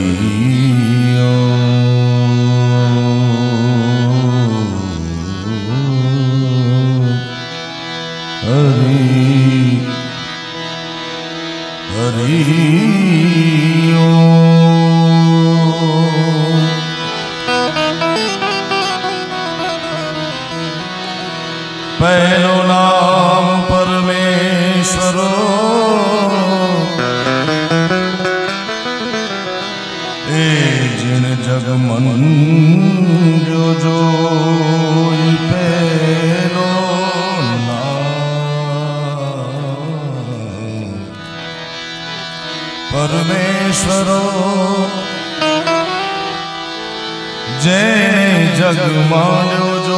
पहलो नाम परमेश्वरो ए जिन जग मन जो पहलो नाम परमेश्वरो जैन जग मान्यो जो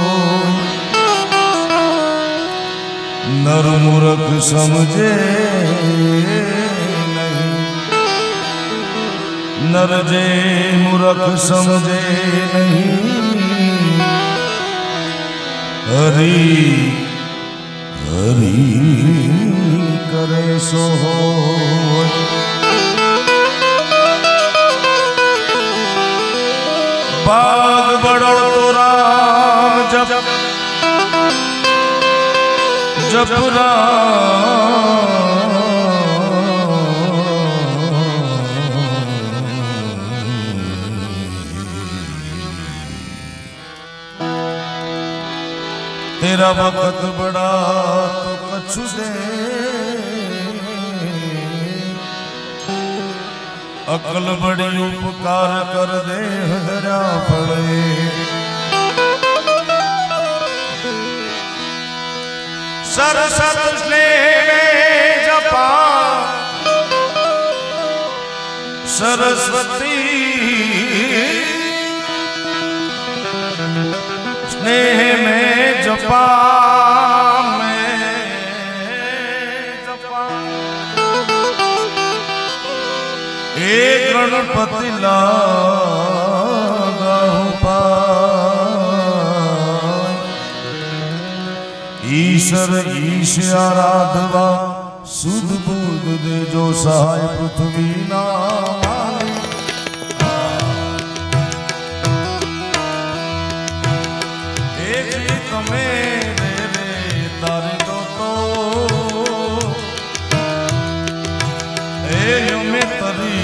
नर मूर्ख समझे नहीं, नर जे मूर्ख समझे नहीं, हरि हरि करे सो होय। बाग बड़ो तो राम जप जपरा तेरा वक्त बड़ा तो कछु दे, अकल बड़ी उपकार कर दे हजरा पड़े। सरसत स्नेह जपा सरस्वती स्नेह में जपा में जपा एक गणपति लगाहु पाय। ईश्वर ईश आराधवा सुध बुध दे जो सहाय पृथ्वी ना माने। एक तमे दे रे तारे दो तो ए में तरी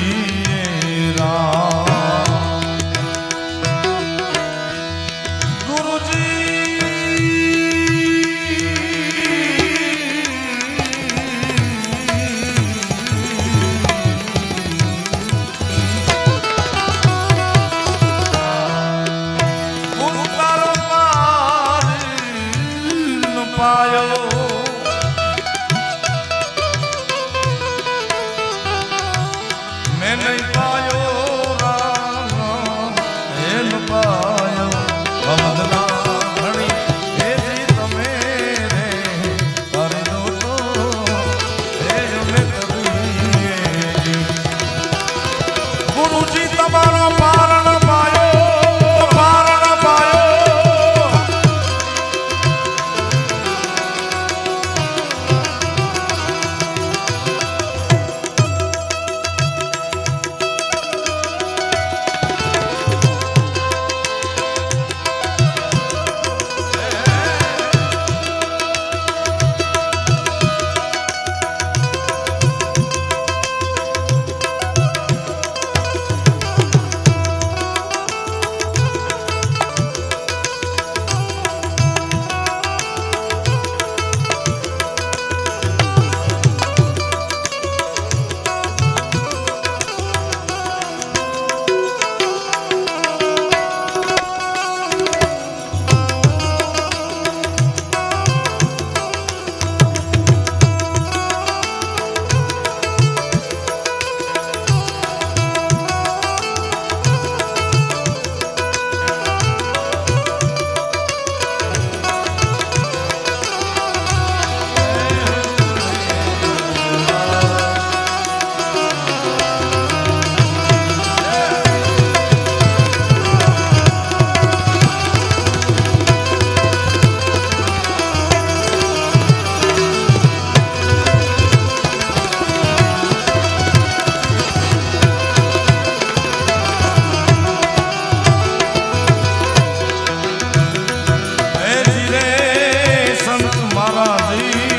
महाराज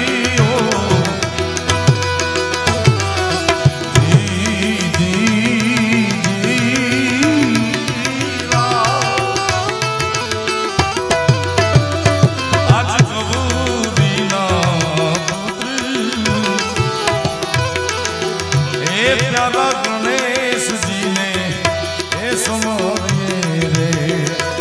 प्यारा गणेश जी ने ये समझिए रे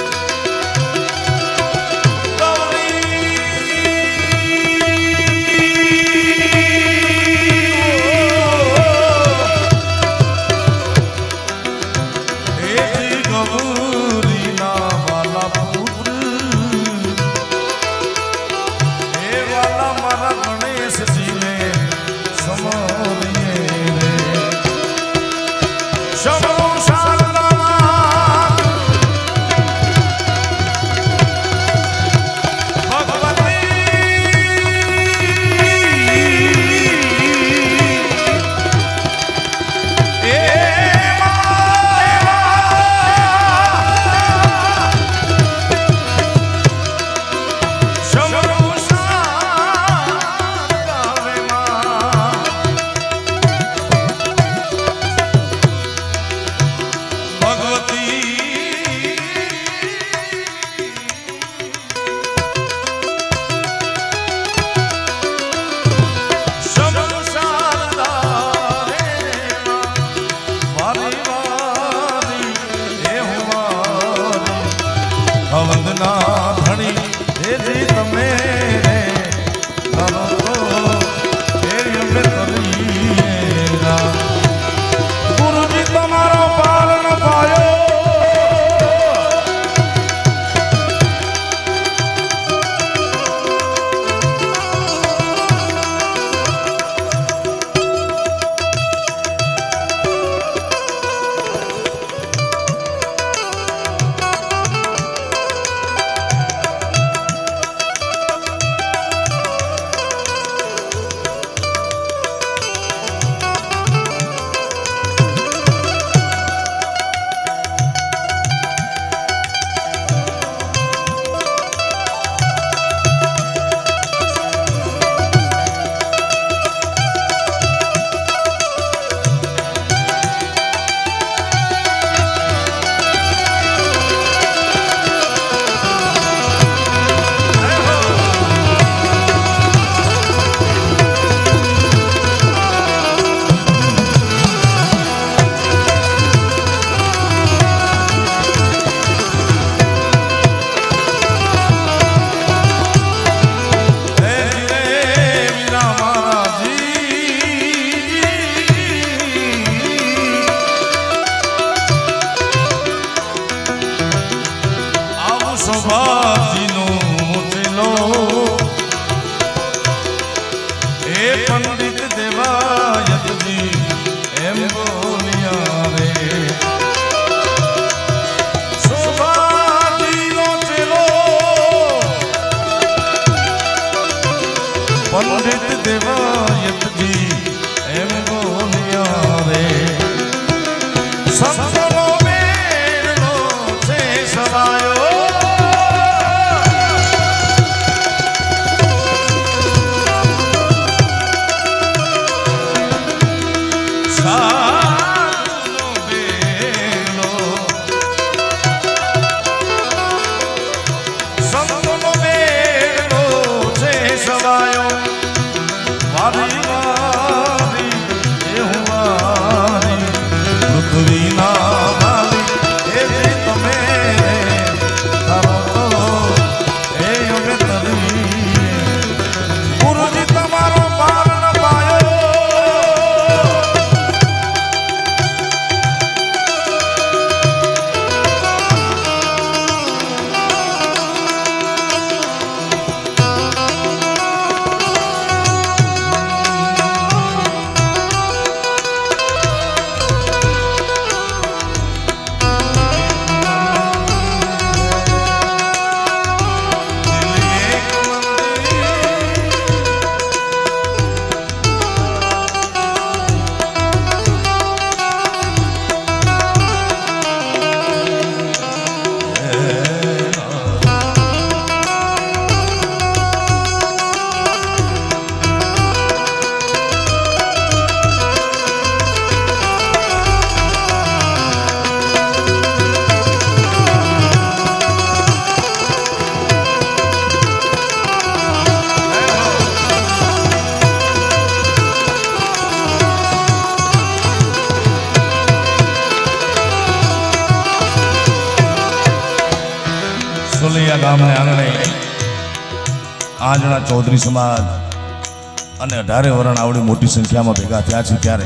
गौरी ना वाला पुत्र ये वाला मारा गणेश जी ने समझिए वंदना धनी हे जी तमे करो तो हे में तरीरा गुरु जी तुम्हारो पालन पायो सौभाग्यनो मोटेलो ए पंडित देवायत जी एम बोलिया रे सौभाग्यनो चलो पंडित देवायत जी एम बोलिया रे संतनो मेलो से सवायो पृथ्वी ना ગામને આંગણે આંજણા ચૌધરી સમાજ અને 18 વરણ આવડી મોટી સંખ્યામાં ભેગા થયા છે ત્યારે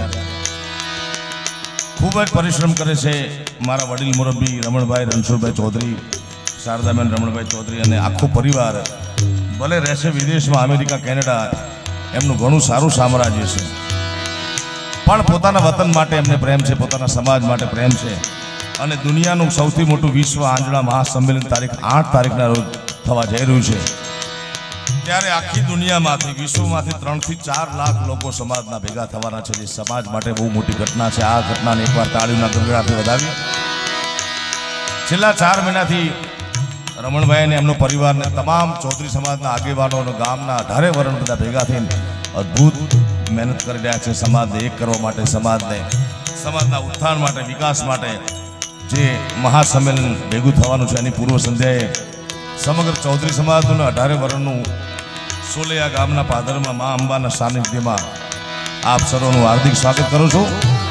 ખૂબ જ પરિશ્રમ કરે છે મારા વડીલ મુરબ્બી રમણભાઈ રણછોડભાઈ ચૌધરી, શારદાબેન રમણભાઈ ચૌધરી અને આખો પરિવાર ભલે રહેશે વિદેશમાં, અમેરિકા, કેનેડા, એમનું ઘણું સારું સામ્રાજ્ય છે, પણ પોતાના વતન માટે એમને પ્રેમ છે, પોતાના સમાજ માટે પ્રેમ છે. અને દુનિયાનું સૌથી મોટું વિશ્વ આંજણા મહાસંમેલન તારીખ 8 તારીખના રોજ થવા જઈ રહ્યું છે. ત્યારે આખી દુનિયામાંથી, વિશ્વમાંથી 3 થી 4 લાખ લોકો સમાજના ભેગા થવાના છે, જે સમાજ માટે બહુ મોટી ઘટના છે. આ ઘટનાને એકવાર તાળીઓના ગણગડાટથી વધાવી. છેલ્લા 4 મહિનાથી રમણભાઈ અને એમનો પરિવારને તમામ ચૌધરી સમાજના આગેવાનો અને ગામના 18 વરણ બધા ભેગા થઈને અદ્ભુત મહેનત કરી રહ્યા છે સમાજને એક કરવા માટે, સમાજના ઉત્થાન માટે, વિકાસ માટે. જે મહાસંમેલન ભેગું થવાનું છે એની પૂર્વ સંધ્યાએ સમગ્ર ચૌધરી સમાજનું 18 વરણનું સોલૈયા ગામના પાદરમાં મા અંબાના સાનિધ્યમાં આપ સર્વનું હાર્દિક સ્વાગત કરું છું.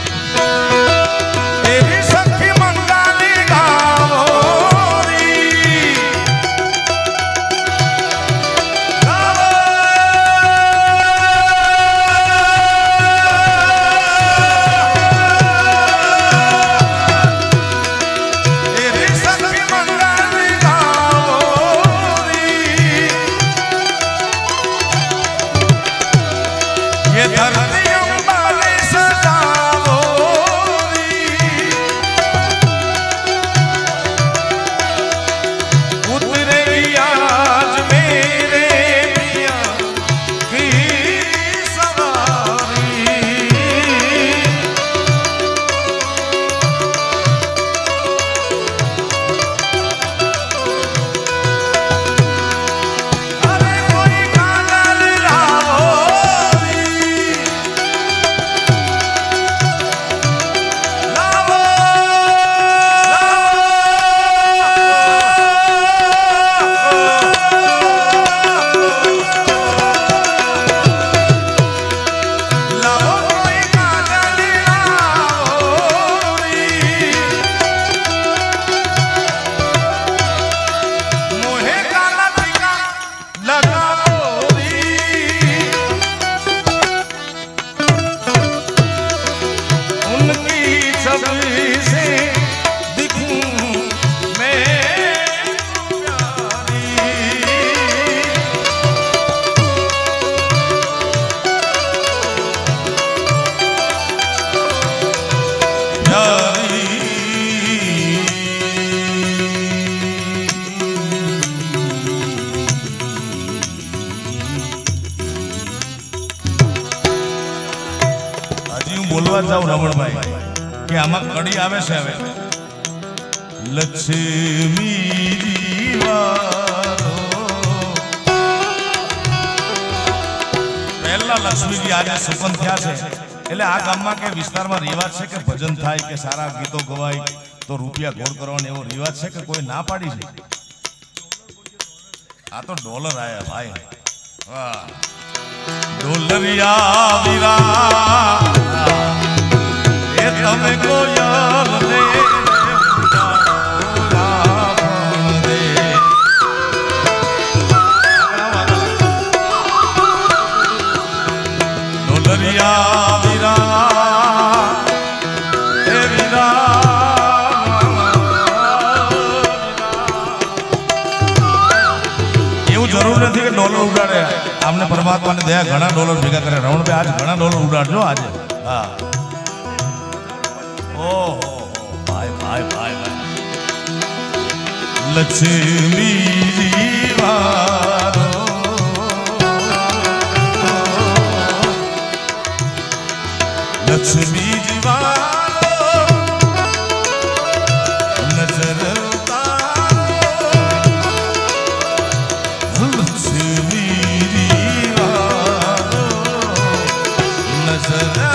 બોલવા જાઉં રમણભાઈ કે આમાં કડી આવે છે હવે લક્ષ્મી પહેલા લક્ષ્મીજી આજે સુપન થયા છે એટલે આ ગામમાં કે વિસ્તારમાં રિવાજ છે કે ભજન થાય કે સારા ગીતો ગવાય તો રૂપિયા ઘોર કરવાનો એવો રિવાજ છે કે કોઈ ના પાડી છે? આ તો ડોલર આયા ભાઈ, વાહ ડોલરિયા વીરા એ તમે કોયલ ને ડોલરિયા વીરા એ વીરા એવું જરૂર નથી કે ડોલર ઉડાડે. આમને પરમાત્માને દયા ઘણા ડોલર ભેગા કરે. રમણભાઈ આજ ઘણા ડોલર ઉડાડજો આજે. હા ઓહો ભાઈ ભાઈ ભાઈ ભાઈ લક્ષ્મી વારો લક્ષ્મી વારો નજર ઉતારો લક્ષ્મી વારો નજર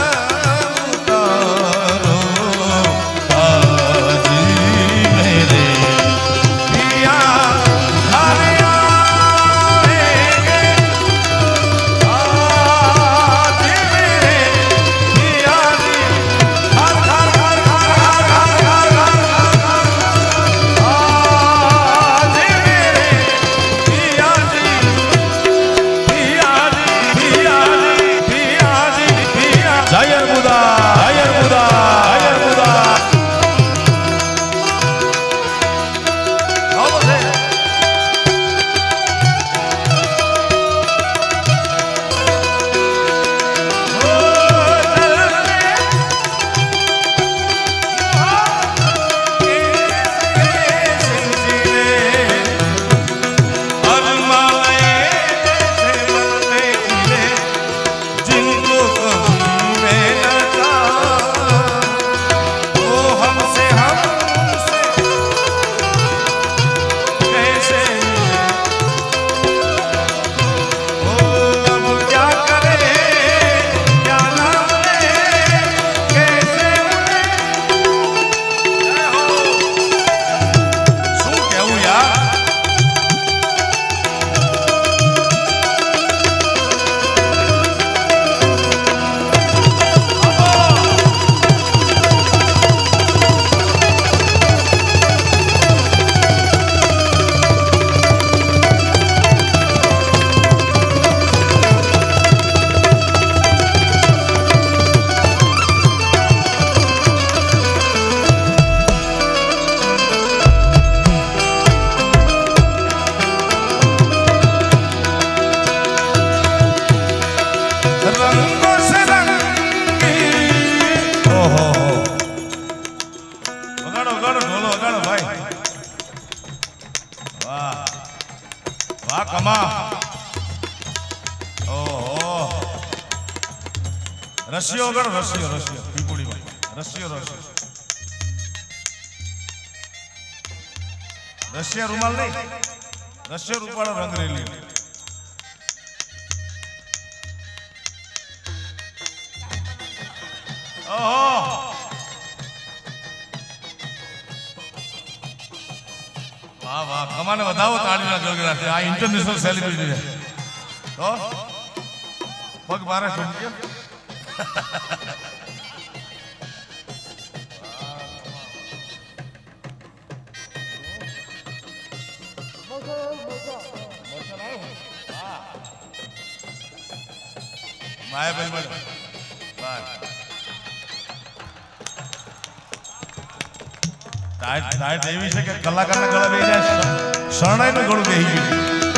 રશિયો વગર રશિયો પીપુડીમાં રશિયો રશિયા રૂમાલ નહીં, રશિયો રૂપાળો રંગ રેલી. ઓહો વાહ વાહ, કમાને વધાવો તાળીના ગળગડાથી. આ ઇન્ટરનેશનલ સેલિબ્રિટી છે તો પગ મારે શું માયાભાઈ મળે ટાઈટ એવી છે કે કલાકારના ગળા બે જાય શરણાઈનું ગળું બેહી ગયું.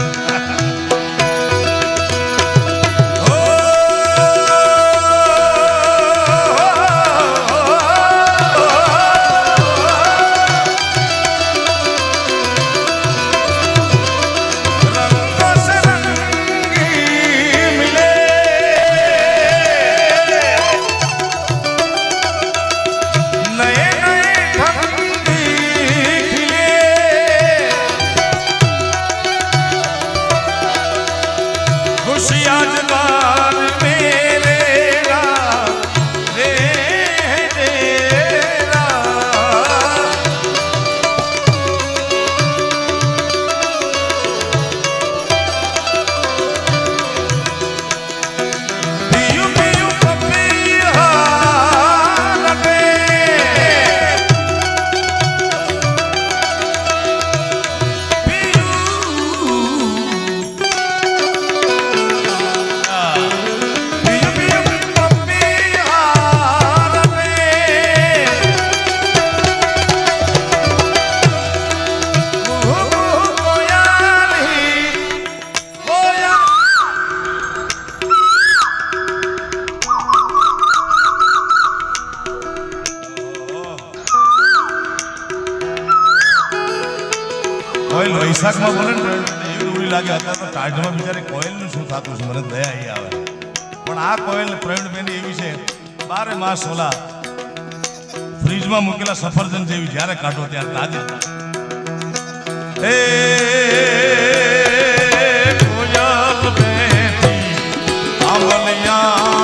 કોઈલ વૈશાખમાં બોલે ને એવી ઉડી લાગે હતા તો ટાઢમાં બિચારી કોઈલનું શું થતું છે મને દયા અહીં આવે. પણ આ કોઈલ પ્રવીણબેન એવી છે 12 માસ ઓલા ફ્રીજમાં મૂકેલા સફરજન જેવી જ્યારે કાઢો ત્યારે તાજી. એ કોયલ બેઠી આંબલિયા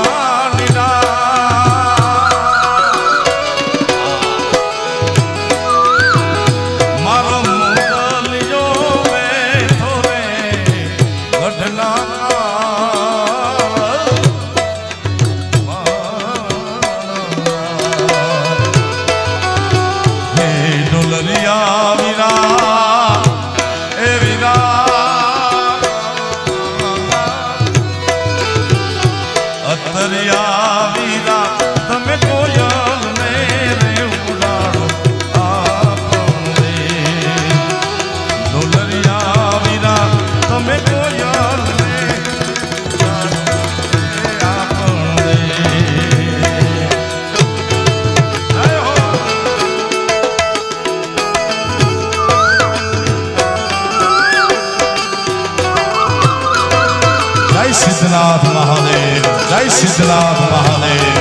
सिद्धनाथ महादेव, जय सिद्धनाथ महादेव.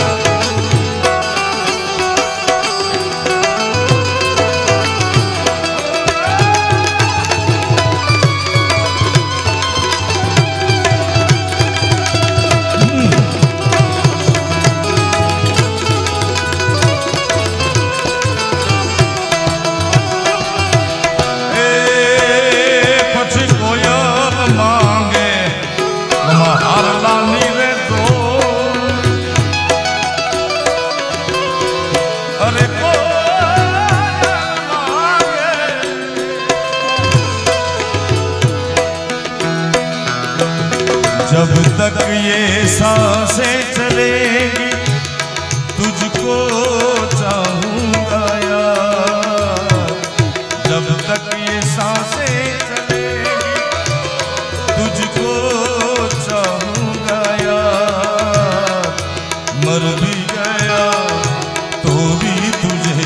जब तक ये सांसें चलेंगी तुझको चाहूंगा यार. जब तक ये सांसें चलेंगी तुझको चाहूंगा यार. मर भी गया तो भी तुझे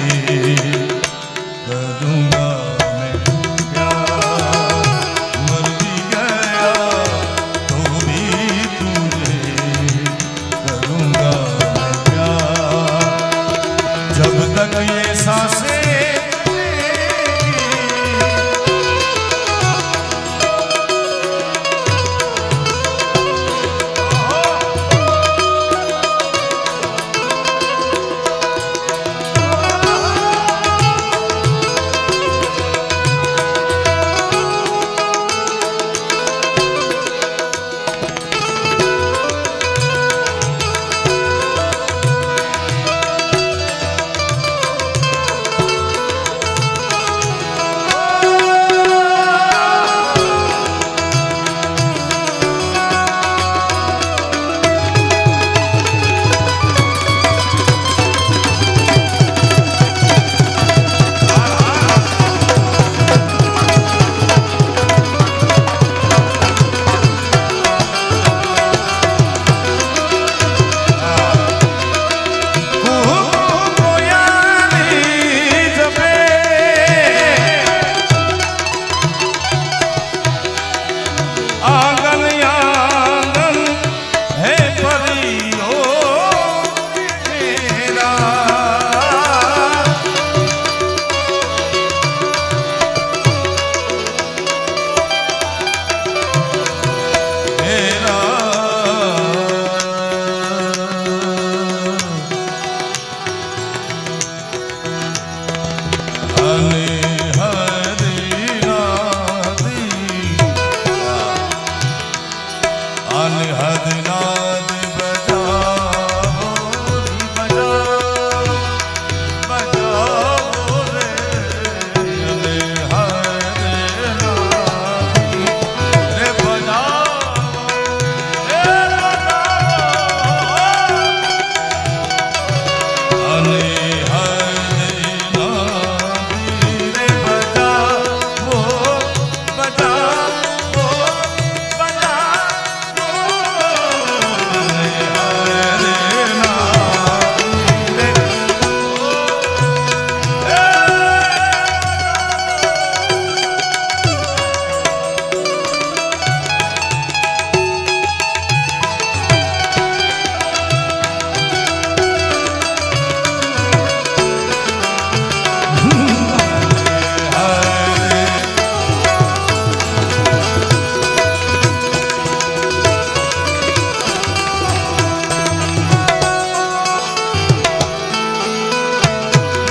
करूंगा मैं प्यार. मर भी गया तो भी तुझे करूंगा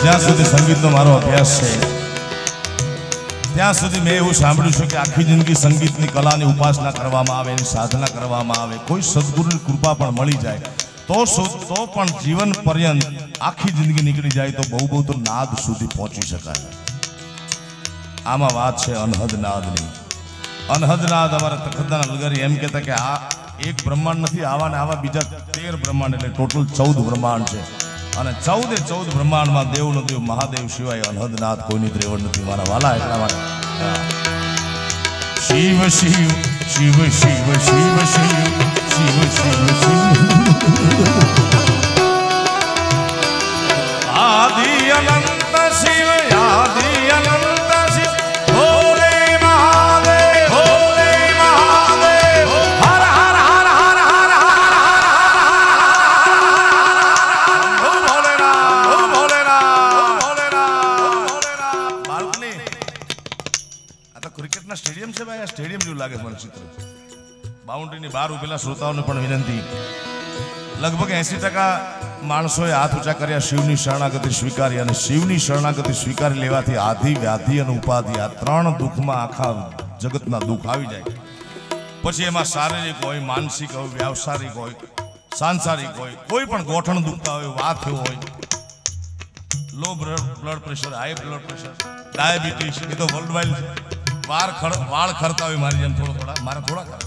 જ્યાં સુધી સંગીતનો મારો અભ્યાસ છે ત્યાં સુધી મેં એવું સાંભળ્યું છે કે આખી જિંદગી સંગીતની કલાની ઉપાસના કરવામાં આવે, એની સાધના કરવામાં આવે, કોઈ સદગુરુની કૃપા પણ મળી જાય તો પણ જીવન પર્યંત આખી જિંદગી નીકળી જાય તો બહુ તો નાદ સુધી પહોંચી શકાય. આમાં વાત છે અનહદ નાદની. અનહદ નાદ અમારા તખતના લલગારી એમ કહેતા કે આ એક બ્રહ્માંડ નથી, આવા ને આવા બીજા 13 બ્રહ્માંડ એટલે ટોટલ 14 બ્રહ્માંડ છે અને 14 બ્રહ્માંડમાં દેવનો દેવ મહાદેવ સિવાય અનહદ નાદ કોઈની ત્રેવડ નથી મારા વાલા. એટલા માટે શિવ શિવ શિવ શિવ શિવ શિવ શિવ શિવ શિવ આદિ અનંત શિવ આદિ અનંત શિવ ભોલે મહાદેવ ભોલે મહાદેવ હર હર હર હર હર હર ભોલેનાથ ભોલેનાથ ભોલેનાથ. બાળકની આ તો ક્રિકેટના સ્ટેડિયમ છે ભાઈ. આ સ્ટેડિયમ જેવું લાગે મને ચિત્ર. બાઉન્ડ્રીની બહાર ઉભેલા શ્રોતાઓને પણ વિનંતી, લગભગ 80% માણસોએ હાથ ઊંચા કર્યા શિવની શરણાગતિ સ્વીકારી, અને શિવની શરણાગતિ સ્વીકારી લેવાથી આધિ વ્યાધિ અને ઉપાધિ આ 3 દુઃખમાં આખા જગતના દુઃખ આવી જાય. પછી એમાં શારીરિક હોય, માનસિક હોય, વ્યાવસાયિક હોય, સાંસારિક હોય, કોઈ પણ ગોઠણ દુખતા હોય, વાત થયો હોય, low blood pressure, high blood pressure, diabetes, એ તો વર્લ્ડ વાઇડ વાળ ખરતા હોય મારી જેમ થોડા મારા થોડા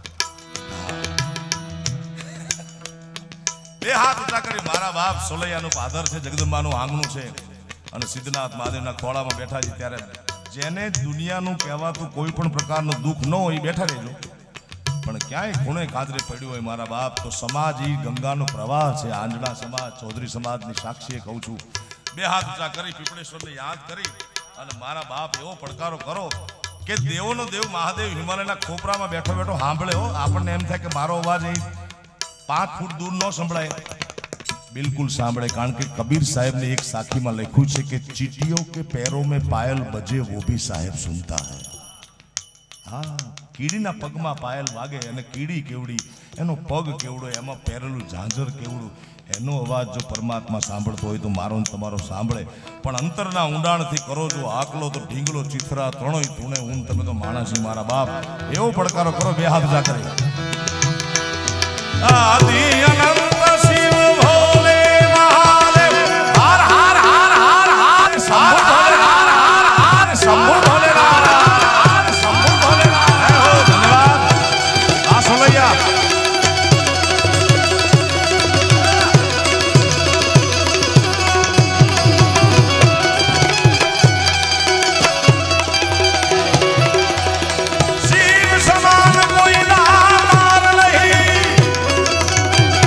બે હાથ ઊંચા કરી મારા બાપ સોલૈયાનું પાદર છે, જગદંબાનું આંગણું છે અને સિદ્ધનાથ મહાદેવના ખોળામાં બેઠા છે. ત્યારે જેને દુનિયાનું કહેવાતું કોઈ પણ પ્રકારનું દુઃખ ન હોય બેઠા રહેજો, પણ ક્યાંય ખૂણે ખાતરે પડ્યું હોય મારા બાપ તો સમાજ એ ગંગાનો પ્રવાહ છે. આંજણા સમાજ, ચૌધરી સમાજની સાક્ષીએ કહું છું, બે હાથ ઊંચા કરી પીપળેશ્વરને યાદ કરી અને મારા બાપ એવો પડકારો કરો કે દેવોનો દેવ મહાદેવ હિમાલયના ખોપરામાં બેઠો બેઠો સાંભળે હો. આપણને એમ થાય કે મારો અવાજ એ 5 ફૂટ દૂર ન સંભળાય, બિલકુલ સાંભળે. કારણ કે કબીર સાહેબને એક સાખીમાં લખ્યું છે કે ચીટીઓ કે पैरों में पायल बजे वो भी साहेब सुनता है. હા, કીડીના પગમાં પાયલ વાગે અને કીડી કેવડી, એનો પગ કેવડો, એમાં પહેરેલું ઝાંઝર કેવડું, એનો અવાજ જો પરમાત્મા સાંભળતો હોય તો મારો ને તમારો સાંભળે. પણ અંતરના ઊંડાણથી કરો જો આકલો તો ઢીંગલો ચિથરા ત્રણોય ધૂણે ઊન, તમે તો માણસી મારા બાપ. એવો પડકારો કરો, બે હાથ જા કરી. આદિ અનંત શિવ ભોલે મહાદેવ હર હર હર હર હર શંભુ ભોલેનાથ હર શંભુ ભોલેનાથ શંભુ ભોલેનાથ. ધન્યવાદ આ સોલૈયા. શિવ સમાન કોઈ દાતાર નહીં,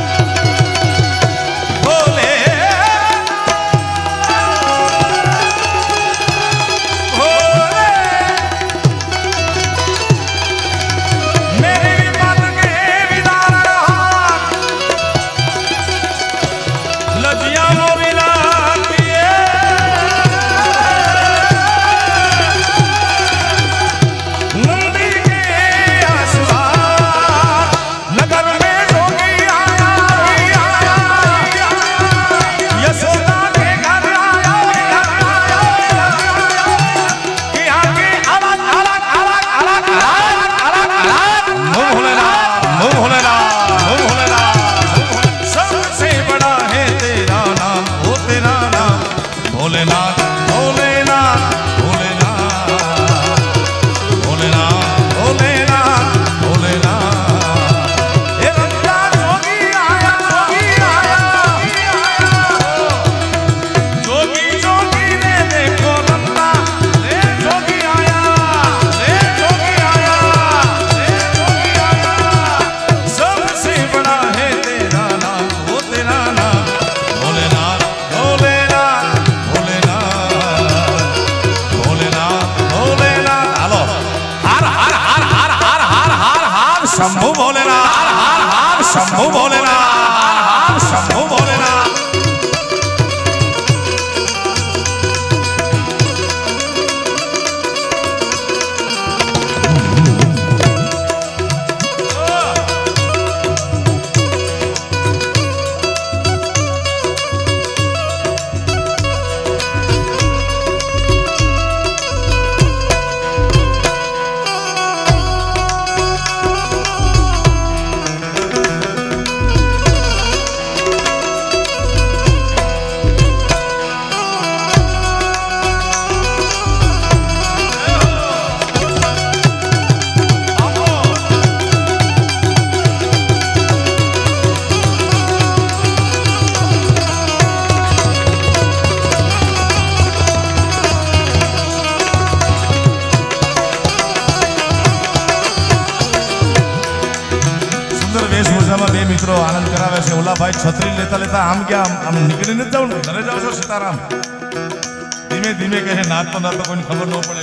આવે છે ઓલા ભાઈ છત્રી લેતા લેતા આમ ક્યાં આમ નીકળીને જ જાઉં ને ઘરે જાવ છો સીતારામ ધીમે ધીમે કહે નાચતો નાચતો કોઈને ખબર ન પડે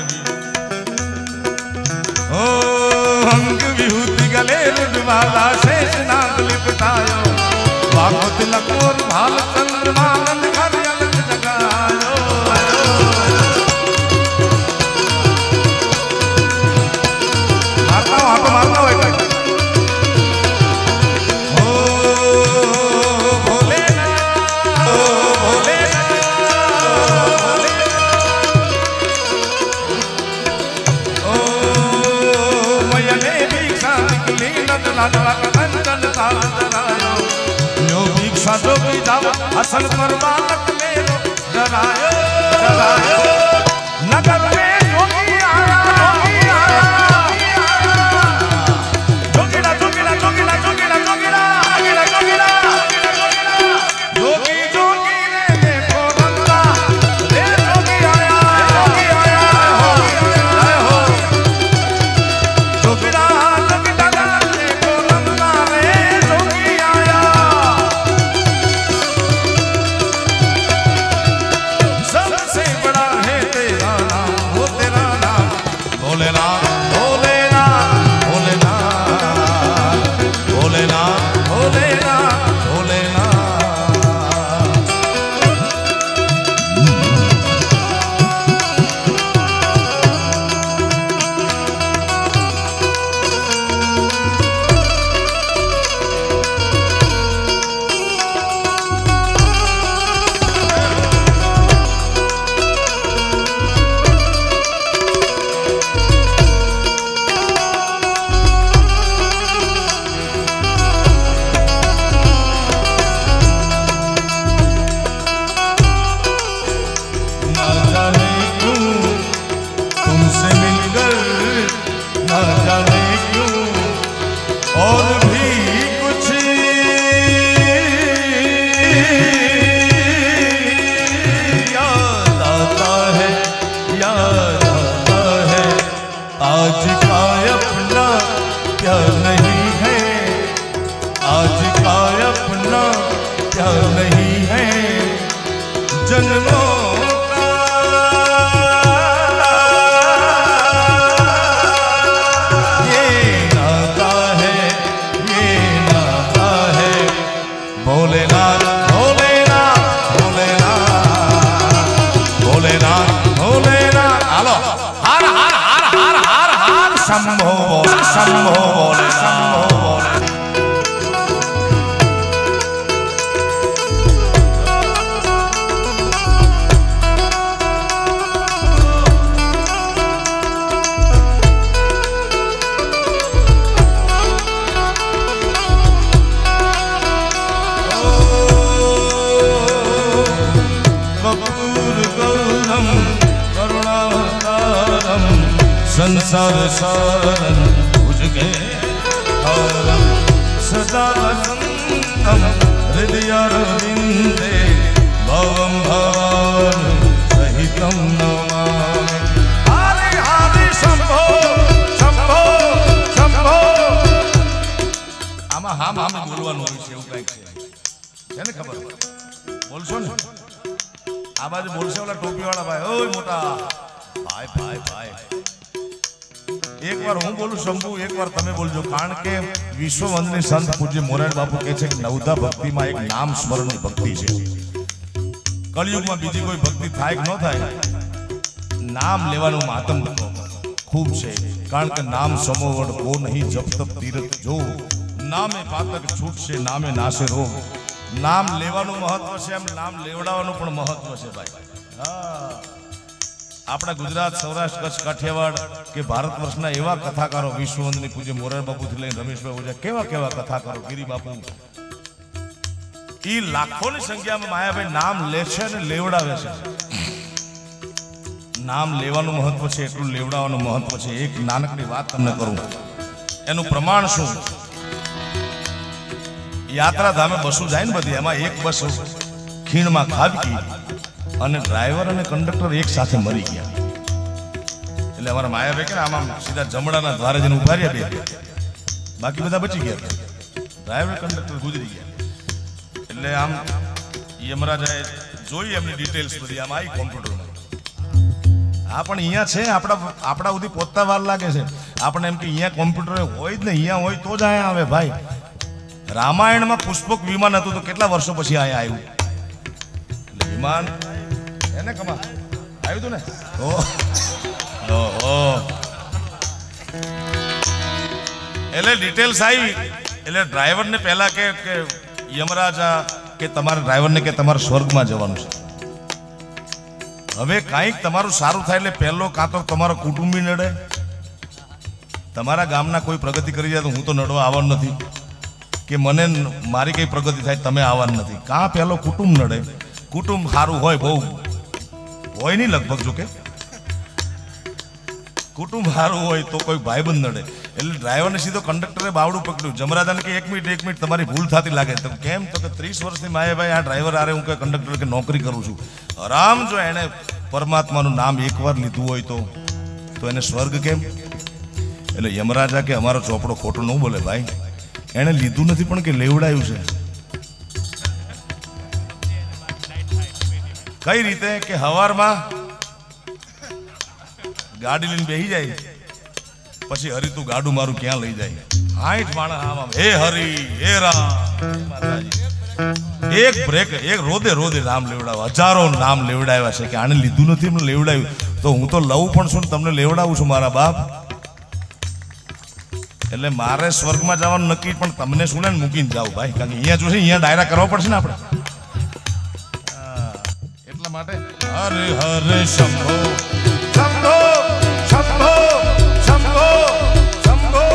ઓ અંગ વિભૂતિ ગલે રૂડવાલા શેષ નાગ લિપટાયો વાગો તિલક ઓર ભાલ ચંદ્रमा નંદ ઘર અલગ જગાયો मारना है असल पर बालक मेरो डरायो डरायो नगर में जोगी आया जोगीला जोगीला जोगीला जोगीला जोगीला जोगीला जोगीला जोगी जोगी ने देखो रंगा रे जोगी आया हो जोगीला जोगीला देखो रंगा रे जोगी आया सबसे बड़ा है तेरा नाम वो तेरा नाम भोलेनाथ भोलेनाथ भोलेनाथ भोलेनाथ भोलेनाथ भोलेनाथ ना जाने क्यों तुमसे मिलकर ना जाने क्यों और भी कुछ याद आता है आज का अपना प्यार नहीं है आज का अपना प्यार नहीं है जन्मों का ये नाता है भोलेनाथ भोलेनाथ भोलेनाथ भोलेनाथ भोलेनाथ हालो हार हार हार हार हार हार शंभो बोले शंभो बोले शंभो बोले कपूर गौरम करुणावतारम संसार सारम भुजगे हारम सदा वसंतम हृदयारविंदे भवम भवान सहितम नमामि हरे हरे शंभो शंभो शंभो આમાં હા હા બોલવાનું હોય છે એવું કંઈક છે ને ખબર બોલશો ને આ બાજુ બોલશે ઓલા ટોપી વાળા ભાઈ ઓય મોટા ભાઈ ભાઈ ભાઈ એક વાર હું બોલું શંભુ એક વાર તમે બોલજો કારણ કે વિશ્વવંદની સંત પૂજ્ય મોરારી બાપુ કહે છે કે નવધા ભક્તિમાં એક નામ સ્મરણની ભક્તિ છે કળિયુગમાં બીજી કોઈ ભક્તિ થાય કે ન થાય નામ લેવાનું માતમ ખૂબ છે કારણ કે નામ સમોવડ કો નહીં જપ તપ તીરથ જો નામે પાતક છૂટશે નામે નાશે રોગ નામ લેવાનું મહત્વ છે એમ નામ લેવડાવવાનું પણ મહત્વ છે ભાઈ હા આપણા ગુજરાત સૌરાષ્ટ્ર કચ્છ કાઠિયાવાડ કે ભારત વર્ષના એવા કથાકારો વિશ્વવંદની પૂજ્ય મોરારી બાપુથી લઈને રમેશભાઈ ઓઝા કેવા કેવા કથાકારો ગિરી બાપુ એ લાખોની સંખ્યામાં માયાભાઈ નામ લે છે અને લેવડાવે છે નામ લેવાનું મહત્વ છે એટલું લેવડાવવાનું મહત્વ છે એક નાનકડી વાત તમને કરું એનું પ્રમાણ શું યાત્રાધામે બસો જાય ને બધી એમાં એક બસ ખીણમાં ખાબકી અને ડ્રાઈવર અને કંડક્ટર એક સાથે મરી ગયા એટલે અમારા માયાભાઈ કે આમાં સીધા જમણાના દ્વારે જઈને ઉભા રહ્યા બે બાકી બધા બચી ગયા ડ્રાઈવર કંડક્ટર ગુજરી ગયા એટલે આમ યમરાજાએ જોઈ એમની ડિટેલ્સ બધી આમ આવી કોમ્પ્યુટરમાં. હા પણ અહીંયા છે આપણા સુધી પહોંચતા વાર લાગે છે. આપણે એમ કે અહીંયા કોમ્પ્યુટર હોય જ ને, અહીંયા હોય તો જ અહીંયા આવે ભાઈ. રામાયણમાં પુષ્પક વિમાન હતું તો કેટલા વર્ષો પછી અહીંયા આવ્યું. એટલે વિમાન એને કમા આવ્યું હતું ને. ઓહો એટલે ડિટેલ્સ આવી. એટલે ડ્રાઈવરને પહેલા કે યમરાજા કે તમારા ડ્રાઈવરને કે તમારે સ્વર્ગમાં જવાનું છે. હવે કાંઈક તમારું સારું થાય એટલે પહેલો કાં તો તમારો કુટુંબી નડે. તમારા ગામના કોઈ પ્રગતિ કરી જાય તો હું તો નડવા આવવાનું નથી, કે મને મારી કઈ પ્રગતિ થાય તમે આવવાનું નથી. કાં પહેલો કુટુંબ નડે. કુટુંબ સારું હોય, બહુ હોય નહીં લગભગ, જો કે કુટુંબ સારું હોય તો કોઈ ભાઈબંધ નડે. એટલે ડ્રાઈવરને સીધો કંડક્ટરે બાવડું પકડ્યું. જમરાદાને કે એક મિનિટ તમારી ભૂલ થતી લાગે. તો કેમ? તો કે 30 વર્ષથી માએ ભાઈ આ ડ્રાઈવર આરે હું કે કંડક્ટર કે નોકરી કરું છું. આરામ જો એણે પરમાત્માનું નામ એકવાર લીધું હોય તો એને સ્વર્ગ કેમ? એટલે યમરાજા કે અમારો ચોપડો ખોટો ન બોલે ભાઈ, એણે લીધું નથી પણ કે લેવડાયું છે. કઈ રીતે? કે હવારમાં ગાડી લઈને બેસી જાય, પછી હરી તું ગાડું મારું ક્યાં લઈ જાય. 60 માણસ આમ હે હરી હે રામ, એક બ્રેક એક રોદે નામ લેવડાવ્યા. હજારો નામ લેવડાવ્યા છે કે આને લીધું નથી એમને લેવડાવ્યું. તો હું તો લઉં પણ છું, તમને લેવડાવું છું મારા બાપ. એટલે મારે સ્વર્ગમાં જવાનું નક્કી, પણ તમને શું ને મૂકીને જાવ ભાઈ, કારણ કે અહીંયા જોશે અહીંયા ડાયરા કરવા પડશે ને આપણે. એટલા માટે હરે હરે શંભો શંભો શંભો શંભો શંભો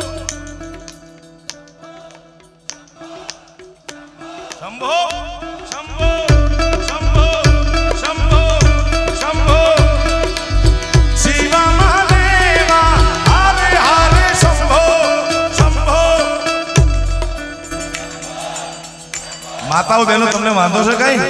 શંભો શંભો શંભો શંભો શંભો શિવા મહાદેવા હરે હરે શંભો શંભો. માતાઓ બહેનો તમને વાંધો છે કઈ?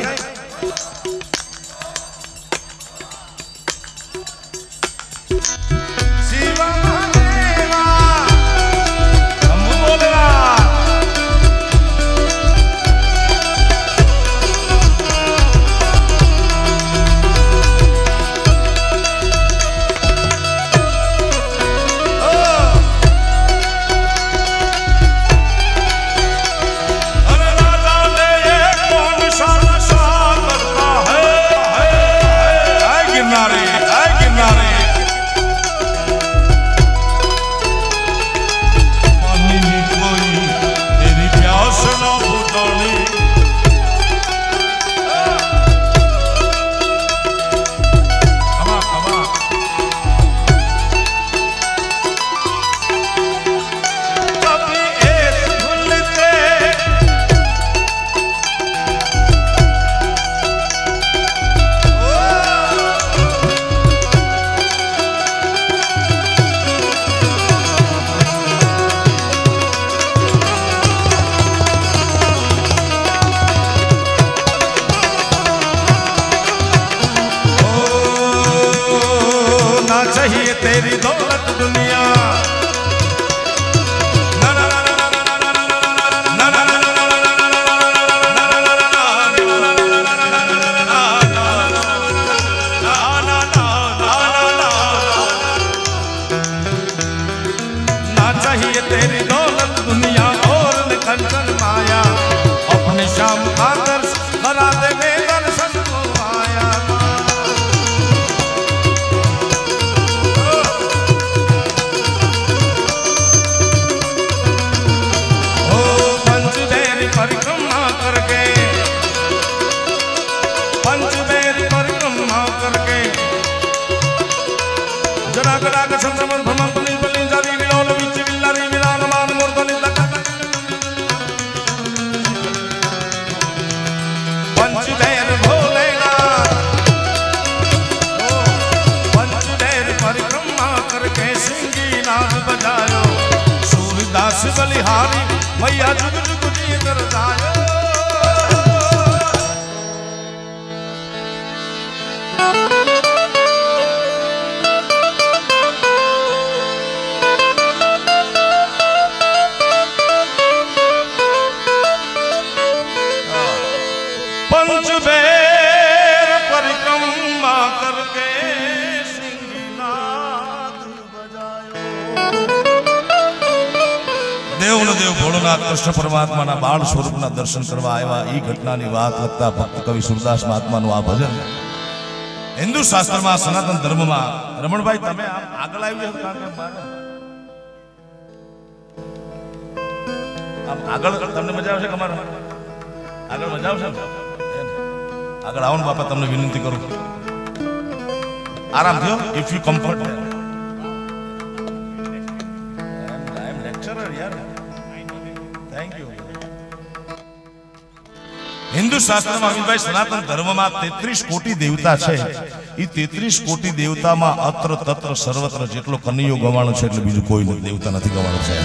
तेरी दौलत दुनिया ना चाहिए तेरी दौलत दुनिया और कंचन माया. अपने शाम का दर्श करा दे दर्शन को आया. परिक्रमा करके पंचबेरी परिक्रमा करके जनागराग चंद्रमन भ्रमंतनि बलिंजारी विलोल विच विल्लारी विलान मान मूर्धनि तक पंचबेर भोलेनाथ पंचबेर परिक्रमा करके सिंगी नाद बजायो. सूरदास बलिहारी मैया जुग जुग जी कर जायो. ભોળોનાથ કૃષ્ણ પરમાત્માના બાળ સ્વરૂપના દર્શન કરવા આવ્યા એ ઘટનાની વાત લખતા ભક્ત કવિ સુરદાસ મહાત્માનું આ ભજન હિન્દુ શાસ્ત્રમાં સનાતન ધર્મમાં રમણભાઈ તમે આમ આગળ આવી જાવ કારણ કે આમ આગળ તમને મજા આવશે કે અમારે આગળ મજા આવશે આગળ આવો ને બાપા તમને વિનંતી કરું આરામ થયો ઇફ યુ કમ્ફર્ટ હિન્દુ શાસ્ત્રમાં અમિતભાઈ સનાતન ધર્મમાં 33 કોટી દેવતા છે એ 33 કોટી દેવતામાં અત્ર તત્ર સર્વત્ર જેટલો કનૈયો ગવાણો છે એટલે બીજું કોઈ દેવતા નથી ગવાણો છે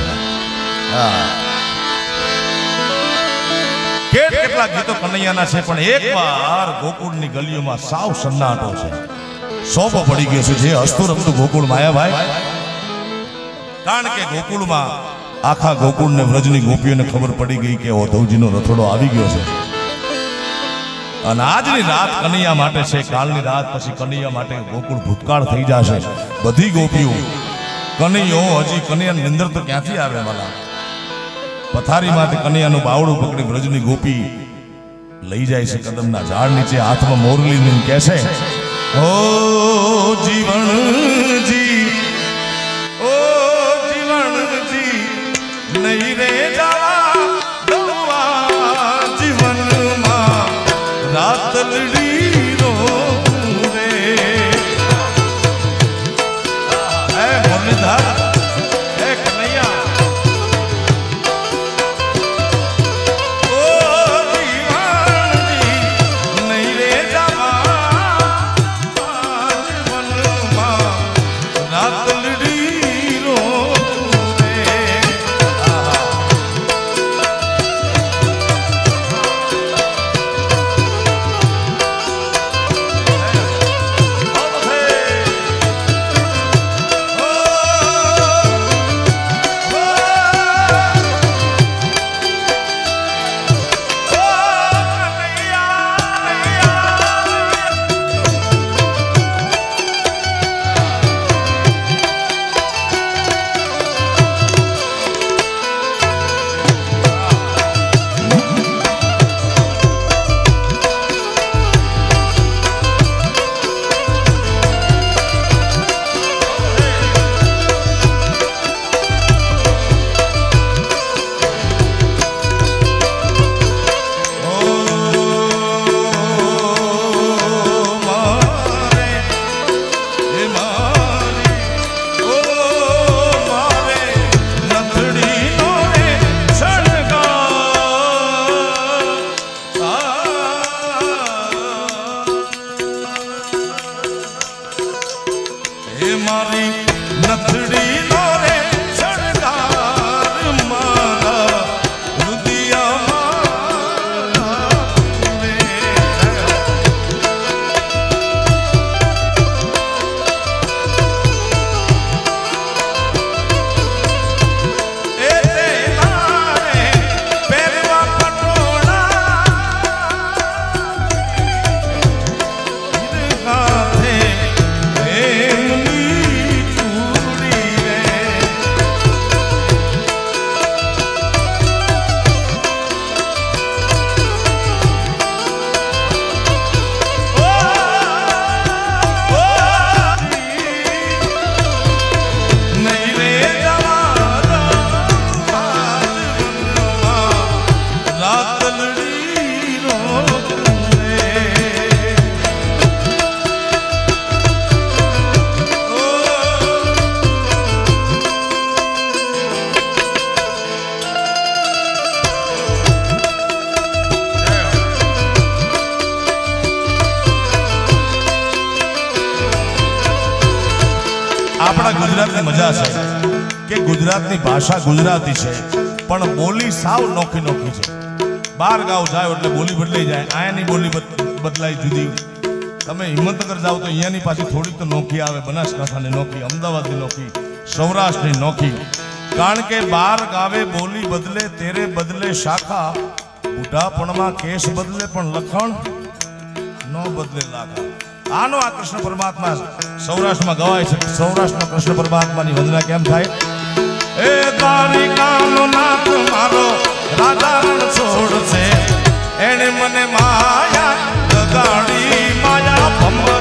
કેટલા ગીતો કનૈયાના છે પણ એકવાર ગોકુળની ગલીઓમાં સાવ સન્નાટો છે સોપો પડી ગયો છે જે હસતું રમતું ગોકુળ માયાભાઈ કારણ કે ગોકુળમાં આખા ગોકુળને વ્રજની ગોપીઓને ખબર પડી ગઈ કે ઓધવજીનો રથોડો આવી ગયો છે અને આજની રાત કનૈયા માટે છે કાલની રાત પછી કનૈયા માટે ગોકુળ ભૂતકાળ થઈ જશે બધી ગોપીઓ કનૈયો હજી કનૈયા નિંદર તો ક્યાંથી આવે માલા પથારી માટે કનૈયાનું બાવડું પકડી વ્રજની ગોપી લઈ જાય છે કદમના ઝાડ નીચે હાથમાં મોરલી લઈને કહે છે ઓ જીવણજી ઓ જીવણજી નહીં રે રાતલડી રો રે હે મુરલીધર હે કનૈયા ઓ જીવનજી નહીં રે જવા જીવનમાં રાતલડી રો આપણા ગુજરાતની મજા છે કે ગુજરાતની ભાષા ગુજરાતી છે પણ બોલી સાવ નોખી નોખી છે બહાર ગાવ જાવ એટલે બોલી બદલાઈ જાય આયાની બોલી બદલાઈ જુદી તમે હિંમતનગર જાવ તો અહીંયાની પાછી થોડીક તો નોખી આવે બનાસકાંઠાની નોખી અમદાવાદની નોખી સૌરાષ્ટ્રની નોખી કારણ કે બહાર ગાવે બોલી બદલે તેરે બદલે શાખા બુઢાપણમાં કેસ બદલે પણ લખણ ન બદલે લાખા આનો આ કૃષ્ણ પરમાત્મા સૌરાષ્ટ્રમાં ગવાય છે સૌરાષ્ટ્રમાં કૃષ્ણ પરમાત્માની વંદના કેમ થાય એ હે દ્વારિકાનો નાથ મારો રાજા રણ છોડશે એને મને માયા લગાડી માયા ભંબર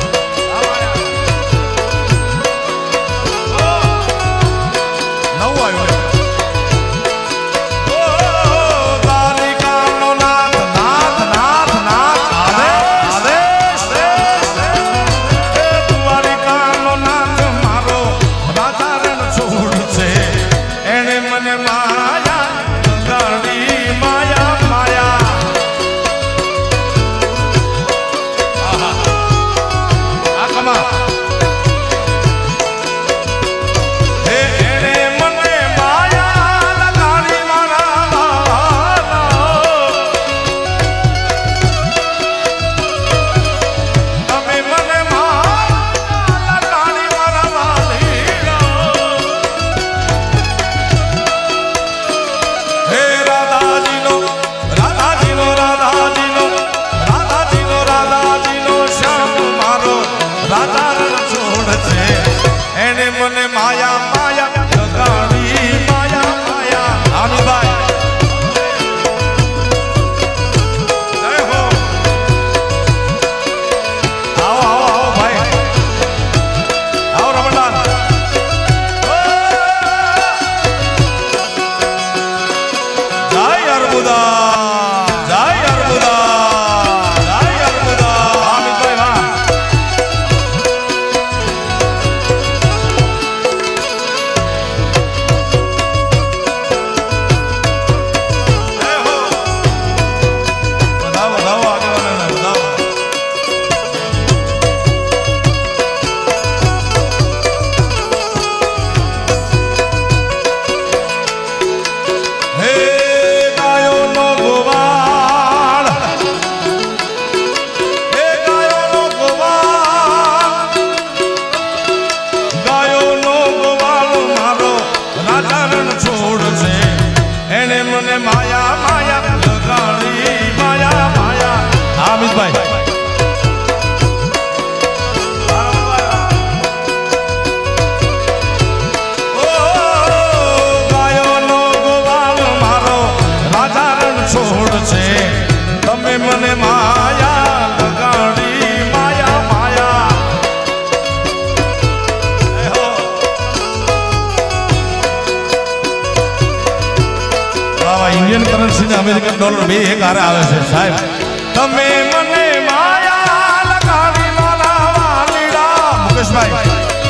इंडियन करन्सी ने अमेरिकन डॉलर बे एक हारे आवे छे साहेब तमे मने माया लगाड़ी माला वालीड़ा मुकेश भाई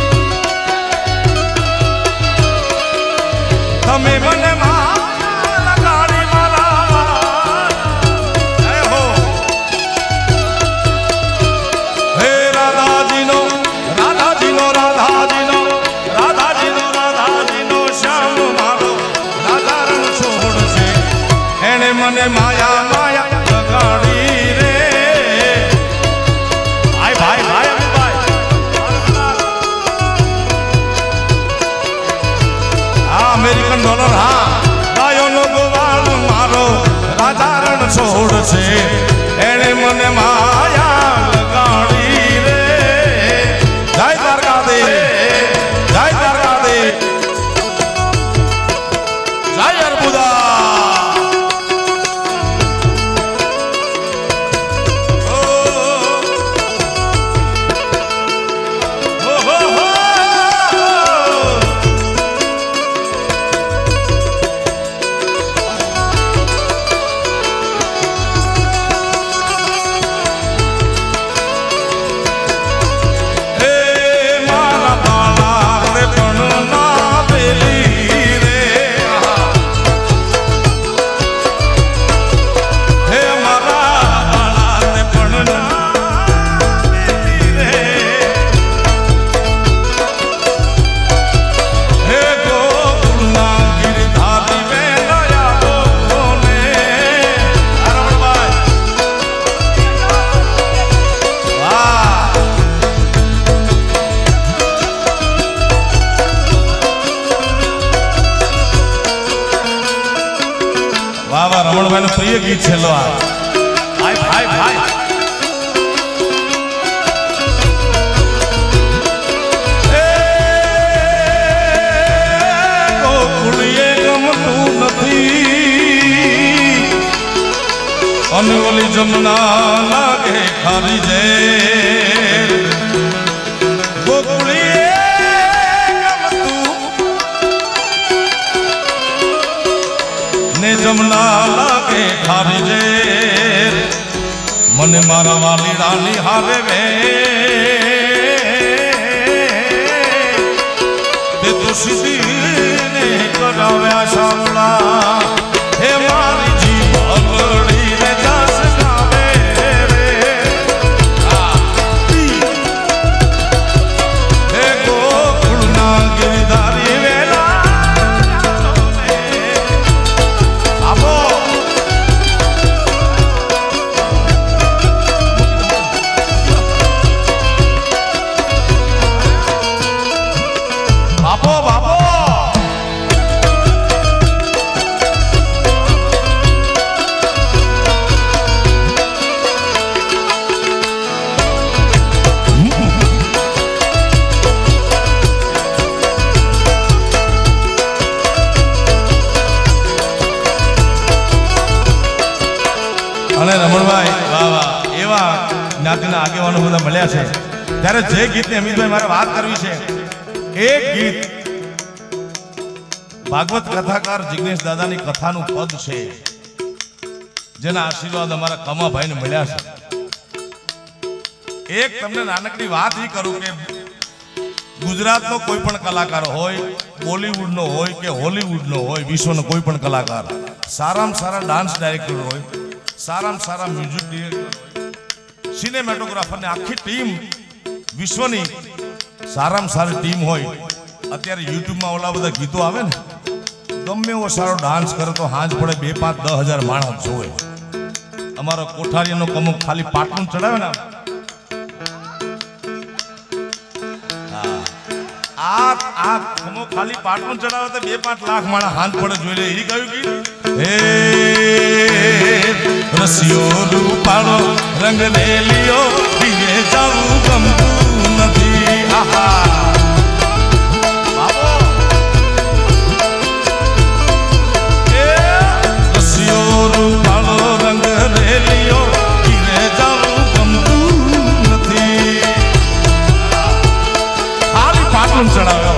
तमे मने माया लगाड़ी माला जय हो हे राधा जी नो राधा जी नो राधा जी नो राधा जी नो राधा जी नो श्याम मारो राधा रण छोड़ से एने मने माया माया लगाड़ी रे भाई भाई भाई अमित भाई हाँ अमेरिकन डॉलर हाँ गायो नो गोवाल मारो राजा रण छोड़ से एने मने माया लगाड़ी रे जय द्वारकाधीश जय द्वारकाधीश जय अर्बुदा रमण भाई प्रिय गीत छेलो भाई भाई भाई ઓલી જમના લાગે ખારી જે ગોકુળીએ ગમતું ને જમના લાગે ખારી જે મને મારા વાલીડાની હારે વે તે તો સીધીને કરાવ્યા સામલા હે મારી જીવ અગડી રે જાસ ગાવે રે હે ગોકુળના ગિરધારી વેલા આપો બાપો બાપો અને રમણભાઈ વાહ વાહ એવા જ્ઞાતિના આગેવાનો બધા મળ્યા છે ત્યારે જે ગીતની અમિતભાઈ મારે વાત કરવી છે એક ગીત ભાગવત કથાકાર જિગ્નેશ દાદાની કથાનું પદ છે જેના આશીર્વાદ અમારા કમાભાઈને મળ્યા છે. એક તમને નાનકડી વાત એ કરું કે ગુજરાતનો કોઈ પણ કલાકાર હોય, બોલીવુડનો હોય કે હોલીવુડનો હોય, વિશ્વનો કોઈ પણ કલાકાર સારામાં સારા ડાન્સ ડાયરેક્ટર હોય, સારામાં સારા મ્યુઝિક ડિરેક્ટર હોય, સિનેમેટોગ્રાફરની આખી ટીમ વિશ્વની સારામાં સારી ટીમ હોય. અત્યારે યુટ્યુબમાં ઓલા બધા ગીતો આવે ને, ગમે એવો સારો ડાન્સ કરે તો હાંજ પડે 2, 5, 10,000 માણસ જોવે. અમારો કોઠારીનો કમો ખાલી પાટલું ચડાવે ને આ કમો ખાલી પાટલું ચડાવે તો 2-5 લાખ માણસ હાંજ પડે જોઈ લે. એ કહ્યું કે હે રસિયો રૂપાળો રંગ રેલિયો ધીરે જાવું ગમતું નથી. આહા ચડાવ્યો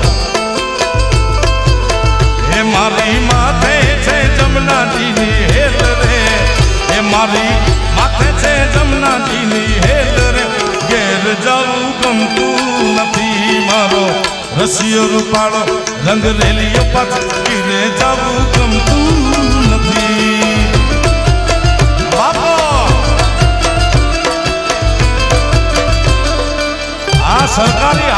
હે મારી માથે છે જમનાજીની હેલ રે, હે મારી માથે છે જમનાજીની હેલ રે, ઘેર જવું ગમતું નથી. મારો રસિયો રૂપાળો રંગ રેલિયો પાછળ ઘેરે જવું ગમતું નથી. બાપો આ સરકારી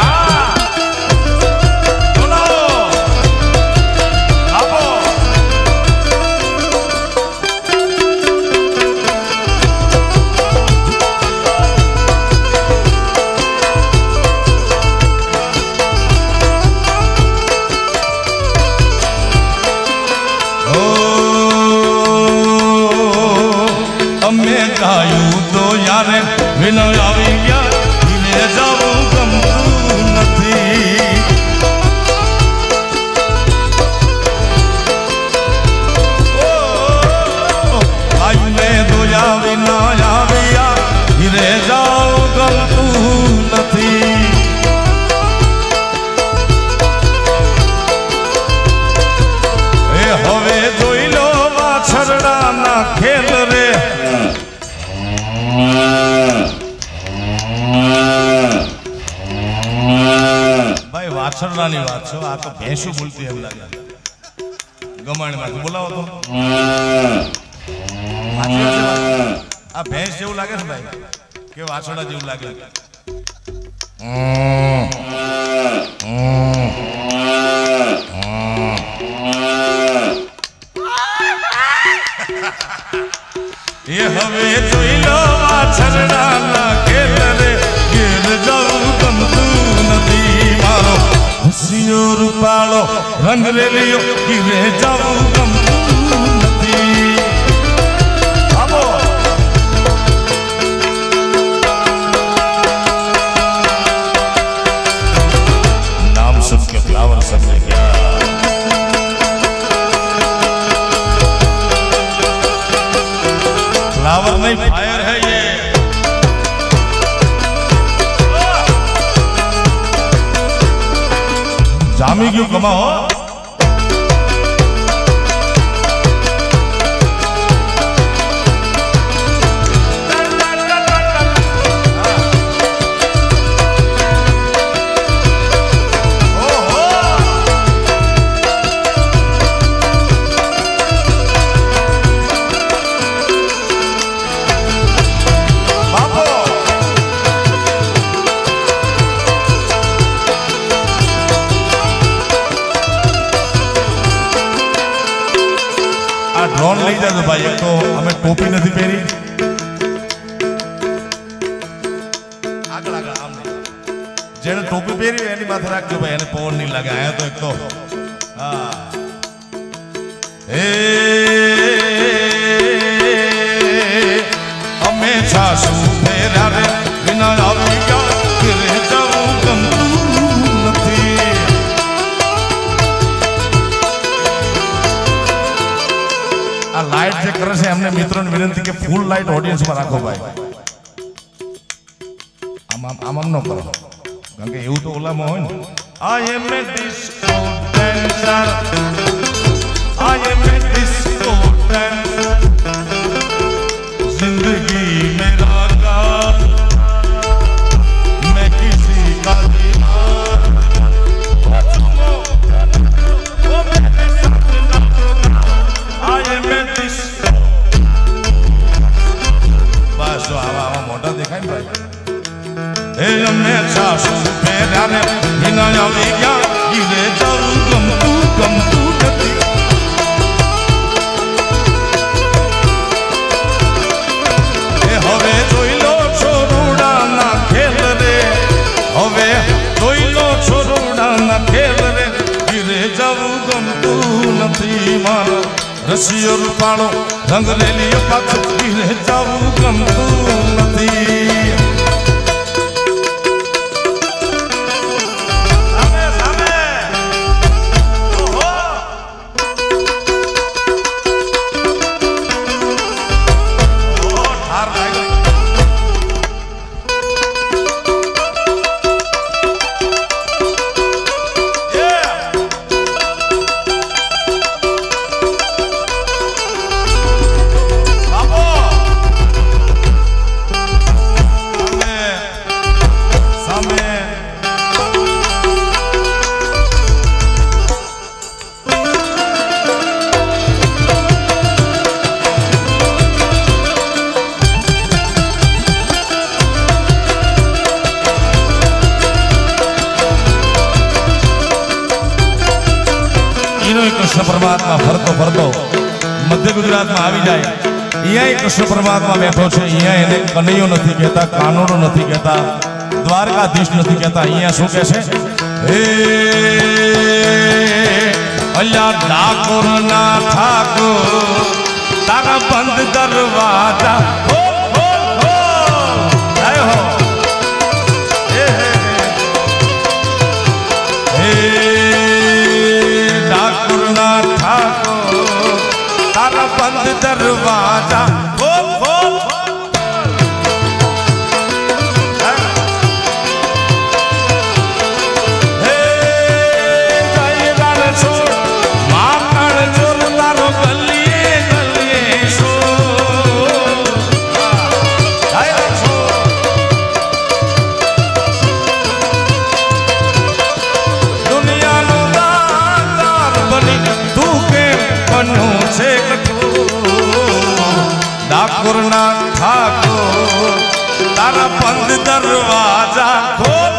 વિનય આવી ગયા ધીરે જવું ગમતું નથી. આયુને દોયા વિના આવ્યા ધીરે જવું ગમતું નથી. એ હવે જોઈ લો વાછરડાના ખેલ રે, ભાઈ વાછરડાની વાત છે. આ તો ભેંસું બોલતી એમ લાગે. ગમાણમાંથી બોલાવો તો આ ભેંસ જેવું લાગે છે ભાઈ કે વાછરડા જેવું લાગે? એ હવે જોઈ લો વાછરડાના ખેલ રે, ઘેર જવું ગમતું નથી. મારો રસિયો રૂપાળો રંગ રેલિયો ઘેરે જવું ગમતું નથી. આવો નામ સુન કે ફ્લાવર સબને ક્યા फ्लावर नहीं फायर है ये। जामी क्यों कमाओ। ड्रोन લઈ જાજો ભાઈ એક તો અમે ટોપી નથી પહેરી આગળ આગળ આમ જેને ટોપી પહેરી એની માથે રાખજો ભાઈ એને પવન નહીં લાગે આયા તો એક તો હા એ અમે સાસુ ફેરા રે વિના આવી ગયા ઘરે જવું ગમતું નથી। આ લાઈટ જે કરે છે એમને મિત્રોને વિનંતી કે ફૂલ લાઈટ ઓડિયન્સમાં રાખો ભાઈ આમ ન કરો કારણ કે એવું તો ઓલામાં હોય ને I am a disco dancer I am a disco dancer जिंदगी मेरा गान मैं किसी का दीवार वो मेरे साथ ना आए मैं डिस्को बस जो आवा मोटा देखा भाई ए मैं सासू मेरा ने बिना आवे क्या गिरे जाऊं गम तू नहीं હવે જોઈ લો છોરુડાના ખેલ રે હવે જોઈ લો છોરુડાના ખેલ રે ઘીરે જવું ગમતું નથી મારો રસિયો રૂપાળો રંગ રેલી પાછો ઘીરે જવું ગમતું નથી। कृष्ण परमात्मा फरतो फरतो मध्य गुजरात में આવી જાય અહીંયા કૃષ્ણ પરમાત્મા બેઠો છે અહીંયા એને કનૈયો નથી કહેતા કાનોડો નથી કહેતા દ્વારકાધીશ નથી કહેતા અહીંયા શું કહે છે હે અલ્યા ડાકોરના ઠાકોર તારા બંધ દરવાજા ખોલ ખોલ ખોલ આય હો હે तारा बंद दरवाजा खोल खोल हे जायरान छोड़ माकड़ चोर तारो गलिए गलिए छोड़ जायरान छोड़ दुनिया नो दातार बनी तू के बनो से ડાકોરના ઠાકોર તારા બંધ દરવાજા ખોલ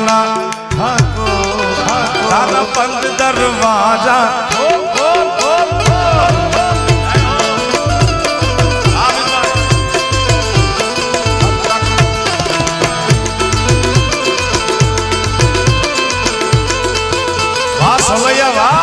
ना ठाको तारा बंद दरवाजा वाह सोलैया वाह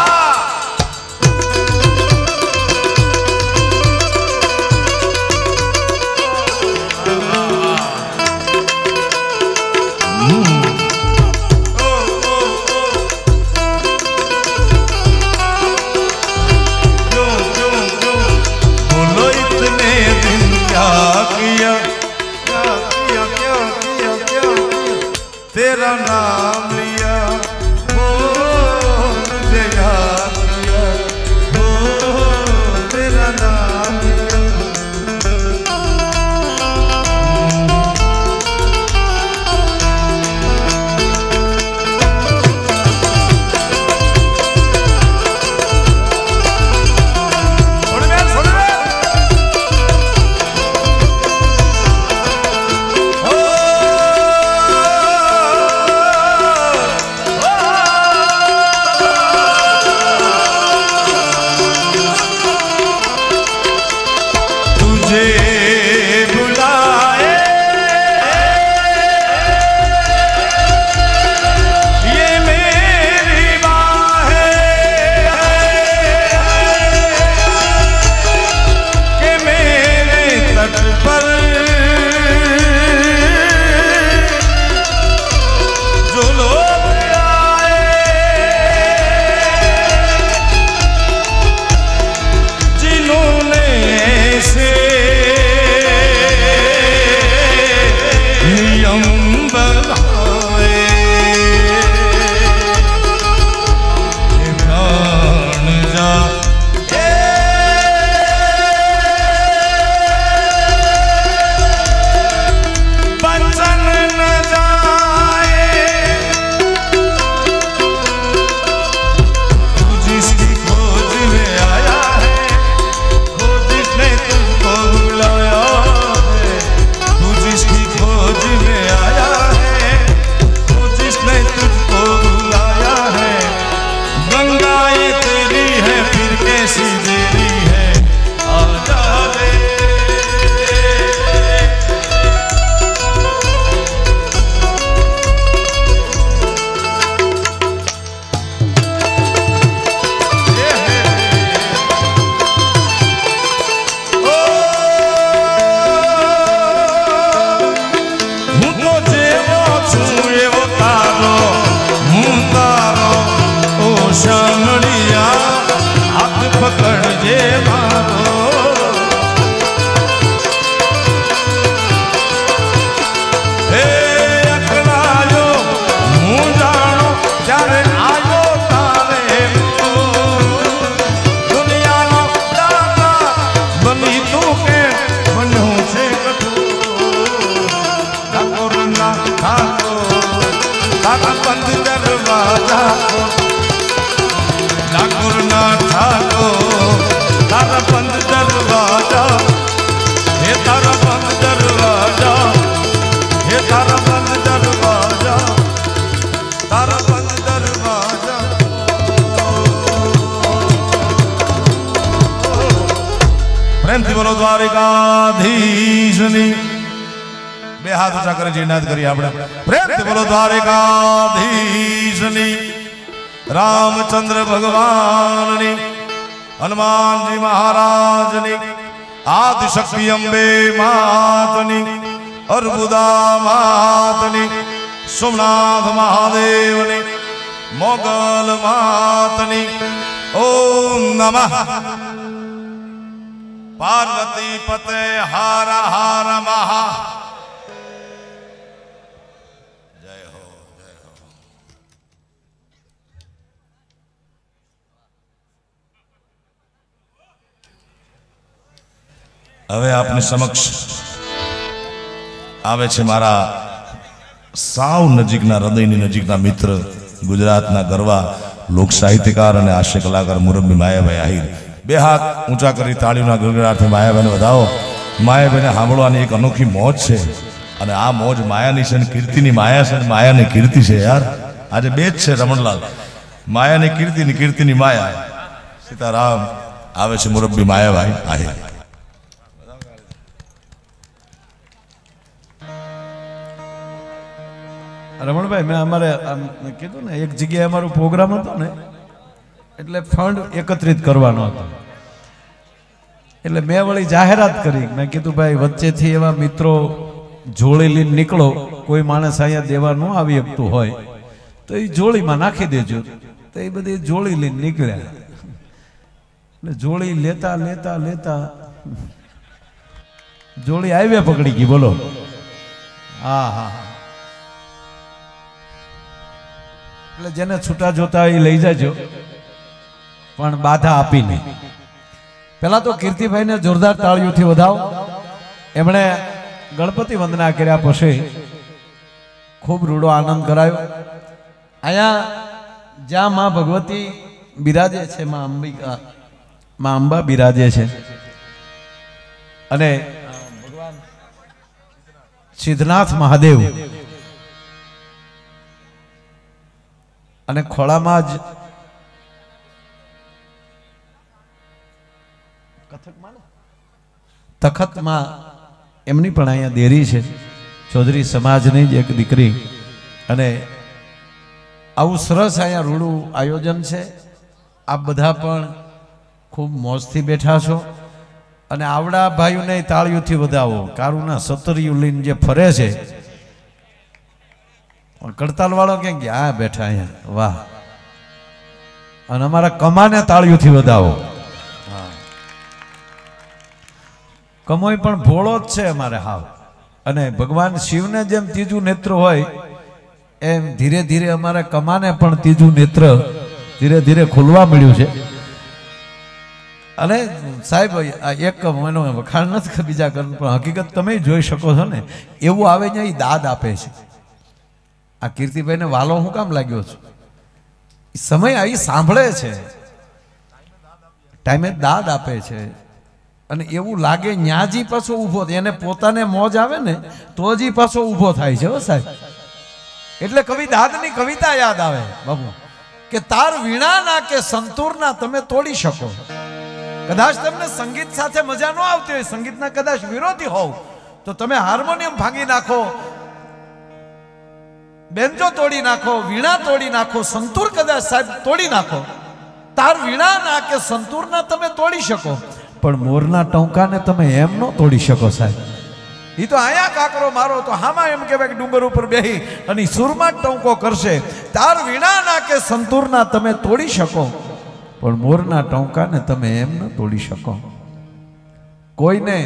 तेरा नाम लिया हो तुझे याद किया हो तेरा नाम लिया बोलो द्वारिकाधीशनी बे हाथ ऊंचा करे जीनाद करिए आपने प्रेम से बोलो द्वारिकाधीशनी रामचंद्र भगवान ने हनुमान जी महाराज ने आदिशक्ति अंबे मातनी अर्बुदा मातनी सोमनाथ महादेव ने मोगल मातनी ओम नमः पार्वती पते हार हार महा जय हो जय हो। હવે આપની સમક્ષ આવે છે મારા સાવ નજીકના હૃદયની નજીકના મિત્ર ગુજરાતના ગરવા લોક સાહિત્યકાર અને હાસ્ય કલાકાર મુરબ્બી માયાભાઈ આહિર બે હાથ ઊંચા કરી તાળીઓના ગગડાટથી માયાભાઈને વધાવો। માયાભાઈને સાંભળવાની એક અનોખી મોજ છે। અને આ મોજ માયાની છે ને કીર્તિની માયા છે ને માયાની કીર્તિ છે યાર. આજે બે જ છે રમણલાલ, માયાની કીર્તિ ને કીર્તિની માયા. સીતારામ આવે છે મુરબ્બી માયાભાઈ આહિર. રમણભાઈ, મેં અમારે કીધું ને એક જગ્યાએ અમારો પ્રોગ્રામ હતો ને, એટલે ફંડ એકત્રિત કરવાનો હતો. એટલે મેં વળી જાહેરાત કરી. મેં કીધું ભાઈ વચ્ચેથી એવા મિત્રો જોડી લઈને નીકળો, કોઈ માણસ અહીંયા દેવા ન આવી શકતું હોય તો એ જોડીમાં નાખી દેજો. તો એ બધી જોડી લઈને નીકળ્યા. એટલે જોડી લેતા લેતા લેતા જોડી હાઈવે પકડી ગઈ. બોલો. હા હા. એટલે જેને છૂટા જોતા એ લઈ જાજો, પણ બાધા આપીને. પેલા તો કીર્તિભાઈને જોરદાર તાળીઓથી વધાવો. એમણે ગણપતિ વંદના કર્યા પછી ખૂબ રૂડો આનંદ કરાયો. અહીંયા જ્યાં માં ભગવતી બિરાજે છે, માં અંબિકા, માં અંબા બિરાજે છે, અને ભગવાન સિદ્ધનાથ મહાદેવ અને ખોળામાં જ તખતમાં એમની પણ અહીંયા દેરી છે, ચૌધરી સમાજની જ એક દીકરી. અને આવું સરસ અહીંયા રૂડું આયોજન છે. આપ બધા પણ ખૂબ મોજથી બેઠા છો. અને આવડા ભાઈઓને તાળીઓથી વધાવો. કારુના સતરિયું લઈને જે ફરે છે, કડતાલ વાળો ક્યાં ગયા? બેઠા અહીંયા. વાહ. અને અમારા કમાને તાળીઓથી વધાવો. કમોય પણ ભોળો જ છે અમારે હાવ. અને ભગવાન શિવને જેમ ત્રીજું નેત્ર હોય એમ ધીરે ધીરે અમારે કમાને પણ ત્રીજું નેત્ર ધીરે ધીરે ખુલવા મળ્યું છે. અને સાહેબ, એક એનો વખાણ નથી બીજા કરવું, પણ હકીકત તમે જોઈ શકો છો ને, એવું આવે ને એ દાદ આપે છે. આ કીર્તિભાઈને વાલો હું કામ લાગ્યો છું? સમય આવી સાંભળે છે, ટાઈમે દાદ આપે છે. અને એવું લાગે ન્યાજી પાછો ઊભો, એને પોતાને મોજ આવે ને તો જ પાછો ઊભો થાય છે. હો સાહેબ, એટલે કવિ દાદની કવિતા યાદ આવે બાબુ, કે તાર વીણાના કે સંતૂરના તમે તોડી શકો. કદાચ તમને સંગીત સાથે મજા ન આવતી હોય, સંગીતના કદાચ વિરોધી હોવ, તો તમે હાર્મોનિયમ ભાંગી નાખો, બેન્જો તોડી નાખો, વીણા તોડી નાખો, સંતૂર કદાચ સાહેબ તોડી નાખો. તાર વીણાના કે સંતૂરના તમે તોડી શકો, પણ મોરના ટંકાને તમે એમ ન તોડી શકો સાહેબ. એ તો આયા કાકરો મારો તો હામાં એમ કહેવાય કે ડુંગર ઉપર બેહી અને સુરમાં જ ટંકો કરશે. તાર વીણાના કે સંતૂરના તમે તોડી શકો, પણ મોરના ટંકાને તમે એમ ન તોડી શકો. કોઈને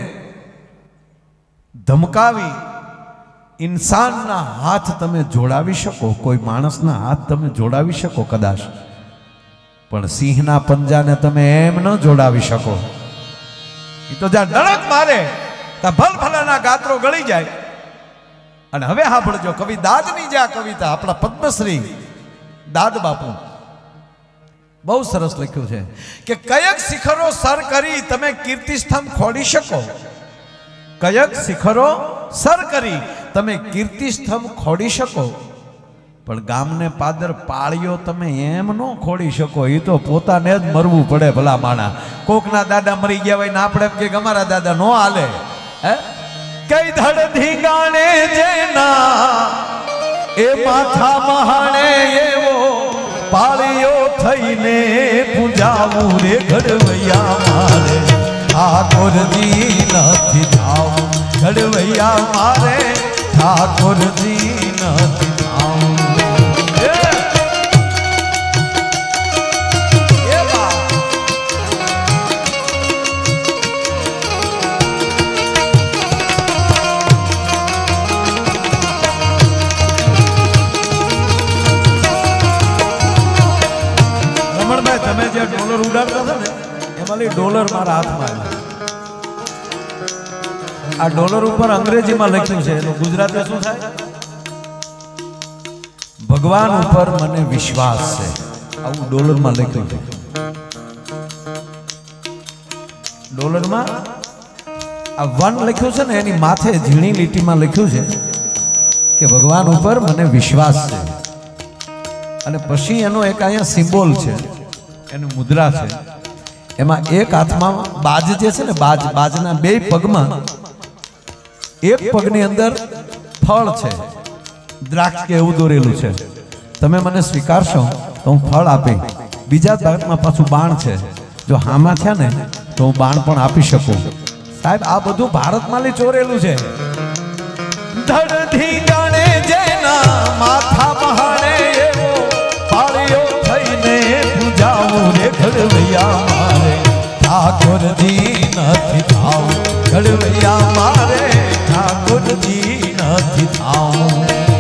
ધમકાવી ઇન્સાનના હાથ તમે જોડાવી શકો, કોઈ માણસના હાથ તમે જોડાવી શકો કદાચ, પણ સિંહના પંજાને તમે એમ ન જોડાવી શકો. એ તો જ્યાં ડણક મારે ત્યાં ભલભલાના ગાત્રો ગળી જાય. અને હવે સાંભળજો કવિ દાદની જે આ કવિતા, આપણા પદ્મશ્રી દાદ બાપુ બહુ સરસ લખ્યું છે કે કયક શિખરો સર કરી તમે કીર્તિસ્તંભ ખોડી શકો. કયક શિખરો સર કરી તમે કીર્તિસ્તંભ ખોડી શકો, પણ ગામને પાદર પાળ્યો તમે એમ ન ખોડી શકો. એ તો પોતાને જ મરવું પડે ભલા માણા. કોકના દાદા મરી ગયા હોય ને આપણે એમ કે અમારા દાદા નો હાલે. હે કઈ ધડ ધીંગાણે જેના એ માથા મહાણે એવો પાળ્યો થઈને પૂજાવું રે ઘડવૈયા મારે. ઠાકોરજી નથી જાવું ઘડવૈયા મારે, ઠાકોરજી નથી જાવું. તમે જે ડોલર ઉડાડતા હતા ને એમાં ડોલર મારા હાથમાં આવ્યા. આ ડોલર ઉપર અંગ્રેજીમાં લખ્યું છે, એનું ગુજરાતી શું થાય? ભગવાન ઉપર મને વિશ્વાસ છે. આવું ડોલરમાં લખ્યું છે. ડોલરમાં આ વન લખ્યું છે ને એની માથે ઝીણી લીટીમાં લખ્યું છે કે ભગવાન ઉપર મને વિશ્વાસ છે, અને પછી એનો એક અહીંયા સિમ્બોલ છે, એની મુદ્રા છે, એમાં એક હાથમાં બાજ જે છે ને બાજના બે પગમાં એક પગની અંદર ફળ છે, દ્રાક્ષ કે એવું દોરેલું છે, તમે મને સ્વીકારશો તો હું ફળ આપી, બીજા ભાગમાં પાછું બાણ છે, જો હામાં થયા ને તો હું બાણ પણ આપી શકું. સાહેબ આ બધું ભારતમાં ચોરેલું છે. ધડધી જાણે જેના માથા મહાણે એવો પાળ્યો થઈને પૂજાવું રે ઘડવૈયા મારે ઠાકોરજી નથી થાવું, ઘડવૈયા મારે ઠાકોરજી નથી થાવું.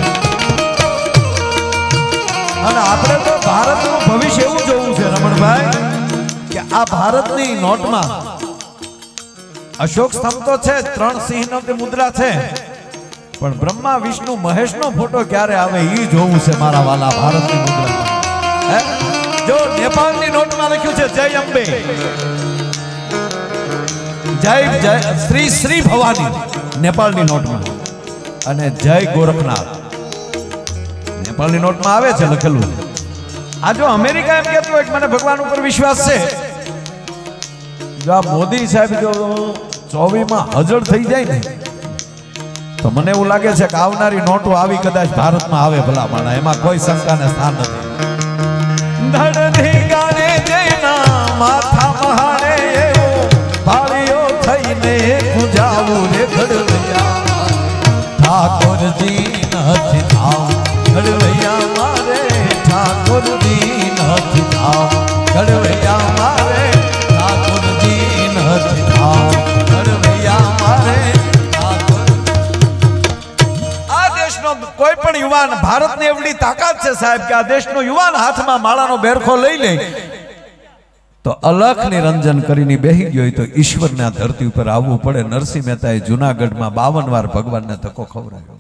અને આપણે તો ભારતનું ભવિષ્ય એવું જોવું છે રમણભાઈ કે આ ભારતની નોટમાં અશોક સ્તંભ તો છે, 3 સિંહનો તે મુદ્રા છે, પણ બ્રહ્મા વિષ્ણુ મહેશનો ફોટો ક્યારે આવે એ જોવું છે મારા વાલા ભારતની મુદ્રામાં. જો નેપાળની નોટમાં લખ્યું છે જય અંબે, જય જય શ્રી શ્રી ભવાની નેપાળની નોટમાં, અને જય ગોરખનાથ નેપાળની નોટમાં આવે છે લખેલું. આ જો અમેરિકા એમ કહેતું હોય કે મને ભગવાન ઉપર વિશ્વાસ છે, જો આ મોદી સાહેબ જો 24માં હાજર થઈ જાય ને તો મને એવું લાગે છે કે આવનારી નોટો આવી કદાચ ભારતમાં આવે ભલામણ, એમાં કોઈ શંકાને સ્થાન નથી. ધડધી ગાને જેના માથા મહાણે એવો ભાળીઓ થઈને પૂજાવું રે ઘડવૈયા ઠાકોરજી નથી થાવ, ઘડવૈયા મારે ઠાકોરજી નથી થાવ, ઘડવૈયા મારે ઠાકોરજી નથી થાવ, ઘડવૈયા મારે. કોઈ પણ યુવાન, ભારતની એવડી તાકાત છે સાહેબ કે આ દેશનો યુવાન હાથમાં માળાનો બેરખો લઈ લે તો અલખ નિરંજન કરીને બેહી ગયો તો ઈશ્વરને આ ધરતી ઉપર આવવું પડે. નરસિંહ મહેતાએ જુનાગઢમાં 52 વાર ભગવાનને ધક્કો ખવડાવ્યો.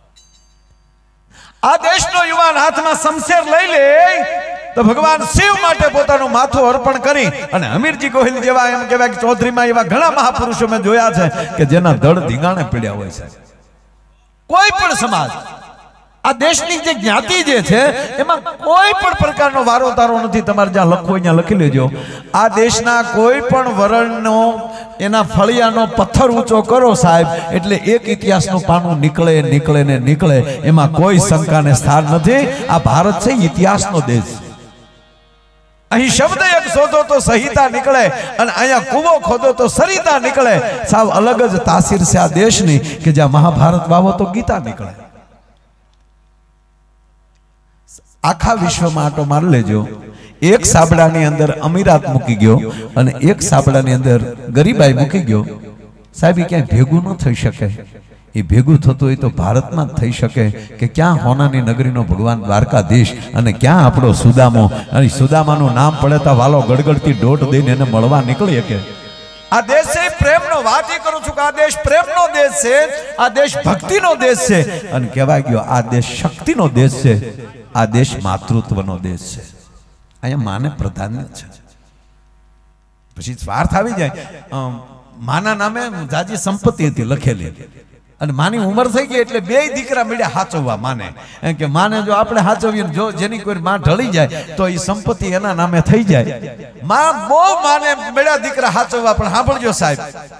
આ દેશનો યુવાન હાથમાં શમશેર લઈ લે તો ભગવાન શિવ માટે પોતાનું માથું અર્પણ કરી, અને હમીરજી ગોહિલ જેવા એમ કહેવાય કે ચૌધરીમાં એવા ઘણા મહાપુરુષો મેં જોયા છે કે જેના ધડ ધીંગાણે પીડ્યા હોય છે. કોઈ પણ સમાજ, આ દેશની જે જ્ઞાતિ જે છે એમાં કોઈ પણ પ્રકારનો વારો તારો નથી. તમારે જ્યાં લખવું અહીંયા લખી લેજો. આ દેશના કોઈ પણ વરણનો એના ફળિયાનો પથ્થર ઊંચો કરો સાહેબ એટલે એક ઇતિહાસનું પાનું નીકળે નીકળે ને નીકળે, એમાં કોઈ શંકાને સ્થાન નથી. આ ભારત છે ઇતિહાસનો દેશ. અહીં શબ્દ એક શોધો તો સંહિતા નીકળે, અને અહીંયા કૂવો ખોદો તો સરિતા નીકળે. સાવ અલગ જ તાસીર છે આ દેશની કે જ્યાં મહાભારત વાવો તો ગીતા નીકળે. આખા વિશ્વમાં આટો મારી લેજો. એક સાબડાની અંદર અમીરાત મૂકી ગયો અને એક સાબડાની અંદર ગરીબાઈ મૂકી ગયો. સાહેબ ક્યાંય ભેગું ન થઈ શકે. એ ભેગું થતું હોય તો ભારતમાં જ થઈ શકે કે ક્યાં હોનાની નગરીનો ભગવાન દ્વારકાધીશ અને ક્યાં આપણો સુદામો. અને સુદામાનું નામ પડે તો વાલો ગડગડતી દોટ દઈને એને મળવા નીકળી શકે. આ દેશ છે પ્રેમનો, વાત એ કરું છું કે આ દેશ પ્રેમનો દેશ છે, આ દેશ ભક્તિનો દેશ છે, અને કહેવાય ગયો આ દેશ શક્તિનો દેશ છે, આ દેશ માતૃત્વનો દેશ છે. અહીંયા માને પ્રાધાન્ય છે. પછી સ્વાર્થ આવી જાય. માના નામે જાજી સંપત્તિ હતી લખેલી, અને માની ઉંમર થઈ ગઈ એટલે 2 દીકરા મળ્યા હાચવવા માને. કે માને જો આપણે હાચવીએ, જો જેની કોઈ માં ઢળી જાય તો એ સંપત્તિ એના નામે થઈ જાય. માં બહુ માને મળ્યા દીકરા હાચવવા, પણ સાંભળજો સાહેબ,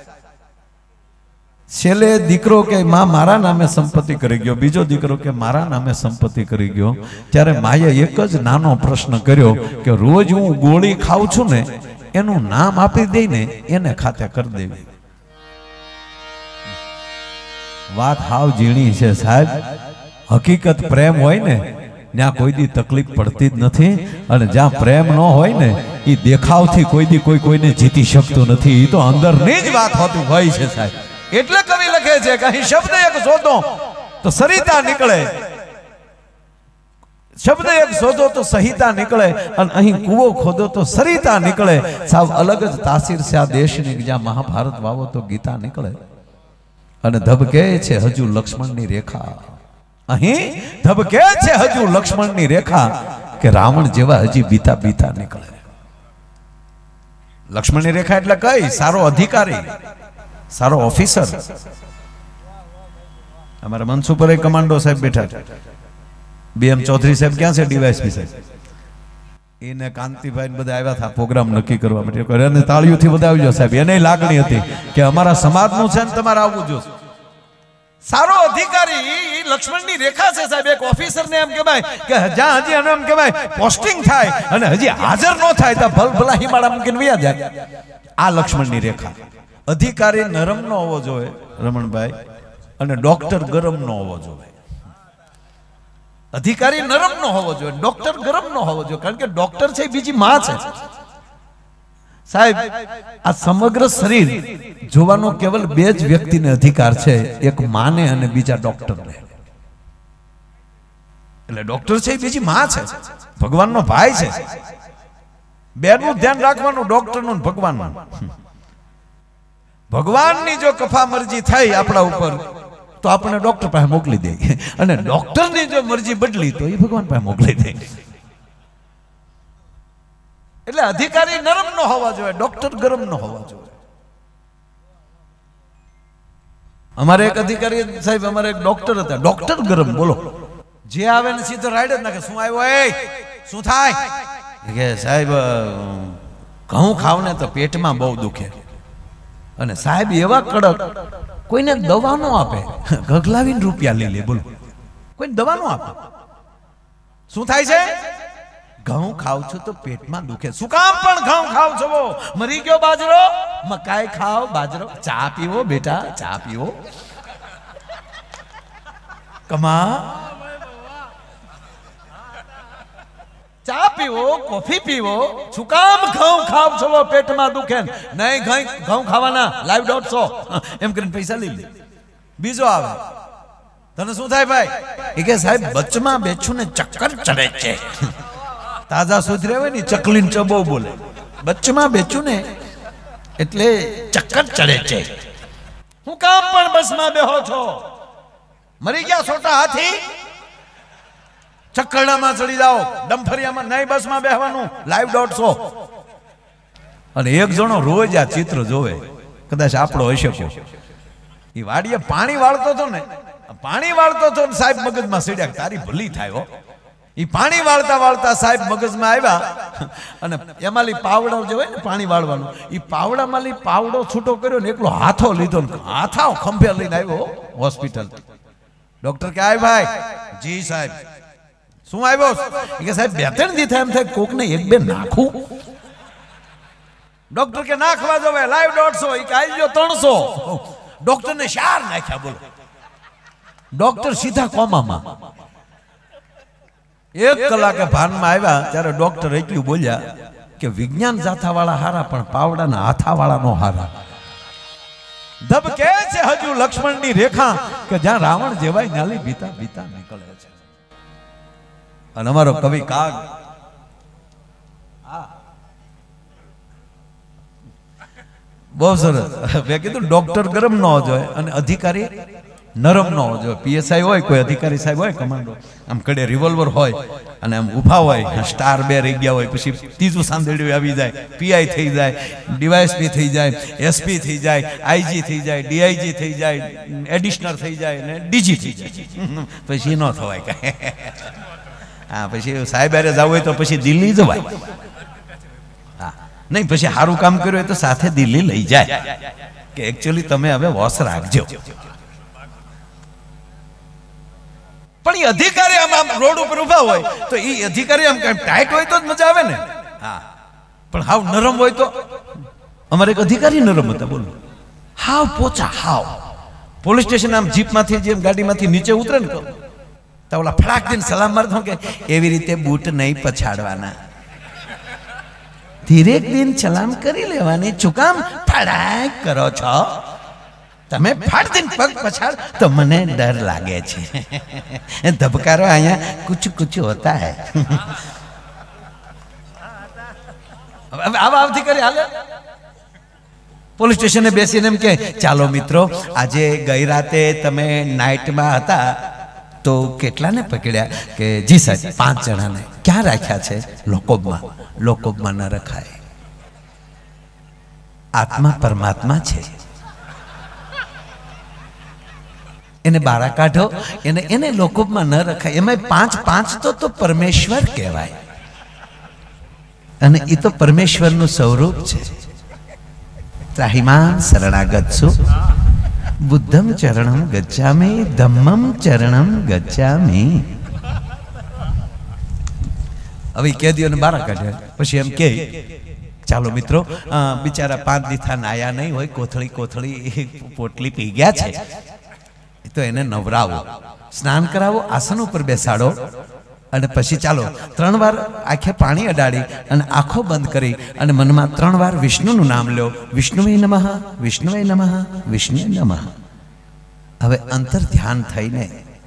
છેલ્લે દીકરો કે માં મારા નામે સંપત્તિ કરી ગયો, બીજો દીકરો કે મારા નામે સંપત્તિ કરી ગયો. ત્યારે માએ એક જ નાનો પ્રશ્ન કર્યો કે રોજ હું ગોળી ખાઉં છું ને એનું નામ આપી દઈને એને ખાતે કરી દેવી. વાત હાવ ઝીણી છે સાહેબ. હકીકત પ્રેમ હોય ને ત્યાં કોઈ દી તકલીફ પડતી જ નથી, અને જ્યાં પ્રેમ ન હોય ને એ દેખાવથી કોઈ દી કોઈને જીતી શકતું નથી. એ તો અંદરની જ વાત હોતી હોય છે સાહેબ. એટલે કવિ લખે છે કે અહીં શબ્દ એક શોધો તો સરિતા નીકળે, શબ્દ એક શોધો તો સંહિતા નીકળે, અને અહીં કૂવો ખોદો તો સરિતા નીકળે. સાવ અલગ જ તાસીર છે આ દેશની, જ્યાં મહાભારત વાવો તો ગીતા નીકળે. અને ધબકે છે હજુ લક્ષ્મણની રેખા, અહીં ધબકે છે હજુ લક્ષ્મણની રેખા કે રાવણ જેવા હજી બીતા બીતા નીકળે. લક્ષ્મણની રેખા એટલે કઈ? સારો અધિકારી, સારો ઓફિસર. અમારા મનસુપર કમાન્ડો સાહેબ બેઠા છે. BM ચૌધરી સાહેબ ક્યાં છે? ડીવાયએસપી સાહેબ. એને કાંતિભાઈ ને બધા આવ્યા હતા પ્રોગ્રામ નક્કી કરવા માટે. અને તાળીઓથી બધા આવી જાવ સાહેબ. એને લાગણી હતી કે અમારા સમાજનું છે ને તમારે આવવું જોઈએ. સારો અધિકારી લક્ષ્મણની રેખા છે સાહેબ. એક ઓફિસરને એમ કહેવાય કે જ્યાં હજી એમ કહેવાય પોસ્ટિંગ થાય અને હજી હાજર ન થાય તો ભલા હિમાળા મૂકીને વયા જાય. આ લક્ષ્મણની રેખા. અધિકારી નરમ નો હોવો જોઈએ રમણભાઈ, અને ડોક્ટર ગરમ નો હોવો જોઈએ. અધિકારી નરમ નો હોવો જોઈએ, ડોક્ટર ગરમ નો હોવો જોઈએ. કારણ કે ડોક્ટર છે બીજી માં છે સાહેબ. આ સમગ્ર શરીર જોવાનો કેવલ બે જ વ્યક્તિને અધિકાર છે, એક માને અને બીજા ડોક્ટરને. એટલે ડોક્ટર છે બીજી માં છે, ભગવાનનો ભાઈ છે. બેનું ધ્યાન રાખવાનું, ડોક્ટરનું ભગવાનનું. ભગવાનની જો કફા મરજી થઈ આપણા ઉપર તો આપણે ડોક્ટર પાસે મોકલી દે, અને ડોક્ટરની જો મરજી બદલી તો એ ભગવાન પાસે મોકલી દે. એટલે અધિકારી નરમ નો હોવા જોઈએ, ડોક્ટર ગરમ નો હોવા જોઈએ. અમારે એક અધિકારી સાહેબ, અમારે એક ડોક્ટર હતા, ડોક્ટર ગરમ. બોલો, જે આવે ને સીધો રાઈડ જ નાખે. શું આવ્યો? એ શું થાય? કે સાહેબ ઘઉં ખાવ ને તો પેટમાં બહુ દુખે. અને સાહેબ એવા કડક, કોઈને દવા નો આપે, ગગલાવીને રૂપિયા લઈ લે. બોલો, કોઈને દવા નો આપે. શું થાય છે? ઘઉં ખાવ છો તો પેટમાં દુખે. શું કામ પણ ઘઉં ખાવ છો? મરી ગયો બાજરો, મકાઈ ખાવ, બાજરો. ચા પીવો બેટા, ચા પીવો. કમા ચા પીવો, કોફી પીવો. શું કામ ઘઉં ખાવ છો? પેટમાં દુખે. નહીં, ઘઉં ખાવાના live.100 એમ કરીને પૈસા લઈ લે. બીજો આવે, તને શું થાય ભાઈ? એ કે સાહેબ બચમાં બેઠું ને ચક્કર ચડે છે. તાજા સુધરે હોય ને ચકલીને ચબો બોલે. બચમાં બેઠું ને એટલે ચક્કર ચડે છે. હું કામ પણ બસમાં બેહો છો? મરી ગયા છોટા હાથી? ચક્કરડામાં ચડી જાઓ, ડમફરિયામાં નહીં, બસમાં બેહવાનું. live.100. અને એક જણો રોજ આ ચિત્ર જોવે, કદાચ આપણો હશે. એ વાડીએ પાણી વાળતો હતો ને, પાણી વાળતો હતો ને સાહેબ મગજમાં સીડ્યા, તારી ભલી થાય હો. એ પાણી વાળતા વાળતા સાહેબ મગજમાં આવ્યા, અને એમાંલી પાવડો જે હોય ને પાણી વાળવાનો, એ પાવડામાં પાવડો છૂટો કર્યો ને એકલો હાથો લીધો ને હાથાઓ ખંભે લઈને આવ્યો હોસ્પિટલ. ડોક્ટર કે આય ભાઈ. જી સાહેબ. શું આવ્યો? કે સાહેબ બે ત્રણ દી થાય એમ થાય કોકને એક બે નાખું. ડોક્ટર કે નાખવા જવે live.100. એ કે આવી ગયો 300. ડોક્ટર ને 4 નાખ્યા. બોલો, ડોક્ટર સીધા કોમામાં. 1 કલાકે ભાનમાં આવ્યા ત્યારે ડોક્ટર એટલું બોલ્યા કે વિજ્ઞાન જાથાવાળા હારા પણ પાવડાના હાથાવાળા નો હારા. ધબકે છે હજુ લક્ષ્મણની રેખા કે જ્યાં રાવણ જેવાય નાલી ભીતા ભીતા નીકળે છે. અને અમારો કવિ કાગ બહુ સરસ. મેં કીધું ડોક્ટર ગરમ ન હોવો જોઈએ અને અધિકારી નરમ ન હોવો જોઈએ. PSI હોય, કોઈ અધિકારી સાહેબ હોય, કમાન્ડો, આમ કડે રિવોલ્વર હોય અને આમ ઊભા હોય, સ્ટાર 2 રહી ગયા હોય, પછી ત્રીજું સાંદેડ્યું આવી જાય, PI થઈ જાય, DYSP થઈ જાય, SP થઈ જાય, IG થઈ જાય, DIG થઈ જાય, એડિશનલ થઈ જાય ને DG થઈ જાય. પછી ન થવાય કાંઈ. હા, પછી સાહેબ હારે જવું હોય તો પછી દિલ્હી જવાય. હા, નહીં પછી સારું કામ કર્યું હોય તો સાથે દિલ્હી લઈ જાય કે એકચ્યુઅલી તમે હવે વોશ રાખજો. પણ એ અધિકારી આમ રોડ ઉપર ઉભા હોય તો એ અધિકારી આમ ટાઈટ હોય તો જ મજા આવે ને. હા, પણ હાવ નરમ હોય તો. અમારે એક અધિકારી નરમ હતા. બોલો, હાવ પોચા, હાવ. પોલીસ સ્ટેશન આમ જીપમાંથી જેમ ગાડીમાંથી નીચે ઉતરે ને તો ઓલા ફડાક દઈને સલામ મારતો કે એવી રીતે બૂટ નહીં પછાડવાના, ધીરેક દિન સલામ કરી લેવાની. ચુકામ ફડાક કરો છો તમે? ફાડ દિન પગ પછાડ તો મને ડર લાગે છે. ધબકારો અહીંયા કુછ કુછ હોતા હૈ. આવા આવતી કરી હાલે. પોલીસ સ્ટેશને બેસીને એમ કે ચાલો મિત્રો, આજે ગઈ રાતે તમે નાઇટમાં હતા તો કેટલાને પકડ્યા? કે જી સાહેબ 5 જણાને. ક્યાં રાખ્યા છે? લોકોબમાં. લોકોબમાં ન રખાય, આત્મા પરમાત્મા છે. એને બારા કાઢો, એને લોકોમાં ન રખાય. એમાં પાંચ તો પરમેશ્વર કહેવાય, અને એ તો પરમેશ્વરનું સ્વરૂપ છે. ત્રાહિમામ શરણાગતસુ બુદ્ધમ ચરણમ ગચ્છામિ ધમ્મમ ચરણમ ગચ્છામિ. હવે કેદીઓને બારા કાઢ્યા પછી એમ કે ચાલો મિત્રો, બિચારા 5 દીથા નાયા નહીં હોય, કોથળી પોટલી પી ગયા છે, તો એને નવરાવો, સ્નાન કરાવો, આસન ઉપર બેસાડો, અને પછી ચાલો 3 વાર આંખે પાણી અડાડી અને આંખો બંધ કરી અને મનમાં 3 વાર વિષ્ણુનું નામ લો. વિષ્ણુવે નમઃ, વિષ્ણુવે નમઃ, વિષ્ણુવે નમઃ. હવે અંતર ધ્યાન થઈને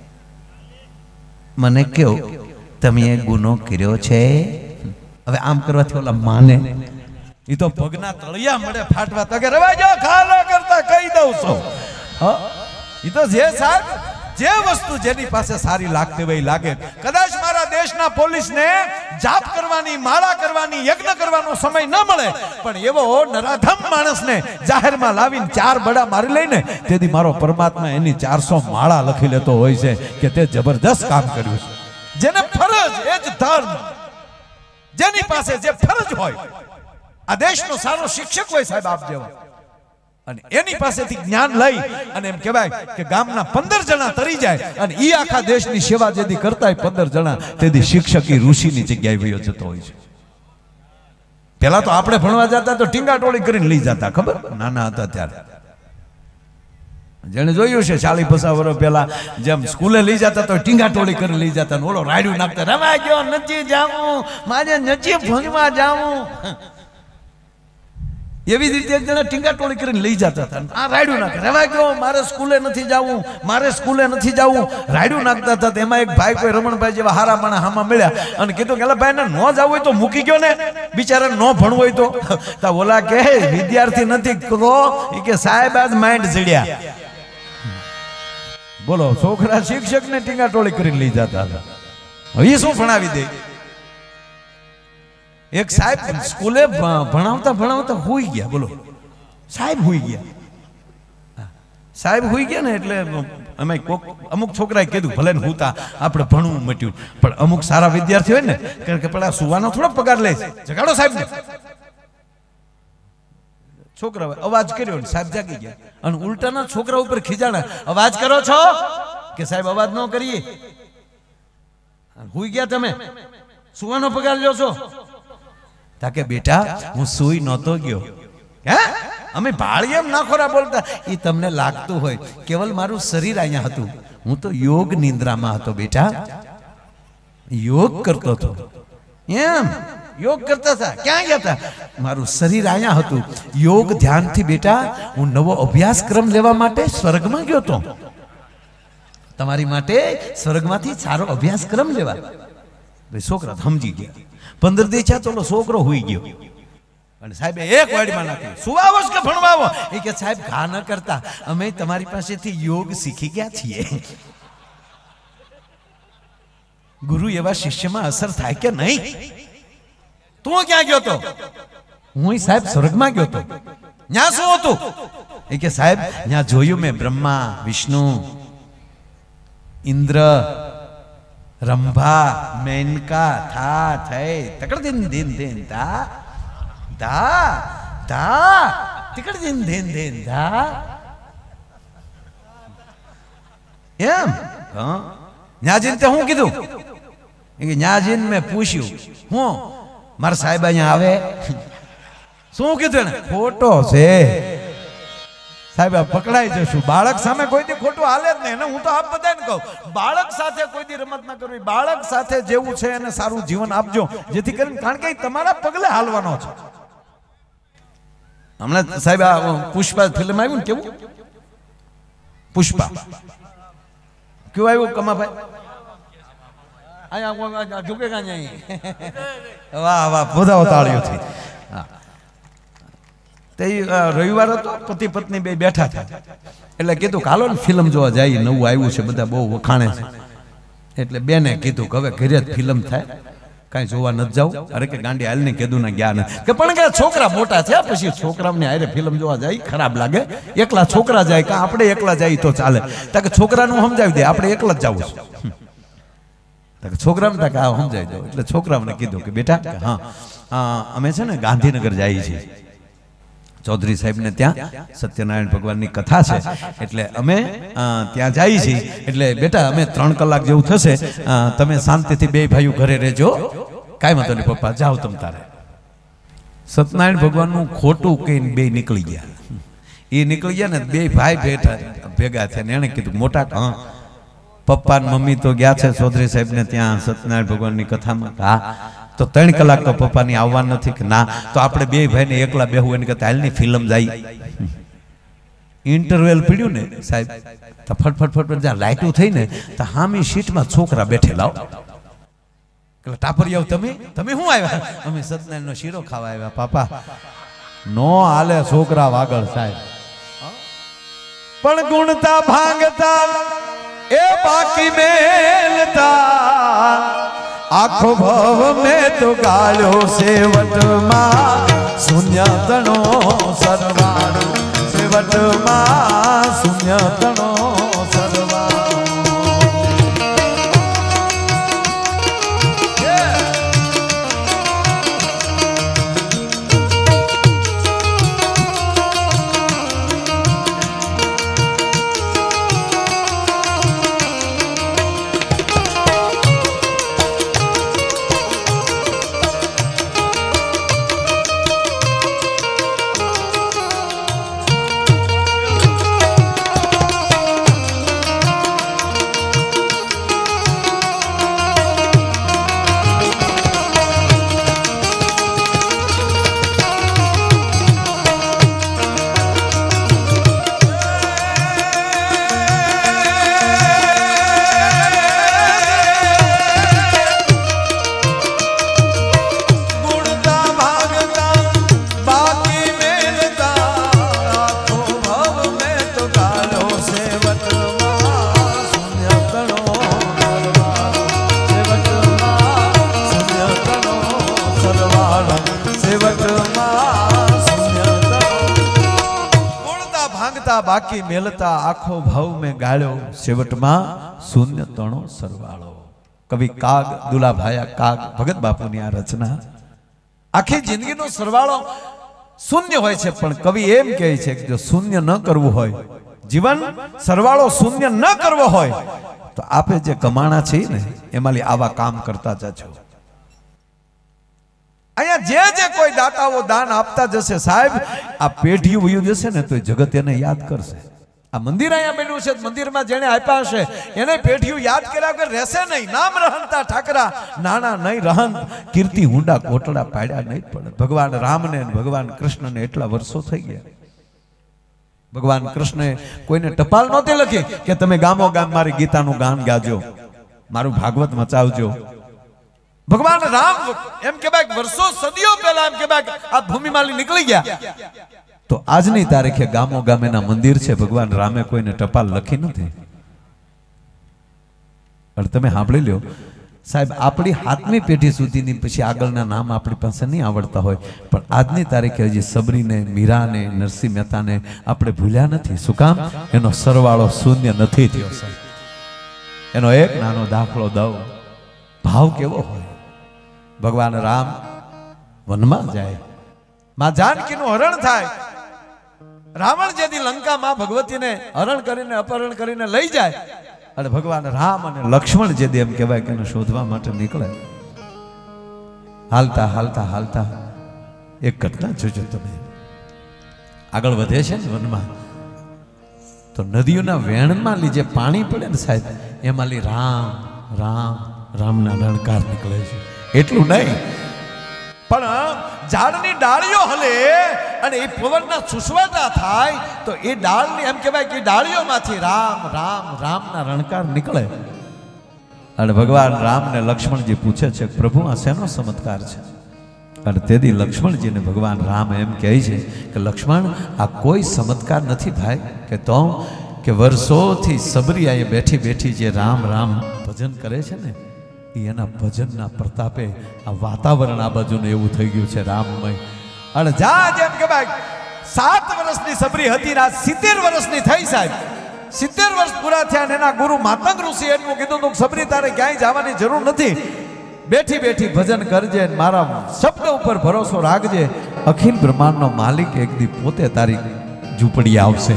મને કહો, તમે એ ગુનો કર્યો છે? હવે આમ કરવાથી ઓલા માને, એ તો પગના તળિયા મળે ફાટવા, તો કે રવા જાઓ, ખાલા કરતા કહી દઉં છું. એ તો જે સાહેબ જે વસ્તુ જેની પાસે સારી લાગતી હોય લાગે. કદાચ મારા દેશના પોલીસને જાપ કરવાની, માળા કરવાની, યજ્ઞ કરવાનો સમય ન મળે, પણ એવો નરાધમ માણસને જાહેરમાં લાવીને 4 બડા મારી લઈને તેથી મારો પરમાત્મા એની 400 માળા લખી લેતો હોય છે કે તે જબરદસ્ત કામ કર્યું છે. જેને ફરજ એ જ ધર્મ, જેની પાસે જે ફરજ હોય, આ દેશનો સારો શિક્ષક હોય સાહેબ આપ જેવો, અને એની પાસેથી જ્ઞાન લઈ અને એમ કહેવાય કે ગામના 15 જણા તરી જાય અને ઈ આખા દેશની સેવા જેથી કરતા 15 જણા તેથી શિક્ષક ઋષિની જગ્યાએ વયો જતો હોય છે. પેલા તો આપણે ભણવા જતા તો ટીંગાટોળી કરીને લઈ જતા, ખબર નાના હતા ત્યારે. જેને જોયું છે 40-50 વર્ષ પહેલા જેમ સ્કૂલે લઈ જતા તો ટીંગાટોળી કરીને લઈ જતા, ઓલો રાડ્યું નાખતા, રવા ગયો નથી જાવું, મારે નથી ભણવા જાવું. એવી રીતે એક જણા ટીંગાટોળી કરીને લઈ જતા હતા. આ રાડ્યું નાખે, રવા ગયો, મારે સ્કૂલે નથી જવું, મારે સ્કૂલે નથી જવું, રાડ્યું નાખતા હતા. એમાં એક ભાઈ કોઈ રમણભાઈ જેવા હારા માણા હામાં મળ્યા અને કીધું કે ભાઈ ને ન જવું હોય તો મૂકી ગયો ને, બિચારા ન ભણવું હોય તો ઓલા કે વિદ્યાર્થી નથી તો એ કે સાહેબ આજ માઇન્ડ જડ્યા. બોલો, છોકરા શિક્ષક ને ટીંગાટોળી કરીને લઈ જતા હતા. હવે શું ભણાવી દે? એક સાહેબ સ્કૂલે ભણાવતા હુઈ ગયા. બોલો, સાહેબ હુઈ ગયા. સાહેબ હુઈ ગયા ને એટલે અમે અમુક છોકરાએ કીધું ભલે ને હુતા, આપણે ભણવું મટ્યું. પણ અમુક સારા વિદ્યાર્થી હોય ને, કારણ કે પેલા સુવાનો થોડો પગાર લે છે, જગાડો સાહેબ ને. છોકરા અવાજ કર્યો, સાહેબ જાગી ગયા અને ઉલટાના છોકરા ઉપર ખીજાણા, અવાજ કરો છો કે સાહેબ અવાજ ન કરીએ, હુઈ ગયા તમે, સુવાનો પગાર લ્યો છો? તાકે બેટા હું સુઈ નહોતો ગયો. હે અમે ભાળી એમ ના ખોરા બોલતા, એ તમને લાગતું હોય કેવલ મારું શરીર અહીંયા હતું, હું તો યોગ નિંદ્રામાં હતો બેટા, યોગ કરતો હતો. એમ યોગ કરતા હતા? ક્યાં ગયા હતા? મારું શરીર અહીંયા હતું. યોગ ધ્યાનથી બેટા હું નવો અભ્યાસક્રમ લેવા માટે સ્વર્ગમાં ગયો હતો, તમારી માટે સ્વર્ગમાંથી સારો અભ્યાસક્રમ લેવા. ભાઈ છોકરા સમજી ગયા. 15 દી થયા તો છોકરો હુઈ ગયો અને સાહેબે એક વાડીમાં નાખ્યું, સુવાવો કે ભણવાવો? એ કે સાહેબ ઘા ન કરતા, અમે તમારી પાસેથી યોગ શીખી ગયા છીએ. ગુરુ એવા શિષ્યમાં અસર થાય કે નહીં? તું ક્યાં ગયો તો? હું સાહેબ સ્વર્ગમાં ગયો તો. ત્યાં શું હતું? એ કે સાહેબ ત્યાં જોયું મેં બ્રહ્મા, વિષ્ણુ, ઇન્દ્ર, રંભા, મેનકા, થા થઈ તકડ દિન દિન ધા ધા ધા તકડ દિન દિન ધા. એમ ન્યાજીન તે હું કીધું? ન્યાજીન મેં પૂછ્યું, હું મારા સાહેબ અહીંયા આવે? શું કીધું એને? ખોટો છે સાહેબ, પકડાઈ જશું. બાળક સામે કોઈ દી ખોટું હાલે જ નહીં. હું તો આપ બધાને કહું, બાળક સાથે કોઈ દી રમત ના કરવી. બાળક સાથે જેવું છે એને સારું જીવન આપજો, જેથી કરીને, કારણ કે તમારા પગલે હાલવાનો છે. હમણાં સાહેબ આ પુષ્પા ફિલ્મ આવ્યું ને, કેવું પુષ્પા કેવું આવ્યું કમાભાઈ? અહીંયા ઝુકેગા નહીં. વાહ વાહ, બધા તાળીઓથી. તે રવિવાર હતો, પતિ પત્ની બે બેઠા હતા એટલે કીધું હાલો ને ફિલ્મ જોવા જઈએ, નવું આવ્યું છે, બધા બહુ વખાણે છે. એટલે બેને કીધું કે હવે ઘરે જ ફિલ્મ થાય, કાંઈ જોવા નથી જાવ? અરે કે ગાંડી હાલ ને કીધું ને ગયા ને કે પણ કે છોકરા મોટા થયા પછી છોકરાને હારે ફિલ્મ જોવા જાય ખરાબ લાગે. એકલા છોકરા જાય કે આપણે એકલા જાય તો ચાલે. તા કે છોકરાનું સમજાવી દે, આપણે એકલા જ જવું છે. છોકરાને તા કે આ સમજાવી દો. એટલે છોકરાઓને કીધું કે બેટા હા અમે છે ને ગાંધીનગર જઈએ છીએ, ચૌધરી સાહેબને ત્યાં સત્યનારાયણ ભગવાનની કથા છે એટલે અમે ત્યાં જઈએ છીએ. એટલે બેટા અમે 3 કલાક જેવું થશે, તમે શાંતિથી બે ભાઈઓ ઘરે રહેજો, કાંઈ વાંધો નહીં પપ્પા, જાઓ તમ તારે. સત્યનારાયણ ભગવાનનું ખોટું કહીને બે નીકળી ગયા. એ નીકળી ગયા ને બે ભાઈ ભેગા થયા ને એણે કીધું મોટા પપ્પા ને મમ્મી તો ગયા છે ચૌધરી સાહેબને ત્યાં સત્યનારાયણ ભગવાનની કથામાં. હા તો 3 કલાક તો પપ્પાની આવવાનું નથી કે ના, તો આપણે બે ભાઈને એકલા બેહવું એને કરતા હાલની ફિલ્મ જાય. ઇન્ટરવેલ પડ્યું ને સાહેબ તો ફટફટ જ્યાં લાઈટું થઈ ને તો હામી સીટમાં છોકરા બેઠેલા. એટલે ટાપરિયાઓ તમે શું આવ્યા? અમે સત્યનારાયણનો શીરો ખાવા આવ્યા. પાપા નો હાલે છોકરા વાગળ સાહેબ. પણ ગુણતા ભાંગતા એ બાકી મેલતા આખો ભવ મેં તો ગાળ્યો સેવટમાં શૂન્ય તણો સરવાળો, સેવટમાં શૂન્ય તણો સરવાળો. બાકી મેલતા આખો ભાવ મેં ગાળ્યો સેવટમાં શૂન્ય તણો સરવાળો. કવિ કાગ દુલાભાયા કાગ ભગત બાપુની આ રચના. આખી જિંદગીનો સરવાળો શૂન્ય હોય છે, પણ કવિ એમ કહે છે કે જો શૂન્ય ન કરવું હોય, જીવન સરવાળો શૂન્ય ન કરવો હોય તો આપે જે કમાણા છે ને એમાંથી આવા કામ કરતા જજો. અહીંયા જે કોઈ દાતાઓ દાન આપતા જશે સાહેબ, આ પેઢીઓ વયું જશે ને તો જગત એને યાદ કરશે. આ મંદિર અહીંયા બન્યું છે, મંદિરમાં જેને આપ્યા હશે એને પેઢીઓ યાદ કર્યા વગર રહેશે નહીં. નામ રહનતા ઠાકરા નાના નહીં રહન, કીર્તિ હુંડા કોટડા પાડ્યા નહીં પડે. ભગવાન રામને ભગવાન કૃષ્ણને એટલા વર્ષો થઈ ગયા. ભગવાન કૃષ્ણે કોઈને ટપાલ નહોતી લખી કે તમે ગામો ગામ મારી ગીતાનું ગાન ગાજો, મારું ભાગવત મચાવજો. ભગવાન રામ એમ કે ભાઈ વર્ષો સદીઓ પહેલા એમ કે ભાઈ આ ભૂમિમાંથી નીકળી ગયા, તો આજની તારીખે ગામો ગામેના મંદિર છે. ભગવાન રામે કોઈને ટપાલ લખી નથી. અને તમે સાંભળી લ્યો સાહેબ, આપણી 7મી પેઢી સુધીની પછી આગળના નામ આપણી પાસે નહીં આવડતા હોય, પણ આજની તારીખે હજી સબરીને, મીરાને, નરસિંહ મહેતાને આપણે ભૂલ્યા નથી. શું કામ? એનો સરવાળો શૂન્ય નથી થયો સાહેબ. એનો એક નાનો દાખલો દઉં. ભાવ કેવો હોય? ભગવાન રામ વનમાં જાય, માં જાનકીનું હરણ થાય. રાવણ જેથી લંકામાં ભગવતીને હરણ કરીને અપહરણ કરીને લઈ જાય, અને ભગવાન રામ અને લક્ષ્મણ જેથી એમ કહેવાય કે એને શોધવા માટે નીકળે. હાલતા હાલતા હાલતા એક ઘટના જોજો તમે. આગળ વધે છે ને વનમાં, તો નદીઓના વેણમાં જે પાણી પડે ને સાહેબ, એમાં રામ રામ રામના રણકાર નીકળે છે. એટલું નહીં, પણ ઝાડની ડાળીઓ હલે અને એ પવનના સુસવાટા થાય તો એ ડાળની એમ કહેવાય કે ડાળીઓમાંથી રામ રામ રામના રણકાર નીકળે. અને ભગવાન રામને લક્ષ્મણજી પૂછે છે પ્રભુ આ શેનો ચમત્કાર છે? અને તેથી લક્ષ્મણજીને ભગવાન રામ એમ કહે છે કે લક્ષ્મણ આ કોઈ ચમત્કાર નથી ભાઈ, કે તો કે વર્ષોથી સબરી અહીંયા બેઠી બેઠી જે રામ રામ ભજન કરે છે ને, એના ભજનના પ્રતાપે આ વાતાવરણ આ બાજુનું એવું થઈ ગયું છે રામમય. અને જા જેમ કે ભાઈ 7 વર્ષની સબરી હતી ને 70 વર્ષની થઈ સાહેબ. 70 વર્ષ પૂરા થયા અને એના ગુરુ માતંગ ઋષિ એનું કીધું તું સબરી તારે ક્યાંય જવાની જરૂર નથી, બેઠી બેઠી ભજન કરજે, મારા શબ્દ ઉપર ભરોસો રાખજે, અખિલ બ્રહ્માંડનો માલિક એક દી પોતે તારી ઝૂંપડી આવશે.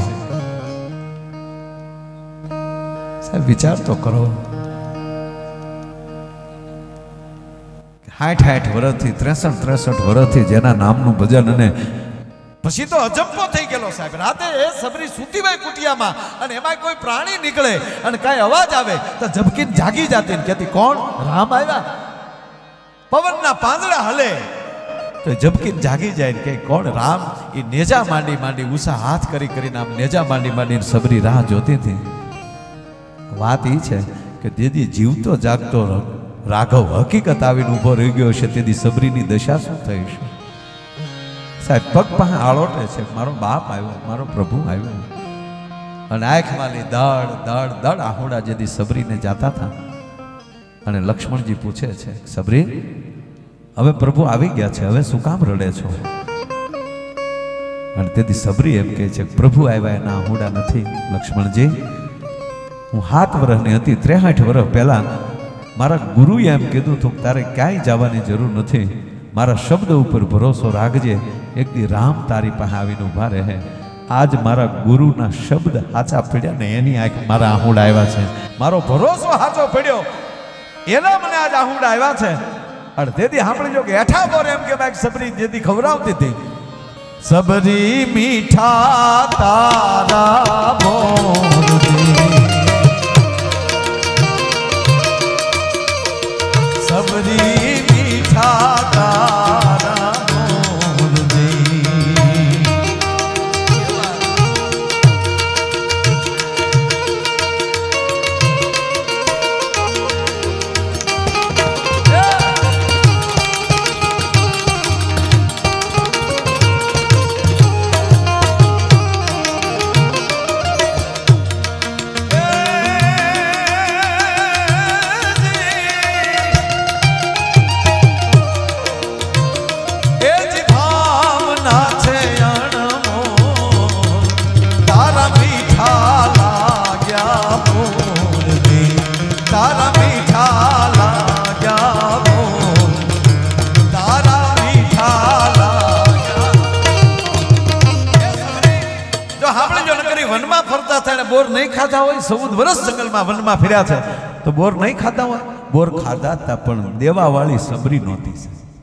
સાહેબ વિચાર તો કરો, 60 વર્ષથી 63 વર્ષથી જેના નામનું ભજન, અને પછી તો અજંપો થઈ ગયેલો સાહેબ. રાતે એ સબરી સૂતી હોય કુટિયામાં અને એમાં કોઈ પ્રાણી નીકળે અને કાંઈ અવાજ આવે તો ઝબકીને જાગી જાતી ને કહેતી કોણ? રામ આવ્યા. પવનના પાંદડા હલે તો ઝબકીને જાગી જાય ને કે કોણ? રામ. એ નેજા માંડી માંડી ઉષા હાથ કરી કરીને આમ નેજા માંડી માંડીને સબરી રાહ જોતી હતી. વાત એ છે કે દીદી જીવતો જાગતો રાઘવ હકીકત આવીને ઊભો રહી ગયો છે, તેથી સબરીની દશા શું થઈ છે સાહેબ? પગ પાસે આળોટે છે, મારો બાપ આવ્યો, મારો પ્રભુ આવ્યો. અને આંખમાંની દડ દડ દડ આહોડા જેથી સબરીને જાતા હતા. અને લક્ષ્મણજી પૂછે છે, સબરી હવે પ્રભુ આવી ગયા છે, હવે શું કામ રડે છો? અને તેથી સબરી એમ કહે છે, પ્રભુ આવ્યા એના આહોડા નથી લક્ષ્મણજી. હું 7 વર્ષની હતી, 63 વર્ષ પહેલા મારા ગુરુએ એમ કીધું હતું તારે ક્યાંય જવાની જરૂર નથી, મારા શબ્દ ઉપર ભરોસો રાખજે, એક દી રામ તારી પાસે આવીને ઊભા રહે. આજ મારા ગુરુના શબ્દ સાચા પડ્યા ને એની આંખ મારા આહુડા આવ્યા છે. મારો ભરોસો સાચો પડ્યો એના મને આજ આહુડા આવ્યા છે. અને તેથી સાંભળી જો કે હેઠા બોર એમ કે ભાઈ સબરી જેથી ખવડાવતી હતી, સબરી મીઠા તારા બોરદી, સબરી મીઠા તારા બોરદી. બોર નહીં ખાધા હોય, 14 વર્ષ જંગલમાં વનમાં ફર્યા છે તો બોર નહીં ખાધા હોય? બોર ખાધા હતા પણ દેવાવાળી સબરી નહોતી.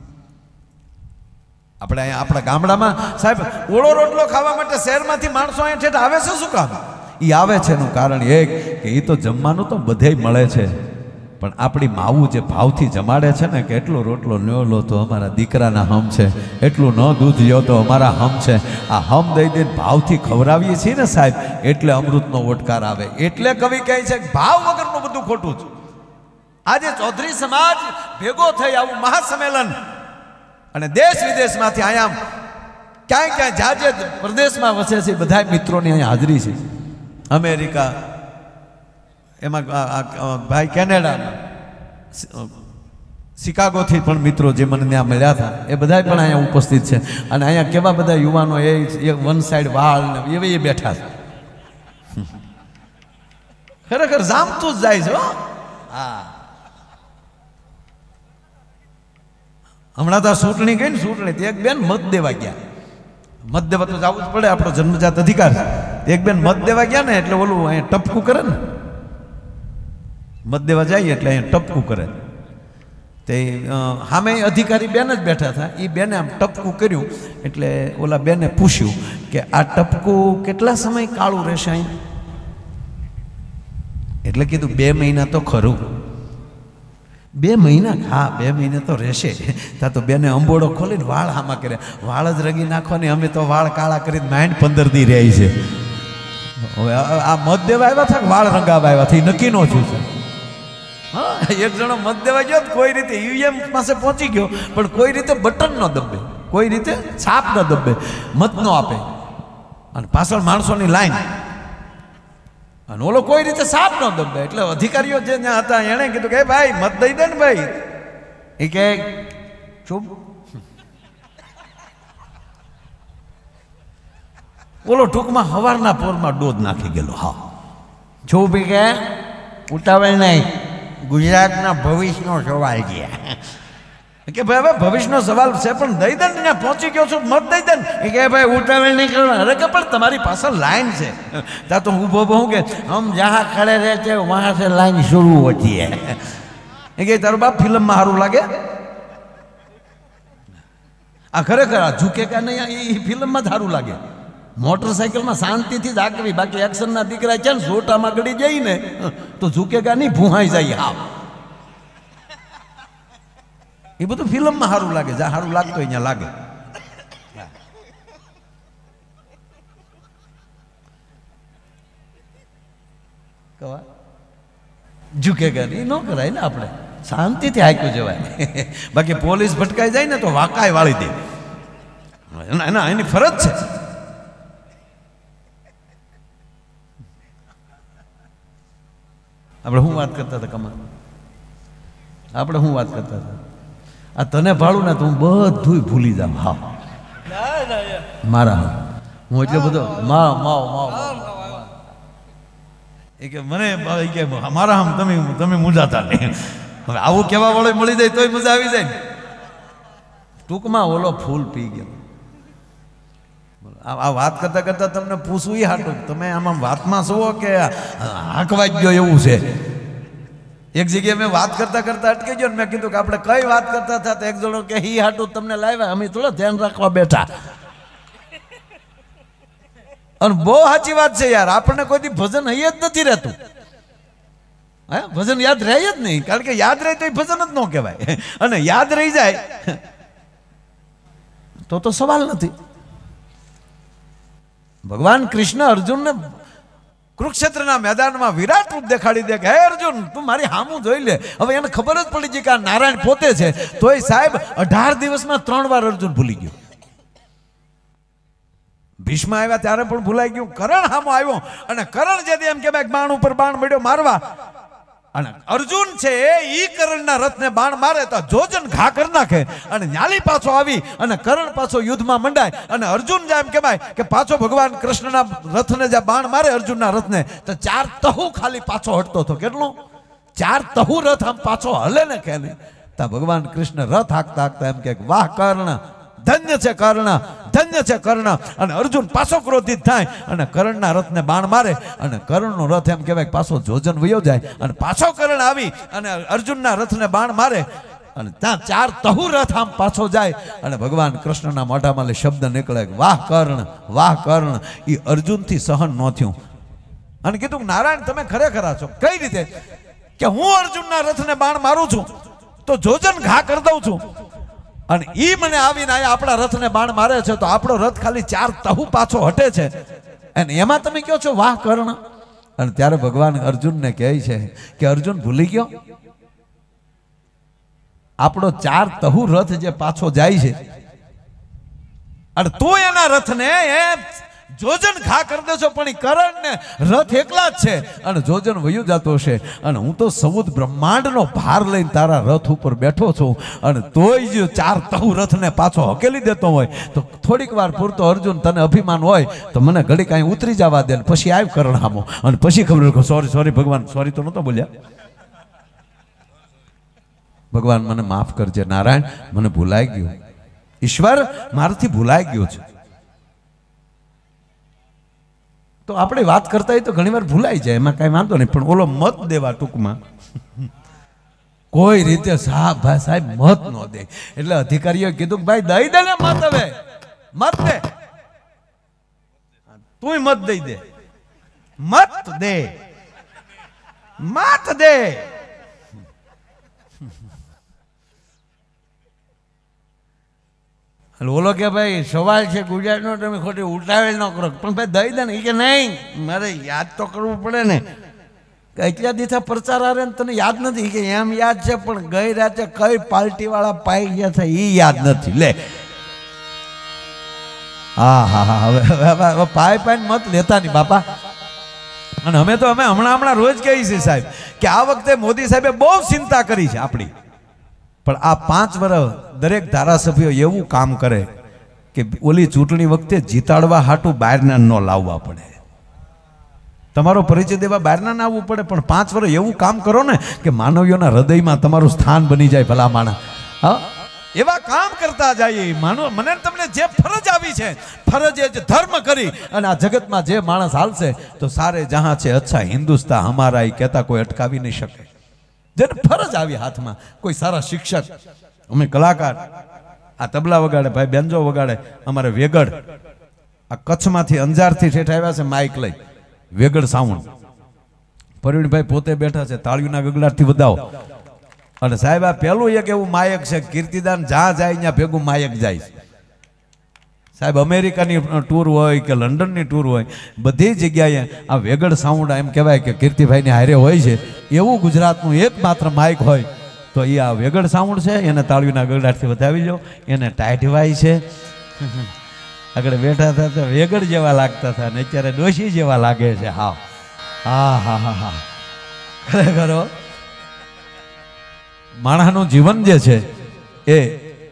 આપણે અહીંયા આપણા ગામડામાં સાહેબ ઓળો રોટલો ખાવા માટે શહેરમાંથી માણસો અહીંયા ઠેઠ આવે છે. શું કામ એ આવે છે? એનું કારણ એક કે એ તો જમવાનું તો બધે મળે છે, પણ આપણી માવું જે ભાવથી જમાડે છે ને કે એટલો રોટલો ન લો તો અમારા દીકરાના હમ છે, એટલું ન દૂધ લ્યો તો અમારા હમ છે. આ હમ દઈ દઈને ભાવથી ખવડાવીએ છીએ ને સાહેબ, એટલે અમૃતનો ઓટકાર આવે. એટલે કવિ કહે છે કે ભાવ વગરનું બધું ખોટું છે. આજે ચૌધરી સમાજ ભેગો થઈ આવું મહાસંમેલન, અને દેશ વિદેશમાંથી અહીંયા ક્યાંય ક્યાંય જાજે પ્રદેશમાં વસે છે બધા મિત્રોની અહીંયા હાજરી છે. અમેરિકા, એમાં ભાઈ કેનેડામાં, શિકાગોથી પણ મિત્રો જે મને ત્યાં મળ્યા હતા એ બધા પણ અહીંયા ઉપસ્થિત છે. અને અહીંયા કેવા બધા યુવાનો એ વન સાઈડ વાળ ને એવી એ બેઠા છે. ખરેખર જામતું જ જાય છે. હા, હમણાં તો ચૂંટણી ગઈ ને, ચૂંટણી એક બેન મત દેવા ગયા. મત દેવા તો જવું જ પડે, આપણો જન્મજાત અધિકાર. એક બેન મત દેવા ગયા ને એટલે ઓલું અહીંયા ટપકું કરે ને, મત દેવા જાય એટલે અહીંયા ટપકું કરે. તે સામે અધિકારી બેન જ બેઠા હતા. એ બેને આમ ટપકું કર્યું એટલે ઓલા બેને પૂછ્યું કે આ ટપકું કેટલા સમય કાળું રહેશે અહીં? એટલે કીધું 2 મહિના તો ખરું. 2 મહિના? હા, 2 મહિના તો રહેશે. ત્યાં તો બેને અંબોડો ખોલીને વાળ આમાં કરે, વાળ જ રંગી નાખો ને અમે તો વાળ કાળા કરીને માંડ 15 દી રહી છે. હવે આ મત દેવા આવ્યા હતા કે વાળ રંગાવા આવ્યા હતા એ નક્કી ન થયું છે. હા, એક જણો મત દેવા ગયો કોઈ રીતે ઈવીએમ પાસે પહોંચી ગયો, પણ કોઈ રીતે બટન ન દબે, કોઈ રીતે છાપ ન દબે, મત ન આપે. અને પાછળ માણસોની લાઈન. અને ઓલો કોઈ રીતે સાપ ન દબે એટલે અધિકારીઓ જે ત્યાં હતા એણે કીધું કે ભાઈ મત દઈ દે ને ભાઈ. એ કે ચૂપ. ઓલો ટૂંકમાં હવારના પોરમાં ડોઝ નાખી ગયેલો. હા છું બી કે ઉતાવળ નહીં, ગુજરાતના ભવિષ્યનો સવાલ છે. કે ભાઈ હવે ભવિષ્યનો સવાલ છે પણ દઈ દે ને, ત્યાં પહોંચી ગયો છું મત દઈ દે ને. એ કે ભાઈ ઉતાવળ નહીં કરવા. અરે કે પણ તમારી પાસે લાઈન છે. ત્યાં તો ઊભો બહુ કે हम जहाँ खड़े रहते हैं वहाँ से लाइन शुरू होती है. એ કે તારું બાપ ફિલ્મમાં સારું લાગે. આ ખરેખર આ ઝૂકે કે નહીં એ ફિલ્મમાં જ સારું લાગે. મોટરસાઇકલમાં શાંતિથી જ આગવી, બાકી એક્શનના દીકરા છે ને જોટામાં ગળી જાય ને તો ઝૂકેગા નહીં, ભૂહાઈ જાય. હા એ બધું ફિલ્મમાં સારું લાગે, જ્યાં સારું લાગતું અહીંયા લાગે. ઝૂકેગા નહીં ન કરાય ને, આપણે શાંતિથી હાંક્યું જવાય. બાકી પોલીસ ભટકાઈ જાય ને તો વાકાય વાળી દે. એની ફરજ છે. આપણે શું વાત કરતા હતા કમા? આપણે શું વાત કરતા હતા? આ તને ભાડું ને તો હું બધું ભૂલી જાઉં. હા મારા હું એટલો બધો એ કે મને કે મારા આમ તમે મૂંઝાતા નહીં. હવે આવું કહેવા વાળો મળી જાય તોય મજા આવી જાય ને. ટૂંકમાં ઓલો ફૂલ પી ગયો. આ વાત કરતા કરતા તમને પૂછવું એ હાટું તમે આમાં વાતમાં છો કે હાંકવા જ ગયો એવું છે. એક જગ્યાએ મેં વાત કરતા કરતા અટકી ગયો ને મેં કીધું કે આપણે કઈ વાત કરતા હતા તો એક જણો કે હી હાટું તમને લાવ્યા, અમે થોડા ધ્યાન રાખવા બેઠા. અને બહુ સાચી વાત છે યાર, આપણને કોઈ ભજન હૈયે જ નથી રહેતું. હા ભજન યાદ રહે જ નહીં, કારણ કે યાદ રહે તો એ ભજન જ ન કહેવાય. અને યાદ રહી જાય તો સવાલ નથી. ભગવાન કૃષ્ણ અર્જુનને કુરુક્ષેત્રના મેદાનમાં વિરાટ રૂપ દેખાડી દે કે હે અર્જુન તું મારી હામું જોઈ લે. હવે એને ખબર જ પડી ગઈ કે આ નારાયણ પોતે છે. તોય સાહેબ 18 દિવસમાં 3 વાર અર્જુન ભૂલી ગયો. ભીષ્મ આવ્યા ત્યારે પણ ભૂલાઈ ગયું. કરણ હામો આવ્યો અને કરણ જે એમ કે બાણ ઉપર બાણ મળ્યો મારવા, અને અર્જુન છે ઈ કરણના રથને બાણ મારે તો જોજન ઘા કરી નાખે. અને ન્યાલી પાછો આવી અને કરણ પાછો યુદ્ધમાં મંડાય અને અર્જુન જેમ કહેવાય કે પાછો ભગવાન કૃષ્ણના રથને જે બાણ મારે અર્જુનના રથને તો 4 તહુ ખાલી પાછો હટતો હતો. કેટલું? 4 તહુ રથ આમ પાછો હલે ને કે નહીં. ત્યાં ભગવાન કૃષ્ણ રથ હાંકતા હાંકતા એમ કે વાહ કર્ણ, ધન્ય છે કર્ણ, ધન્ય છે કર્ણ. અને અર્જુન પાછો ક્રોધિત થાય અને કર્ણના રથને બાણ મારે અને કર્ણનો રથ એમ કહેવાય પાછો જોજન વયો જાય. અને પાછો કર્ણ આવી અને અર્જુનના રથને બાણ મારે અને ત્યાં 4 તહુ રથ આમ પાછો જાય અને ભગવાન કૃષ્ણના મોઢામાં શબ્દ નીકળે વાહ કર્ણ, વાહ કર્ણ. એ અર્જુનથી સહન ન થયું અને કીધું નારાયણ તમે ખરેખર છો. કઈ રીતે? કે હું અર્જુનના રથને બાણ મારું છું તો જોજન ઘા કરી દઉં છું અને ઈ મને આવીને આપણા રથને બાણ મારે છે તો આપણો રથ ખાલી 4 તહુ પાછો હટે છે અને એમાં તમે કહો છો વાહ કર્ણ. અને ત્યારે ભગવાન અર્જુનને કહે છે કે અર્જુન ભૂલી ગયો આપણો 4 તહુ રથ જે પાછો જાય છે અને તું એના રથને જોજન ઘા કરી દેશો પણ એ કરણ ને રથ એકલા જ છે અને જોજન વયું જતો હશે અને હું તો સૌદ બ્રહ્માંડનો ભાર લઈને તારા રથ ઉપર બેઠો છું અને તોય જો 4 તહુ રથને પાછો હકેલી દેતો હોય તો થોડીક વાર પૂરતો અર્જુન તને અભિમાન હોય તો મને ઘડી કાંઈ ઉતરી જવા દે ને પછી આવ કરણ હામો અને પછી ખબર સોરી ભગવાન સોરી તો નતો બોલ્યા. ભગવાન મને માફ કરજે નારાયણ, મને ભૂલાઈ ગયું. ઈશ્વર મારાથી ભૂલાઈ ગયો છે. તો આપણે વાત કરતા હોય તો ઘણી વાર ભૂલાઈ જાય, એમાં કઈ વાંધો નહીં. પણ ઓલો મત દેવા ટૂંકમાં કોઈ રીતે સાહેબ મત ન દે એટલે અધિકારીઓ કીધું કે ભાઈ દઈ દે ને મત. હવે મત દે, તું મત દઈ દે, મત દે, મત દે. ઓલો કે ભાઈ સવાલ છે ગુજરાતનો, તમે ખોટી ઉતાવળ ન કરો. પણ ભાઈ દઈ દે ને. એ કે નહીં મારે યાદ તો કરવું પડે ને. એટલા દીથા પ્રચાર આવે ને તને યાદ નથી? કે એમ યાદ છે પણ ગઈ રાતે કઈ પાર્ટી વાળા પાઈ ગયા છે એ યાદ નથી. લે હા હવે પાય પાઈને મત લેતા નહીં બાપા. અને અમે હમણાં રોજ કહીએ છીએ સાહેબ કે આ વખતે મોદી સાહેબે બહુ ચિંતા કરી છે આપણી, પણ આ 5 વર્ષ દરેક ધારાસભ્યો એવું કામ કરે કે ઓલી ચૂંટણી વખતે જીતાડવા હાટું બહારના ન લાવવા પડે, તમારો પરિચય દેવા બહારના ના આવવું પડે, પણ 5 વર્ષ એવું કામ કરો ને કે માનવીઓના હૃદયમાં તમારું સ્થાન બની જાય ભલા માણસ. હા, એવા કામ કરતા જઈએ. મને તમને જે ફરજ આવી છે, ફરજ એ જ ધર્મ કરી અને આ જગતમાં જે માણસ હાલશે તો સારે જહાં છે અચ્છા હિન્દુસ્તા હમારા એ કહેતા કોઈ અટકાવી નહીં શકે. જેને ફરજ આવી હાથમાં, કોઈ સારા શિક્ષક, અમે કલાકાર, આ તબલા વગાડે, ભાઈ બેન્જો વગાડે, અમારે વેગડ આ કચ્છમાંથી અંજારથી ઠેઠ આવ્યા છે માઇક લઈ, વેગડ સાઉન્ડ. પ્રવીણભાઈ પોતે બેઠા છે, તાળીઓના ગગડાટથી વધાવો. અને સાહેબ આ પહેલું એક એવું માયક છે, કીર્તિદાન જ્યાં જાય ત્યાં ભેગું માયક જાય છે. સાહેબ અમેરિકાની ટૂર હોય કે લંડનની ટૂર હોય, બધી જગ્યાએ આ વેગડ સાઉન્ડ એમ કહેવાય કે કીર્તિભાઈની હારે હોય છે. એવું ગુજરાતનું એકમાત્ર માઇક હોય તો એ આ વેગડ સાઉન્ડ છે. એને તાળીઓના ગગડાટથી વધાવી લો, એને ટાઈટવાય છે. આગળ બેઠા હતા તો વેગડ જેવા લાગતા હતા ને અત્યારે ડોશી જેવા લાગે છે. હા હા હા હા હા, ખરેખર માણસનું જીવન જે છે એ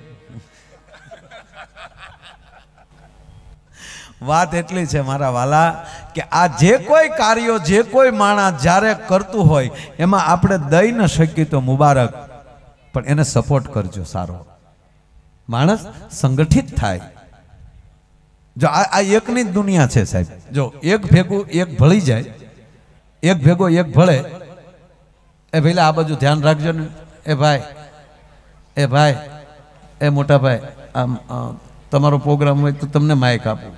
વાત એટલી છે મારા વાલા કે આ જે કોઈ કાર્યો જે કોઈ માણસ જ્યારે કરતું હોય એમાં આપણે દઈ ન શકીએ તો મુબારક, પણ એને સપોર્ટ કરજો. સારો માણસ સંગઠિત થાય. જો આ એકની જ દુનિયા છે સાહેબ. જો એક ભેગું એક ભળી જાય, એક ભેગો એક ભળે. એ ભાઈ આ બાજુ ધ્યાન રાખજો ને. એ ભાઈ એ મોટા ભાઈ, આમ તમારો પ્રોગ્રામ હોય તો તમને માઇક આપું.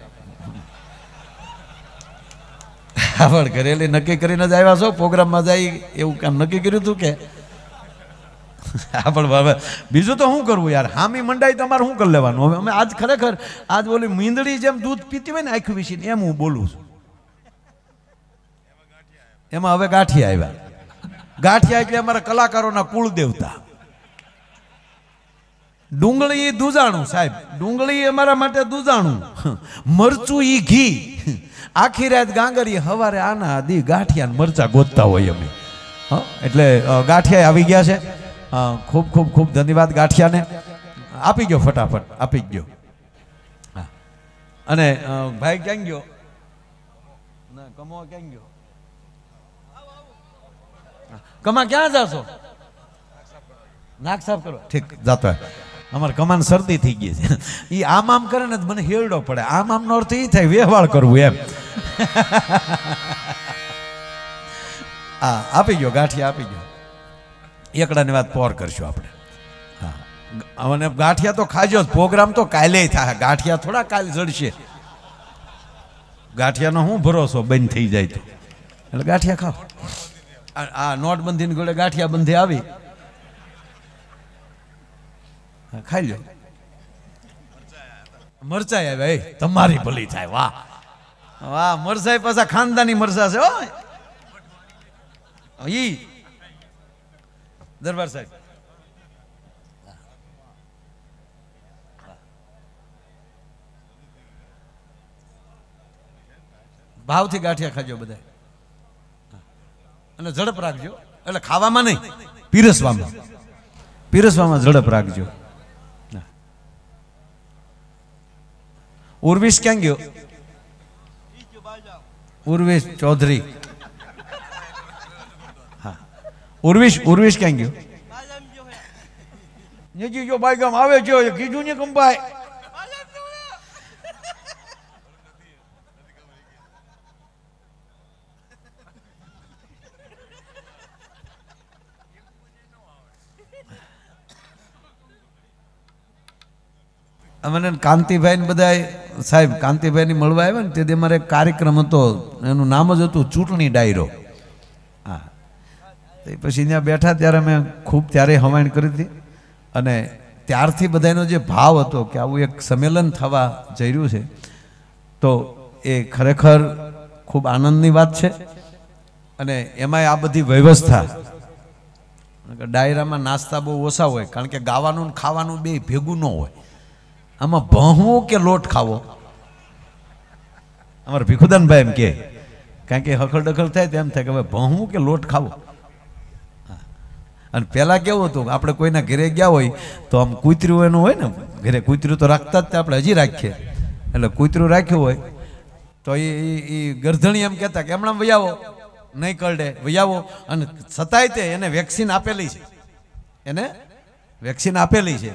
આપણે ઘરેલી નક્કી કરીને જ આવ્યા છો પ્રોગ્રામમાં જાય એવું કામ નક્કી કર્યું હતું કે આપણે બીજું તો શું કરવું યાર? હામી મંડાઈ તમારે શું કરી લેવાનું? હવે અમે આજ ખરેખર આજ બોલી મીંદડી જેમ દૂધ પીતી હોય ને આખું વિશીને એમ હું બોલું છું. એમાં હવે ગાંઠિયા આવ્યા. ગાંઠિયા એટલે અમારા કલાકારોના કુળ દેવતા. ડુંગળી એ દૂજાણું સાહેબ, ડુંગળી અમારા માટે દૂજાણું. મરચું ઈ ઘી. આખી રાત ગાંગરી, હવારે આના દી ગાંઠિયા મરચા ગોતતા હોય અમે. એટલે ગાંઠિયા આવી ગયા છે. ખૂબ ખૂબ ખૂબ ધન્યવાદ ગાંઠિયાને. આપી ગયો, ફટાફટ આપી ગયો. અને ભાઈ ક્યાં ગયો? ના કમો ક્યાં ગયો? કમા ક્યાં જાશો? નાક સાફ કરો. ઠીક, જાતો. અમારે કમાન શરદી થઈ ગઈ છે. એ આમ કરે ને મને હેરડો પડે. આમ નો અર્થ એ થાય વ્યવહાર કરવું એમ. હા, આપી ગયો ગાંઠિયા, આપી ગયો. એકડાની વાત પોર કરશું આપણે. હા, અને ગાંઠિયા તો ખાજો. પ્રોગ્રામ તો કાલે થાય, ગાંઠિયા થોડા કાલે જડશે. ગાંઠિયાનો શું ભરોસો બંધ થઈ જાય તો? એટલે ગાંઠિયા ખાઓ. આ નોટબંધીની ગોળે ગાંઠિયા બંધી આવી, ખાઈ લો. મરચાઈ આવ્યા, તમારી ભલી થાય. વાહ વાહ, મરચાઈ પાછા ખાનદાની મરચા છે. ઈ દરબાર સાહેબ ભાવથી ગાંઠિયા ખાજો બધા, અને ઝડપ રાખજો. એટલે ખાવામાં નહીં, પીરસવામાં. પીરસવામાં ઝડપ રાખજો. ઉર્વિશ ક્યાં ગયો? ઉર્વિશ ચૌધરી. હા, ઉર્વિશ ક્યાં ગયો? જો બાઈ ગામ આવે છે, કીધું ને કંપાય. મને કાંતિભાઈ ને બધા સાહેબ કાંતિભાઈ ની મળવા આવ્યા ને તે મારે કાર્યક્રમ હતો, એનું નામ જ હતું ચૂંટણી ડાયરો. હા, પછી ત્યાં બેઠા ત્યારે મેં ખૂબ ત્યારે હવાણ કરી હતી. અને ત્યારથી બધાનો જે ભાવ હતો કે આવું એક સંમેલન થવા જઈ રહ્યું છે, તો એ ખરેખર ખૂબ આનંદની વાત છે. અને એમાંય આ બધી વ્યવસ્થા, ડાયરામાં નાસ્તા બહુ ઓછા હોય, કારણ કે ગાવાનું ને ખાવાનું બે ભેગું ન હોય. આમાં ભણવું કે લોટ ખાવો? અમારા ભીખુદાનભાઈ એમ કારણ કે હખલ ડખલ થાય તો એમ થાય કે હવે ભણવું કે લોટ ખાવો. અને પહેલાં કેવું હતું આપણે કોઈના ઘરે ગયા હોય તો આમ કૂતરું એનું હોય ને ઘરે કૂતરું તો રાખતા જ આપણે હજી રાખીએ એટલે કૂતરું રાખ્યું હોય તો એ ગરધણી એમ કહેતા કે હમણાં વૈયાવો નહીં કરડે વૈયાવો અને છતાંય તે એને વેક્સિન આપેલી છે એને વેક્સિન આપેલી છે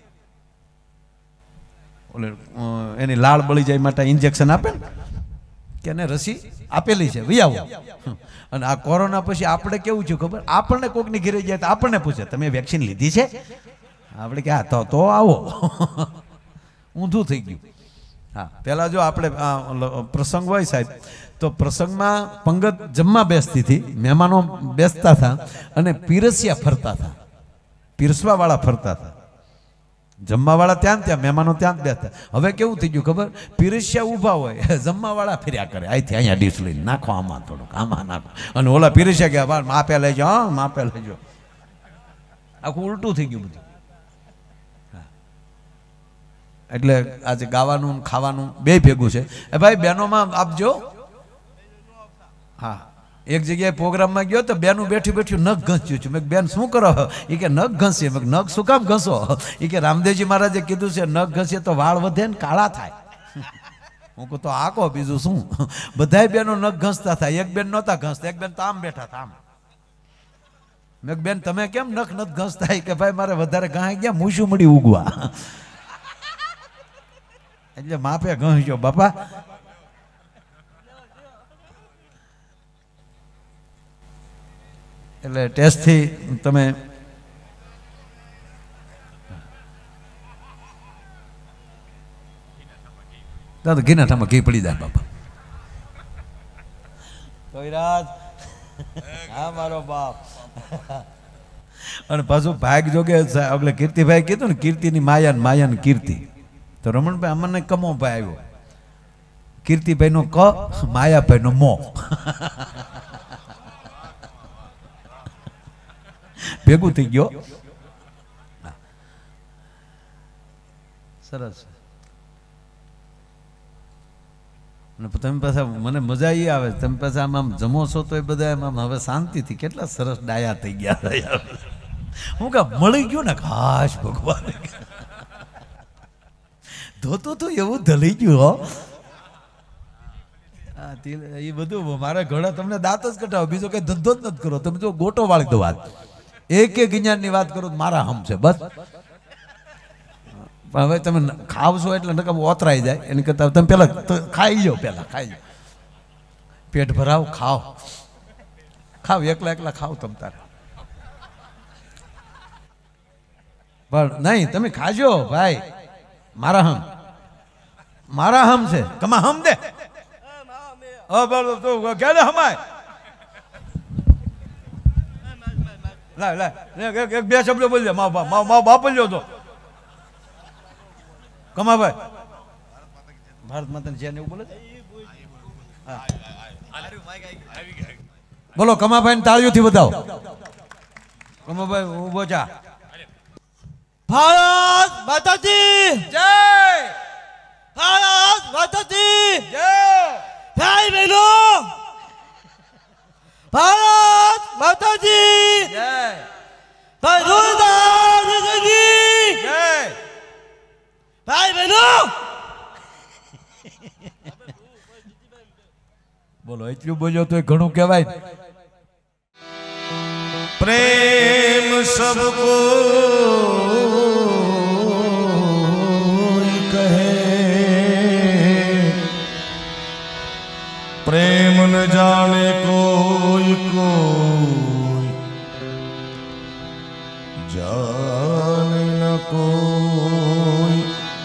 ઓલે એની લાળ બળી જાય માટે ઇન્જેક્શન આપે ને કે એને રસી આપેલી છે વૈયાવો. અને આ કોરોના પછી આપણે કેવું છે ખબર આપણને કોકની ઘરે જાય તો આપણને પૂછે તમે વેક્સિન લીધી છે આપણે કે હા તો આવો ઊંધું થઈ ગયું. હા પહેલાં જો આપણે પ્રસંગ હોય સાહેબ તો પ્રસંગમાં પંગત જમવા બેસતી હતી મહેમાનો બેસતા હતા અને પીરસિયા ફરતા હતા પીરસવાવાળા ફરતા હતા જમવાવાળા ત્યાં મહેમાનો ત્યાં જ બેસતા. હવે કેવું થઈ ગયું ખબર પીરસિયા ઊભા હોય જમવાવાળા ફર્યા કરે અહીંથી અહીંયા ડીશ લઈને નાખો આમાં થોડુંક આમાં નાખો અને ઓલા પીરસિયા કે માપે લેજો હા માપે લેજો આખું ઉલટું થઈ ગયું બધું. એટલે આજે ગાવાનું ખાવાનું બે ભેગું છે એ ભાઈ બહેનોમાં આપજો. હા એક જગ્યાએ પ્રોગ્રામમાં ગયો તો બેનું બેઠું બેઠું નખ ઘસ્યું છું મેં બેન શું કરો એ કે નખ ઘસીએ મેં નખ શું કામ ઘસો એ કે રામદેવજી મહારાજે કીધું છે નખ ઘસીએ તો વાળ વધે ને કાળા થાય. હું કહું તો આ કહો બીજું શું બધાય બેનો નખ ઘસતા થાય એક બેન નહોતા ઘસતા એક બેન તો આમ બેઠા હતા આમ. મેં બેન તમે કેમ નખ નથી ઘસતા કે ભાઈ મારે વધારે ગાય ગયા મૂછું મળી ઉગવા એટલે માપે ઘસ્યો બાપા. એટલે ટેસ્ટથી તમે દાદા ઘીના ઠામાં ઘી પડી જાય બાપા. કોઈરાજ હા મારો બાપ. અને પાછું ભાગ જોગે એટલે કીર્તિભાઈ કીધું ને કીર્તિની માયાની કીર્તિ તો રમણભાઈ અમને કમો ભાઈ આવ્યો કીર્તિભાઈનો ક માયાભાઈનો મો ભેગું થઈ ગયો. સરસ. અને તમે પાછા મને મજા એ આવે તમે પાછા આમ જમો છો તો એ બધા એમ હવે શાંતિથી કેટલા સરસ ડાયા થઈ ગયા. હું કા મળી ગયું ને ખાસ ભગવાન ધોતું તો એવું ધલી ગયું હો. એ બધું મારા ઘોડા તમને દાંત જ કટાવો બીજો કઈ ધંધો જ નથી કરો તમે જો ગોટો વાળી દો વાત એક જ્ઞાનની વાત કરો મારા હમ છે બસ. પણ હવે તમે ખાવશો એટલે નકમ ઓતરાઈ જાય એની કરતા તમે પેલા ખાઈ જાઓ ખાઈ જાઓ પેટ ભરાવ ખાવ એકલા ખાવ તમ તારે પણ નહીં તમે ખાજો ભાઈ મારા હમ છે કમા હમ દે ક્યારે હમાય એક બે શબ્દ બોલજે મા બાપ બોલ્યો તો કમાભાઈ ભારત માતાની જેને એવું બોલે બોલો કમાભાઈ તાળીઓથી બતાવો. કમાભાઈ ઉભો જા. ભારત માતાજી જય ભારત માતાજી જય ભાઈ બહેનો ભારત માતાજી જય ભાઈ દુર્દાજી જય ભાઈ બહેનો બોલો એટલું બોલ્યો તો ઘણું કહેવાય. प्रेम सबको कहे प्रेम न जाने कोई जाने न कोई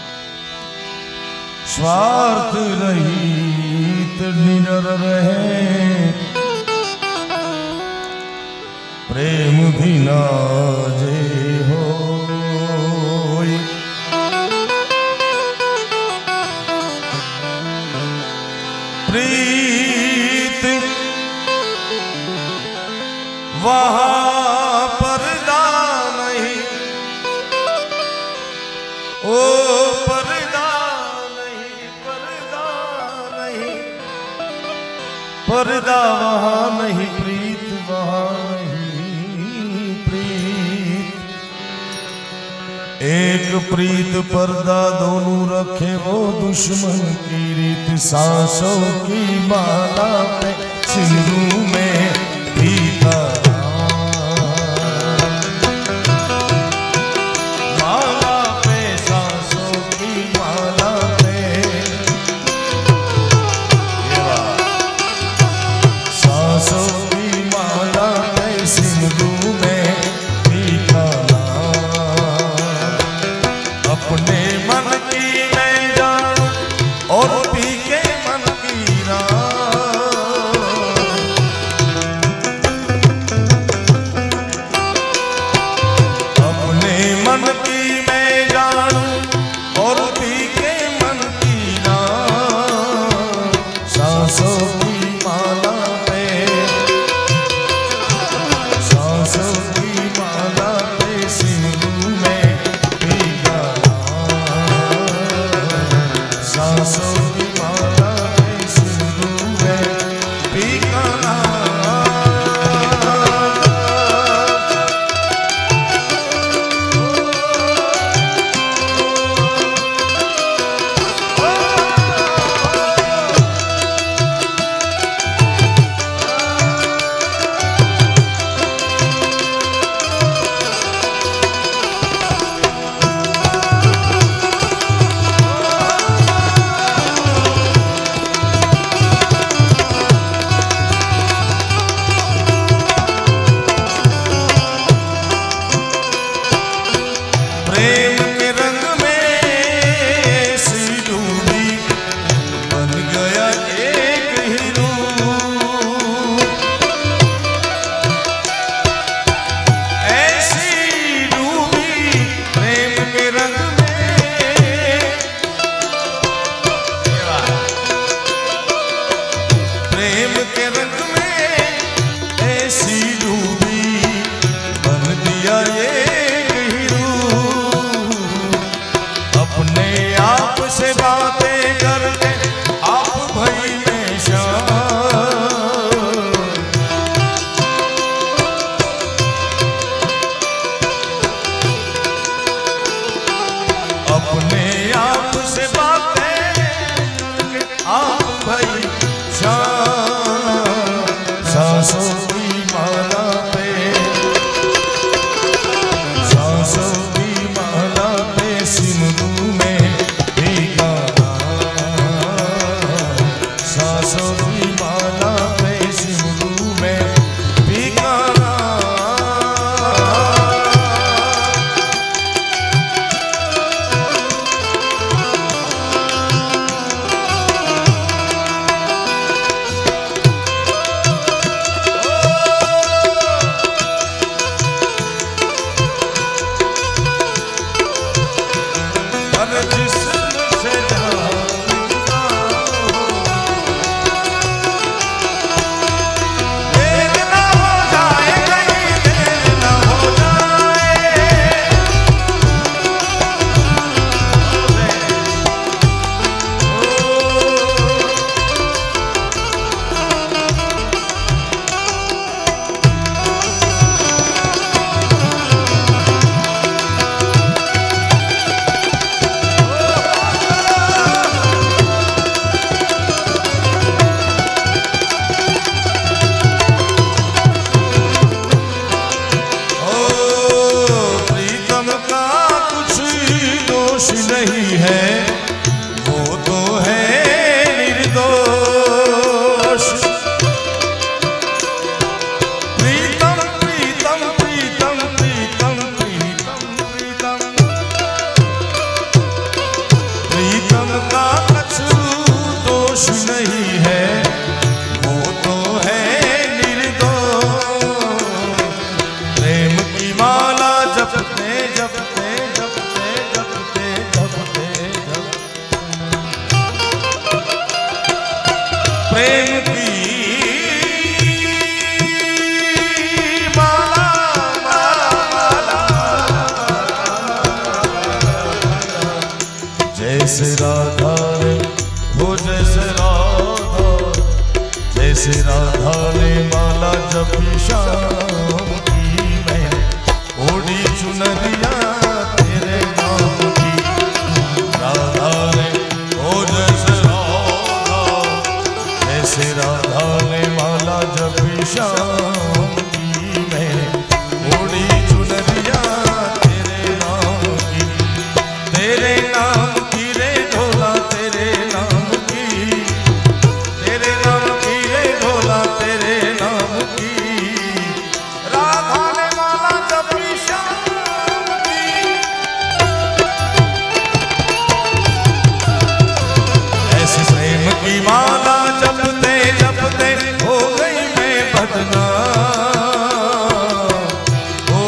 स्वार्थ रहित निडर रहे प्रेम भी नाजे हो प्रीत वहाँ पर्दा नहीं ओ पर्दा नहीं पर्दा वहाँ नहीं प्रीत, वहाँ नहीं प्रीत। एक प्रीत पर्दा दोनों रखे वो दुश्मन की रीत। सांसों की माला पे सिंदूर में भीगा, माला पे सांसों की माला पे, सांसों की माला पे सिंदूर में भीगा। अपने मन की मैं जान और पी के मन की रात। अपने मन की मैं जान और पी के मन की रात। सांसों की माला पे, सांसों की माला पे सिंदूर में भीगा। सांसों की माला पे सिंदूर में भीगा। प्रेम के रंग में सी डूबी बन गया एक ही रूप। ऐसी डूबी प्रेम के रंग में, प्रेम के रंग में ऐसी डूबी बन दिया एक ही रूप। अपने आप से बातें करके आप भई में शान। अपने आप से बातें करके आप भई शान। सांसों की माला पे, सांसों की माला पे सिंदूर में भीगा। सांसों की माला पे सिंदूर में भीगा। हर जिस्म से जानता देर ना हो जाए, कहीं देर ना हो जाए। प्रीतम का कुछ दोष नहीं है, वो तो है निर्दोष। प्रीतम प्रीतम प्रीतम प्रीतम प्रीतम प्रीतम, प्रीतम का कुछ दोष नहीं है, वो तो है निर्दोष। प्रेम की माला जपते जपते जपते जपते जपते जपते, प्रेम की माला माला माला, जैसे राधा रे हो जैसे राधा, जैसे जैसे राधा ने माला जपी शाम की मैं ओढ़ी चुनरिया तेरे नाम की राधा ने ओ जैसे राधा ने माला जपी शाम की मैं ओढ़ी चुनरिया तेरे नाम की रे ढोला तेरे नाम की रे ढोला तेरे नाम की राधा ने माला जपी शाम की ऐसे प्रेम की माला जपते जपते हो गई मैं बदनाम ओ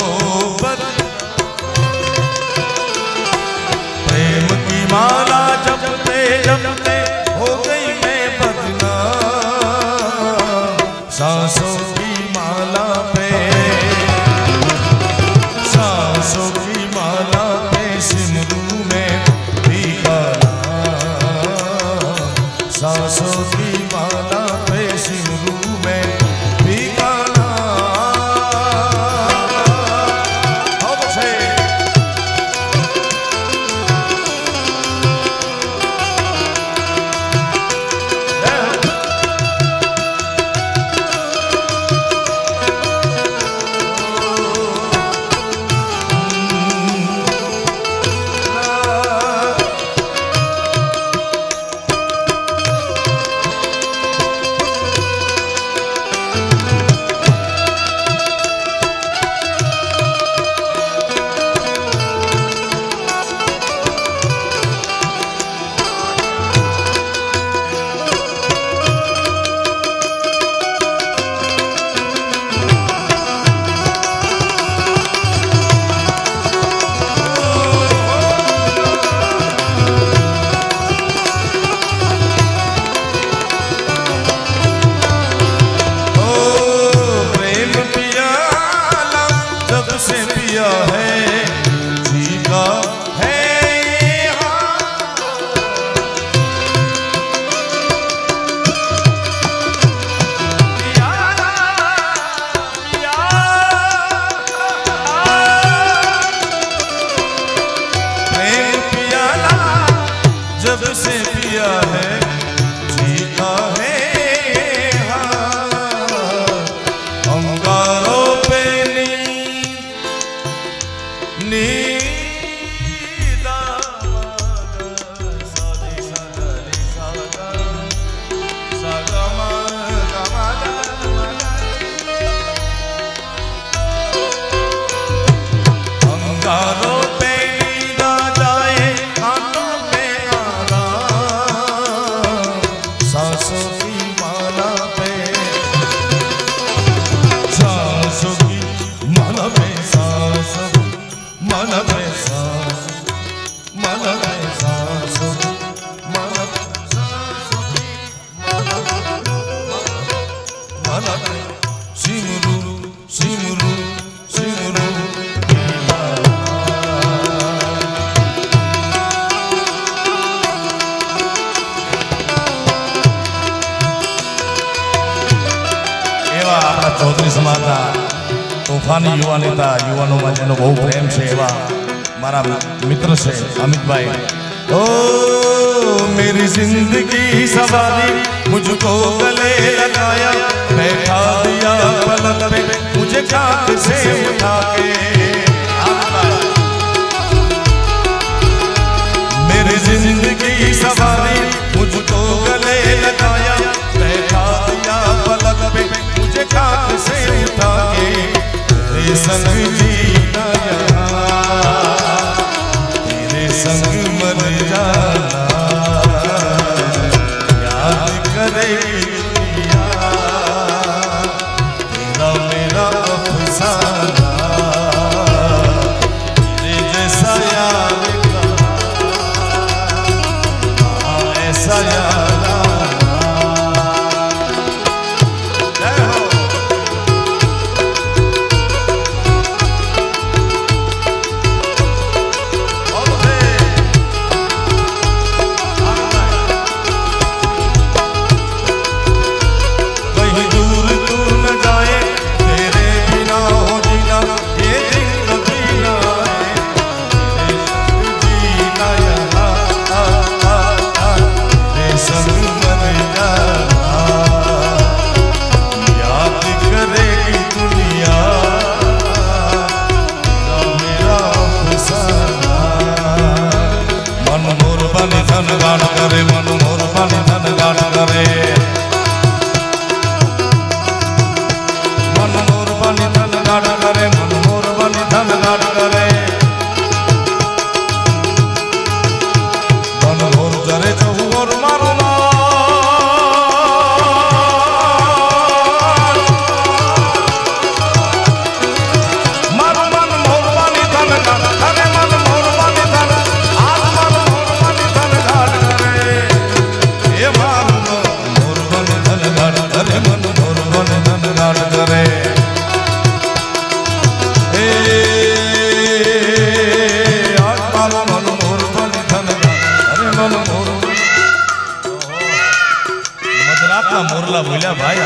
प्रेम की माला जपते जपते हो गई मैं बदनाम सांसों की माला पे सांसों की माला पे सिमरू में भीगा सांसों की माला पे सिमरू में भीगा चौधरी समाजना तोफानी युवा नेता युवाओं में जेनो बहु प्रेम से एवा मारा मित्र से अमित भाई ओ मेरी जिंदगी सवारी मुझको गले लगाया बैठा दिया पलक पे मुझे चाक से उठा के मेरी जिंदगी सवारी मुझको गले लगाया बैठा दिया पलक पे मुझे चाक से उठा के तेरे संग जीना यहाँ तेरे संग मर जाना याद करेगी दुनिया तेरा मेरा अफसाना तेरे जैसा यार का ऐसा यार મન મોરબાની ધન ગાન કરે મન મોરબાની ધન ગાન કરે મન મોરબાની ધન ગાન કરે મન મોરબાની ધન ગાન કરે મન મોર જરે જવું ઓર મારું મોરલા બોલ્યા ભાઈ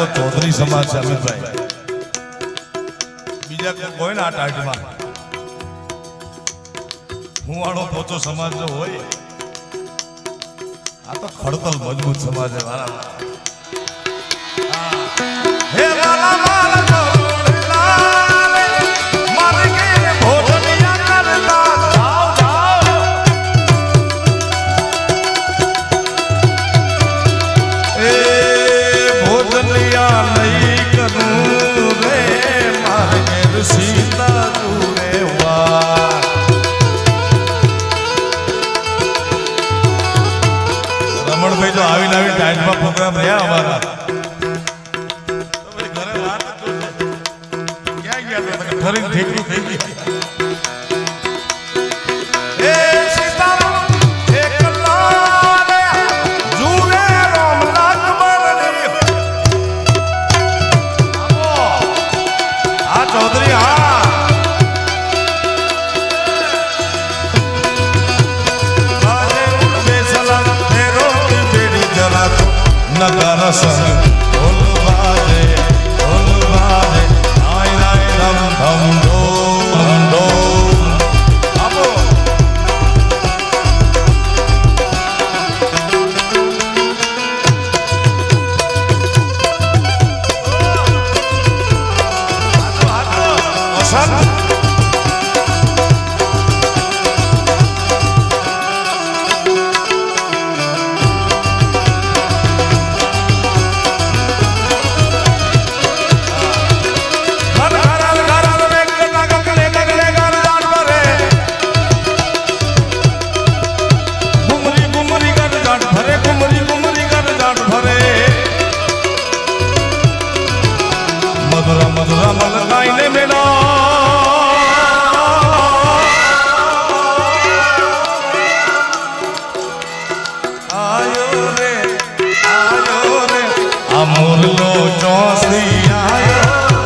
चौधरी समाज से अमित भाई बीजा कोई ना टाइट में हूँ वालों पोचो समाज जो होय आ तो खड़तल मजबूत समाज है वाला हे वाला वाला रमणभाई जो आवी नवी टाइम में प्रोग्राम रहा हमारा तो भाई घरे बात तो क्या किया था घरे ठेकरू થઈ ગઈ ए सीताराम एकला रे जूरे राम लाग मरनी आ चौधरी आ नगर संग ढोल बाजे आय राय रम धम डो आपो हाथ मधुरा मलकाइने मेला आयो रे अमूल लो चौसी आयो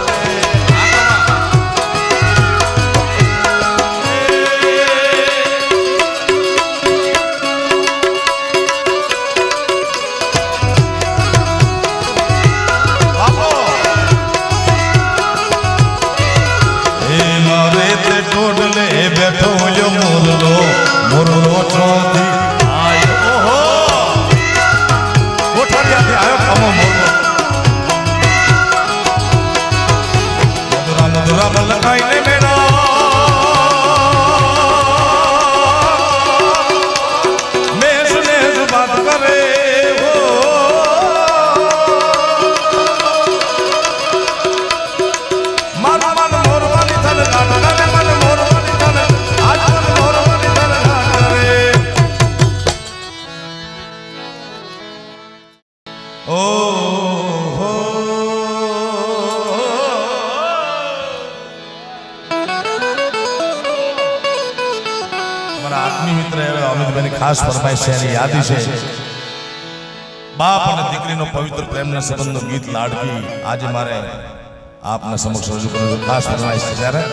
बैठो जो मुरलो चौथी आयो हो कोठरिया से आयो कमो मुरलो मधुरा मलकाइने मेरा मेस बात करे हो मन मन मोरवानी थन गाना मन मोरवानी थन आज मन मोरवानी थन करे ओ हो हमारा आत्मीय मित्र अमित भाई खास फरमाइश है याद है बाप और दीकरी नो पवित्र प्रेम ना संबंध गीत लाडकी आज मारे आपने समक्ष रजू करो खास फरमाइश है यार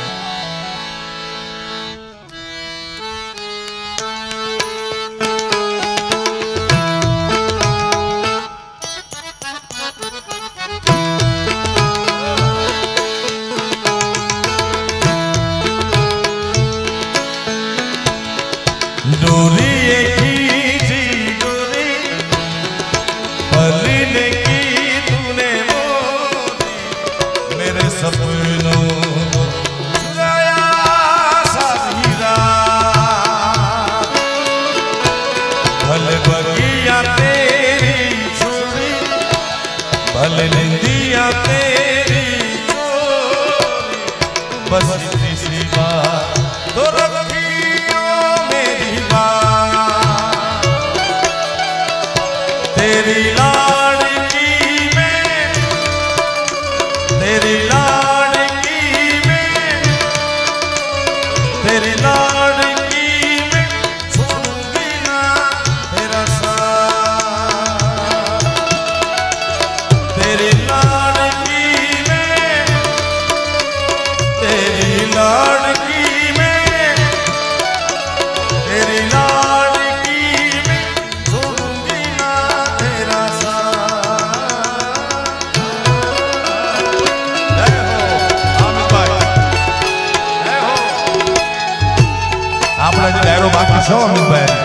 डोरी खींची डोरी पली ने की तूने मोरी मेरे सपनों चुराया सारी रात भले बगिया तेरी छोड़ी भले निंदिया तेरी छोड़ी बस इतनी सी बात तो रखी तेरी लाड़की में तेरी लाड़की में तेरी लाड़की में छोड़ूंगी ना तेरा साथ तेरी लाड़की में तेरी लाड़की में છો અમિતભાઈ.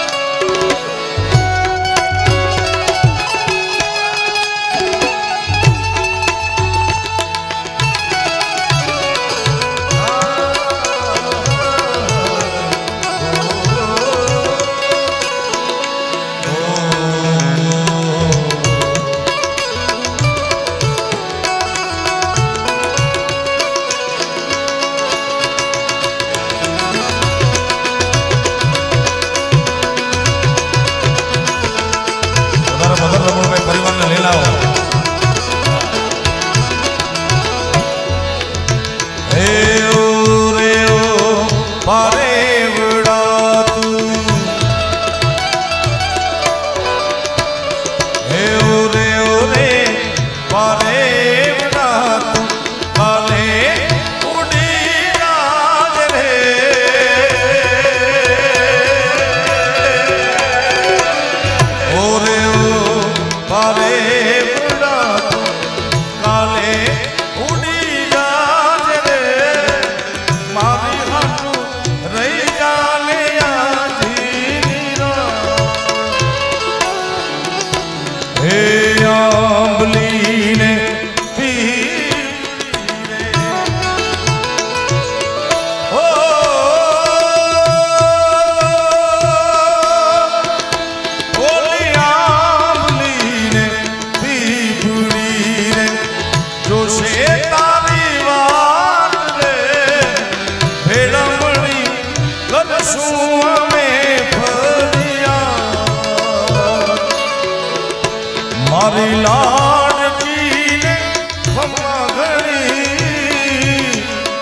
મારી લાડકીને ખમા ઘણી,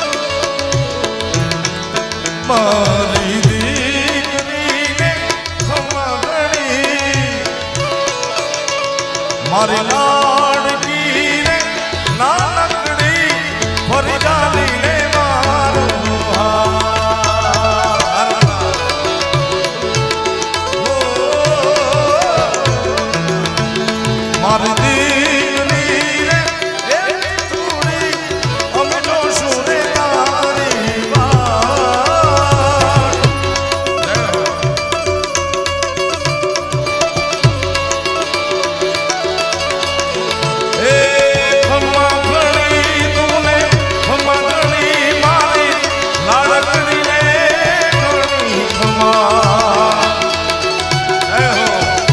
મારી દીકરીને ખમા ઘણી, મારી લાડકીને નાનકડી ફરી જાલીને મારું મારી દીકરી રે એક થોડી અમે તો સુરે તારી વાત એ ખમા ઘણી તુને ખમા ઘણી મારી લાડકડી રે ઘણી ખમા જય હો.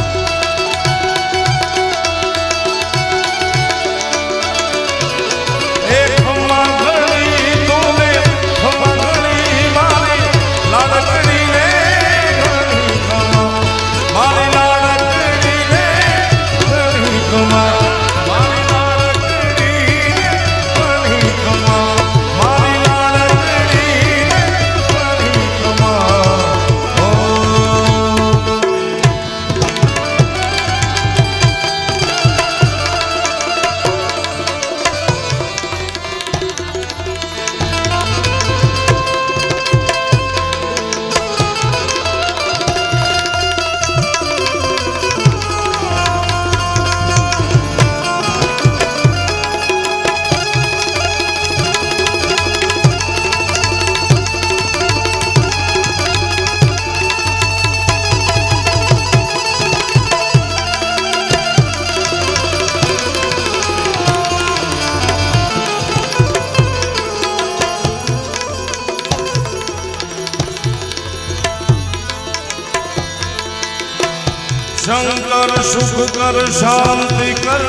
शंकर सुख कर शांति कर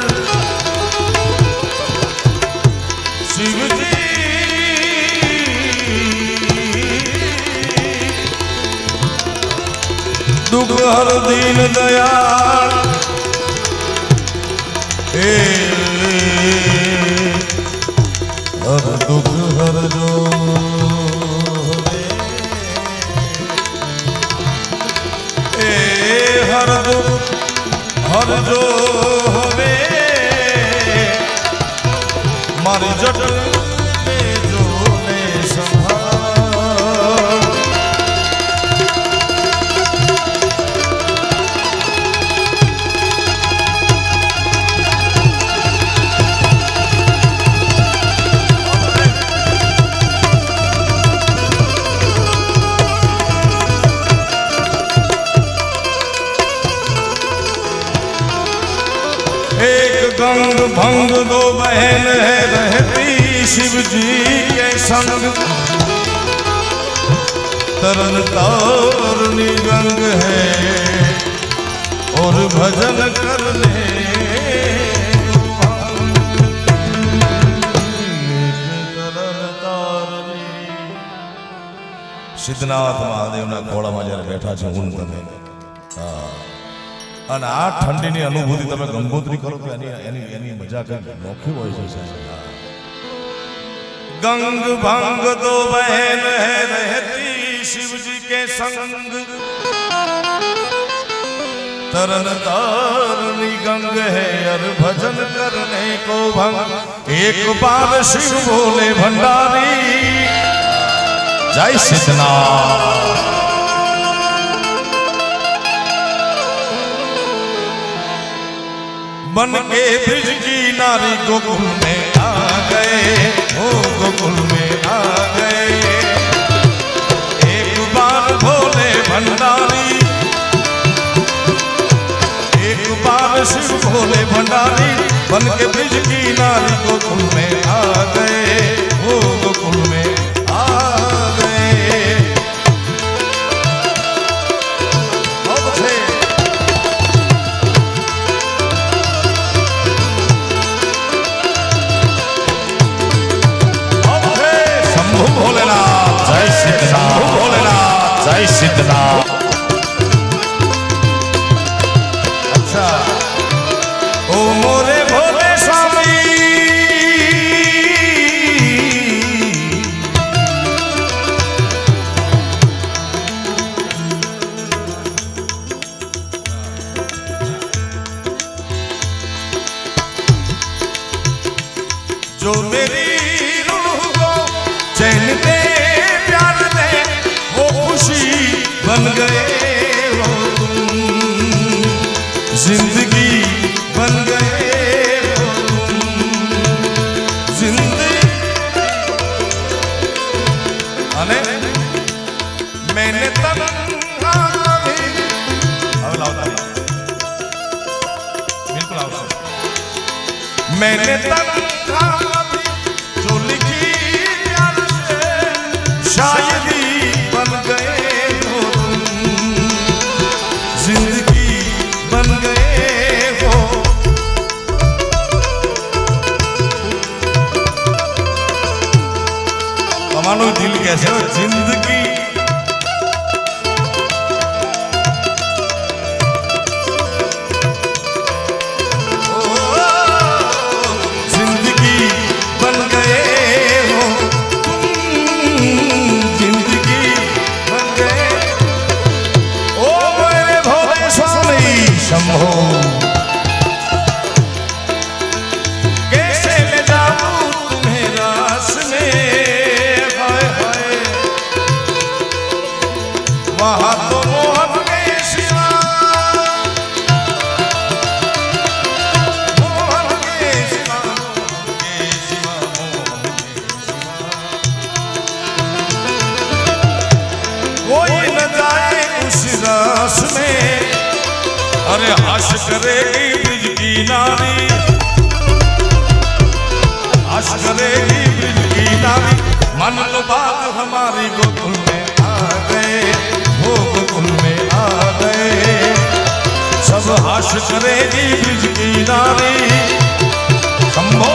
शिव जी दुख हर दीन दयाल हे हर दुख हर जो हर दुख हर जो होवे मारी जटल ने जो ने संभाल तरन तारनी गंग है और भजन करने સિદ્ધનાથ મહાદેવના ખોળામાં જ્યારે બેઠા છે હું તમે અને આ ઠંડીની અનુભૂતિ તમે ગંગોત્રી કરો તો એની મજા કઈ નોખી હોય છે સાહેબ। गंग भंग दो बहन है रहती शिव जी के संग तरन तारनी गंग है अर भजन करने को भंग एक बार शिव बोले भंडारी जय सिद्धनाथ। बन के ब्रिज की नारी गोकुल में आ गए ओ गोकुल में आ गए एक बार भोले भंडारी एक बार शिव भोले भंडारी बन के ब्रिज की नारी गोकुल में आ गए ओ गोकुल में आ गए। बहुत अच्छे भोलेनाथ जय सिद्धनाथ भोलेनाथ जय सिद्धनाथ। अच्छा ओ मोरे भोले स्वामी जो मेरी रूह को चैन दे प्यार दे वो खुशी बन गए हो तुम जिंदगी बन गए हो तुम जिंदगी। अने मैंने तन्हा कभी अब लाओ बिल्कुल आओ मैंने तन्हा कभी जो लिखी शायरी बन गए हो तुम जिंदगी बन गए हो। कमानो दिल कैसे हो जिंदगी जिंदगी बन गए हो शंभो कैसे ले जाऊं तुम्हें रास में हाय हाय वहां तो मोहन के सिवा मोहन के सिवा कोई न जाए उस रास में। अरे हर्ष करेगी ब्रिज की नारी हर्ष करेगी ब्रिज की नारी मन लो बात हमारी गोकुल में आ गए वो गोकुल में आ गए सब हर्ष करेगी ब्रिज की नारी शंभो।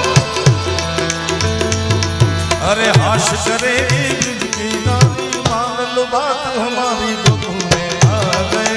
अरे हर्ष करेगी ब्रिज की नारी मान लो बात हमारी गोकुल में आ गए।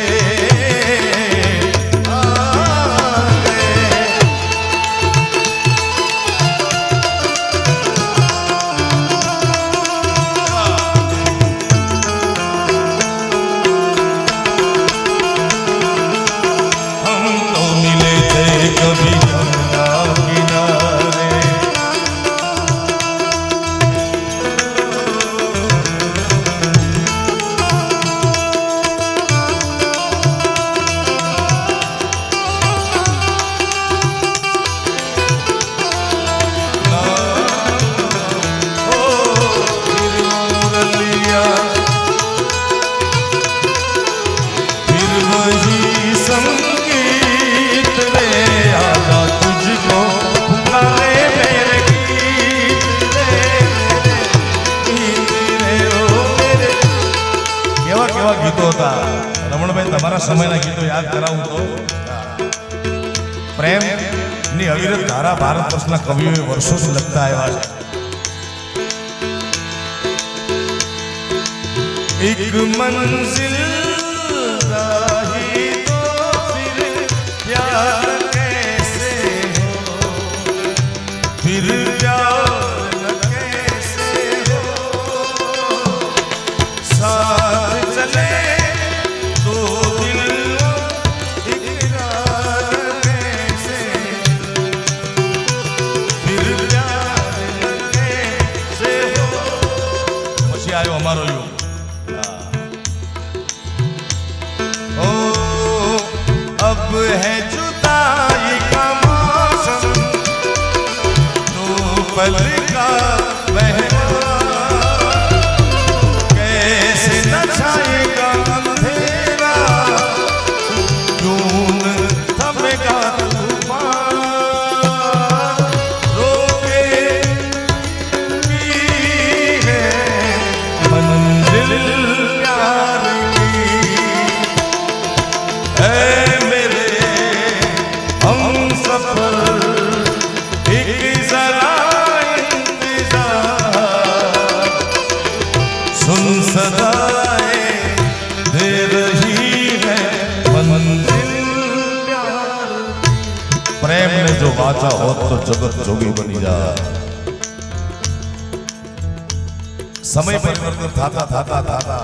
અમારા સમયના ગીતો યાદ કરાવું તો પ્રેમ ની અવિરત ધારા ભારત વર્ષના કવિઓએ વર્ષોથી લખતા આવ્યા છે। એક મંઝિલ રાહી તો ફિર પ્યાર कैसे हो फिर प्यार न कैसे हो साथ चले दो दिल इकरार कैसे फिर प्यार न कैसे हो। પછી આવ્યો અમારો યુગ अब है जुदाई का मौसम दो पल का बहना कैसे न छाएगा अंधेरा क्यों थमेगा तूफान रोके की है मंजिल प्यार की है प्रेम ने जो वाचा होत तो जगत जोगी बनी जा। समय परिवर्तन थाता थाता थाता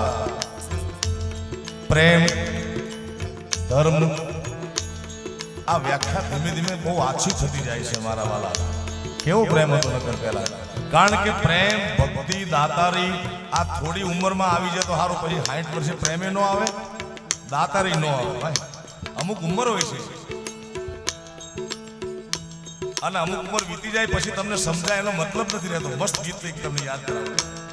प्रेम धर्म आ व्याख्या धीमे धीमे बहुत आछी थती जाय छे मारा वाला। केवो प्रेम हतो नकर पहेला कारण के प्रेम भक्ति दातारी आ थोड़ी उम्र में आवी जाय तो हारो પછી 60 વર્ષે પ્રેમે નો આવે દાતારી નો આવે ભાઈ અમુક ઉંમર હોય છે અને અમુક ઉંમર વીતી જાય પછી તમને સમજાય એનો મતલબ નથી રહેતો। મસ્ત ગીત એક તમને યાદ કરાવું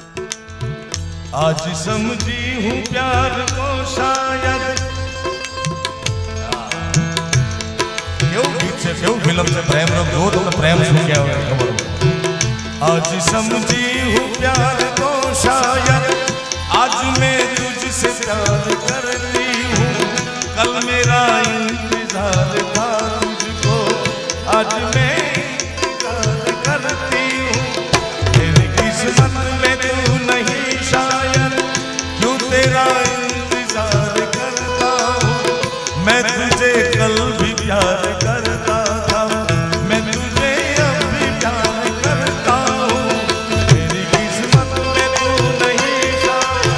आज समझी हूँ प्यार को शायद કેવું ગીત છે કેવું ફિલ્મ છે પ્રેમ નો જો તમને પ્રેમ શું કહેવાય ખબર आज समझी हूँ प्यार को शायद आज मैं तुझसे प्यार करती हूँ कल मेरा इंतजार था तुझको आज मैं इंतजार करती हूँ तेरी किस्मत में तू नहीं शायद क्यों तेरा इंतजार करता हूँ मैं तुझे कल भी प्यार करता था मैं तुझे अब भी प्यार करता हूँ तेरी किस्मत में तू नहीं शायद।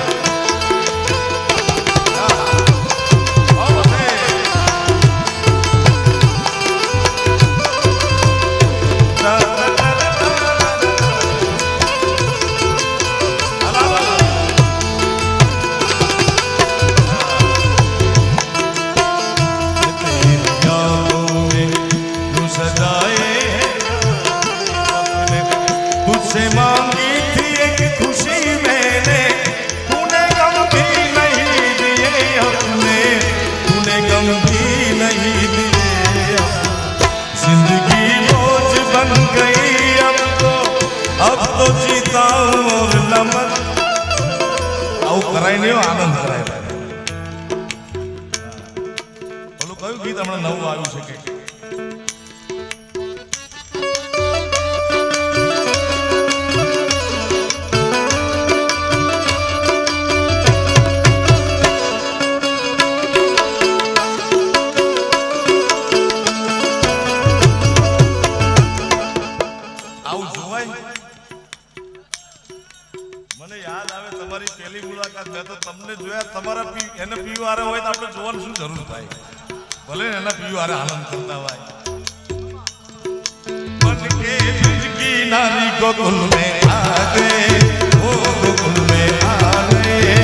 तुझसे मांगी थी एक खुशी मैंने तूने गम भी नहीं दिए अपने तूने गम भी नहीं दिए जिंदगी बोझ बन गई अब तो जीता हूँ और नमन आउ कराई नहीं आनंद कराय बोलो कયું ગીત હમણાં નવું આવ્યું છે કે મને યાદ આવે તમારી પહેલી મુલાકાત મેં તો તમને જોયા તમારા એને પીવારે હોય તો આપણે જોવાની શું જરૂર થાય ભલે એના પીવારે આનંદ કરતા હોય मन के ब्रिज की नारी गोकुल में आ गए वो गोकुल में आ गए।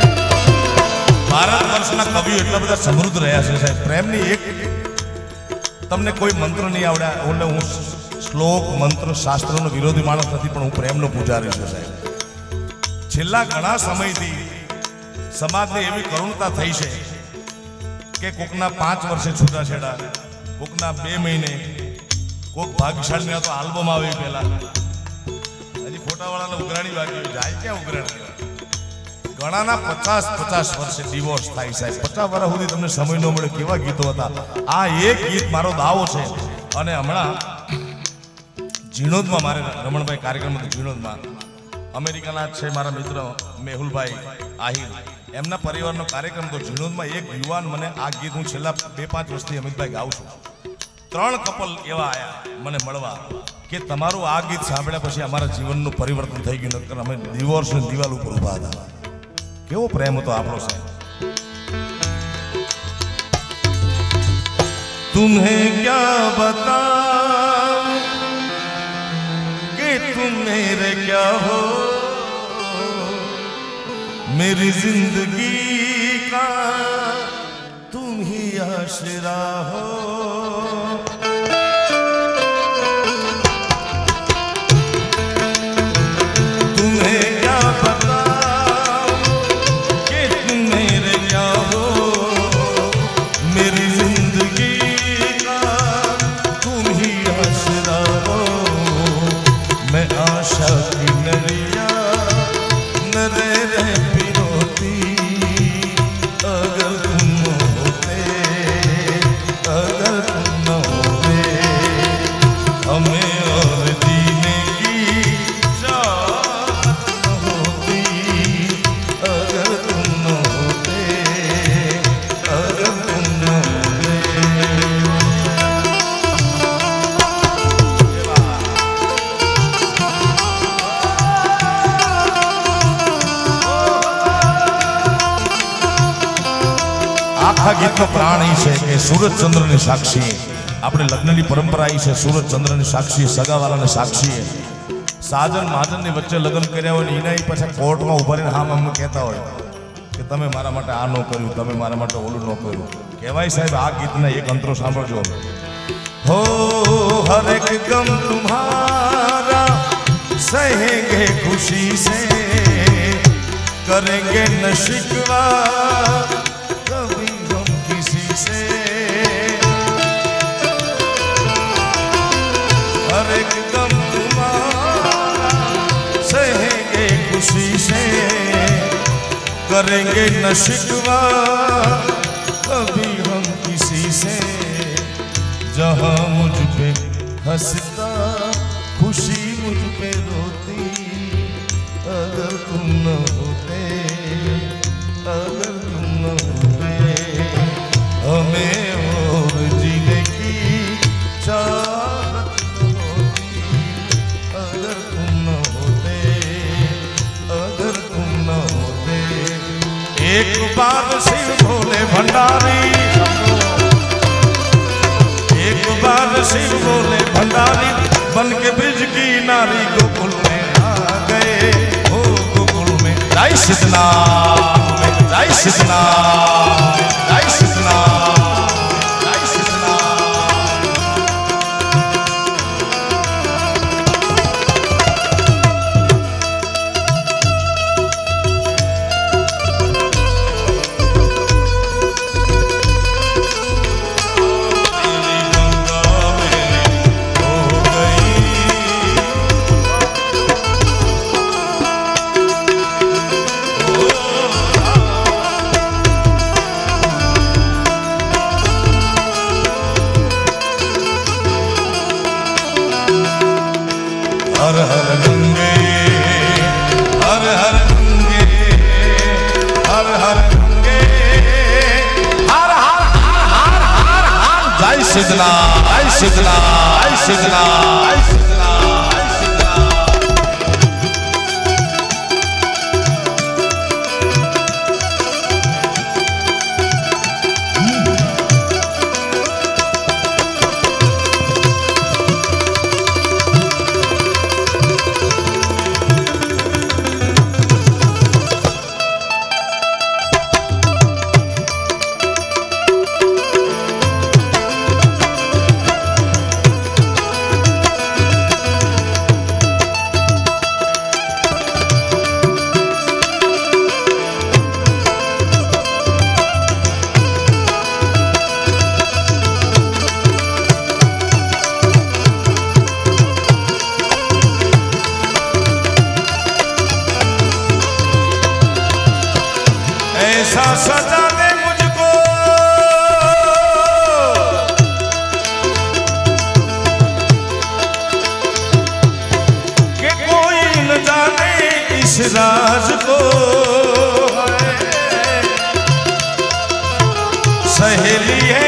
भारत वर्षना कविओ એટલા બધા સમૃદ્ધ રહ્યા છે સાહેબ પ્રેમની એક તમને કોઈ મંત્ર નહીં આવડ્યા એટલે હું શ્લોક મંત્ર શાસ્ત્રનો વિરોધી માણસ નથી પણ હું પ્રેમનો પૂજારી છું સાહેબ। છેલ્લા ઘણા સમયથી સમાજને એવી કરુણતા થઈ છે કે કોકના 5 વર્ષે છૂટાછેડા કોકના 2 મહિને કોક ભાગ્યશાળી તો આલ્બમ આવે પહેલા હજી ફોટાવાળાને ઉઘરાણી બાકી જાય ક્યાં ઉઘરાણી ઘણાના 50 વર્ષે ડિવોર્સ થાય સાહેબ. 50 વર્ષ સુધી તમને સમય ન મળે કેવા ગીતો હતા. આ એક ગીત મારો દાવો છે. અને હમણાં ઝીણોદમાં મારે રમણભાઈ કાર્યક્રમ હતો ઝીણોદમાં. અમેરિકાના છે મારા મિત્ર મેહુલભાઈ આહિર, એમના પરિવારનો કાર્યક્રમ તો ઝીણોદમાં એક યુવાન મને આ ગીત હું છેલ્લા 2-5 વર્ષથી અમિતભાઈ ગાઉં છું. 3 કપલ એવા આયા મને મળવા કે તમારું આ ગીત સાંભળ્યા પછી અમારા જીવનનું પરિવર્તન થઈ ગયું. નકર અમે ડિવોર્સની દિવાલ ઉપર ઊભા હતા. કેવો પ્રેમ હતો આપણો સાહેબ. तुम्हें क्या बताऊं कि तुम मेरे क्या हो, मेरी जिंदगी का तुम ही आशिरा हो. तुम्हें क्या बताऊं कि तुम मेरे क्या हो, मेरी जिंदगी का तुम ही आशिरा हो. मैं आशा की नरिया न रह रह पिरोती, अगर तुम न होते, अगर तुम न होते, हमें और जीने की चाहत न होती, अगर तुम न होते, अगर तुम न होते. આખા ગીતનો પ્રાણ એ છે કે સૂરજ ચંદ્રની સાક્ષી આપણે લગ્નની પરંપરા એ છે. સૂરજ ચંદ્રની સાક્ષી, સગાવાલાને સાક્ષી, સાજન મહાજનની વચ્ચે લગ્ન કર્યા હોય ને એના પછી કોર્ટમાં ઉભા રહીને હા અમને કહેતા હોય કે તમે મારા માટે આ ન કર્યું, તમે મારા માટે ઓલું ન કર્યું. કહેવાય સાહેબ આ ગીતના એક અંતરો સાંભળજો. હો હર એક ગમ તુમ્હારા સહેંગે ખુશી સે, કરેંગે ન શિકવા कभी हम किसी से, हर एक गम तुम्हारा सहेंगे खुशी से, करेंगे न शिकवा कभी हम किसी से. जहाँ मुझ पे हंसता खुशी मुझ पे रोती, अगर तुम न होते, अगर तुम न होते, हमें और जीने की चाहत न होती, अगर तुम न होते, अगर तुम न होते. एक बार शिव भोले भंडारी, एक बार शिव भोले भंडारी बन के ब्रिज की नारी गोकुल में आ गए. ओ गोकुल में जय सीतनाथ, जय सीतनाथ, जय सीतनाथ, जय सीतनाथ. तेरी गंगा में हो गई, हर हर गंगे, हर हर गंगे, हर हर गंगे, हर हर हर हर हर हर. जय सीतनाथ, जय सीतनाथ, जय सीतनाथ, जय सीतनाथ, जय सीतनाथ. सजा दे मुझको कि कोई न जाने इस राज को। सहेली है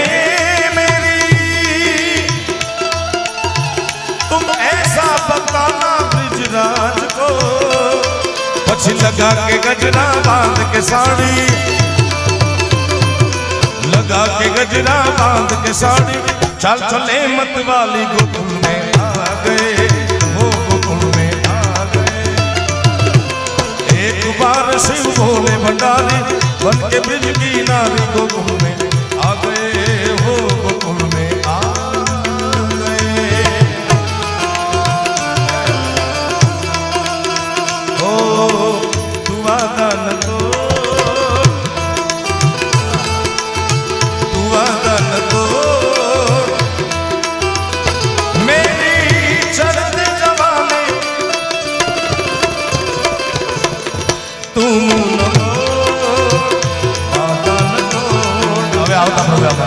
मेरी तुम ऐसा बताना ब्रिजराज को। पछ लगा के गजरा बांध के साड़ी, लगा के गजरा बांध के साड़ी, चल चले मत वाली गोकुल में आ गए, वो गोकुल में आ गए। एक बार शिव भोले भंडारी बन के ब्रिज की नारी गोकुल में आ गए, वो गोकुल में आ गए। ओ तू वादा न तोड़, तू वादा न तोड़, मेरी चढ़ते जवानी तू न तोड़, वादा न तोड़। હવે આવતા પ્રોગ્રામ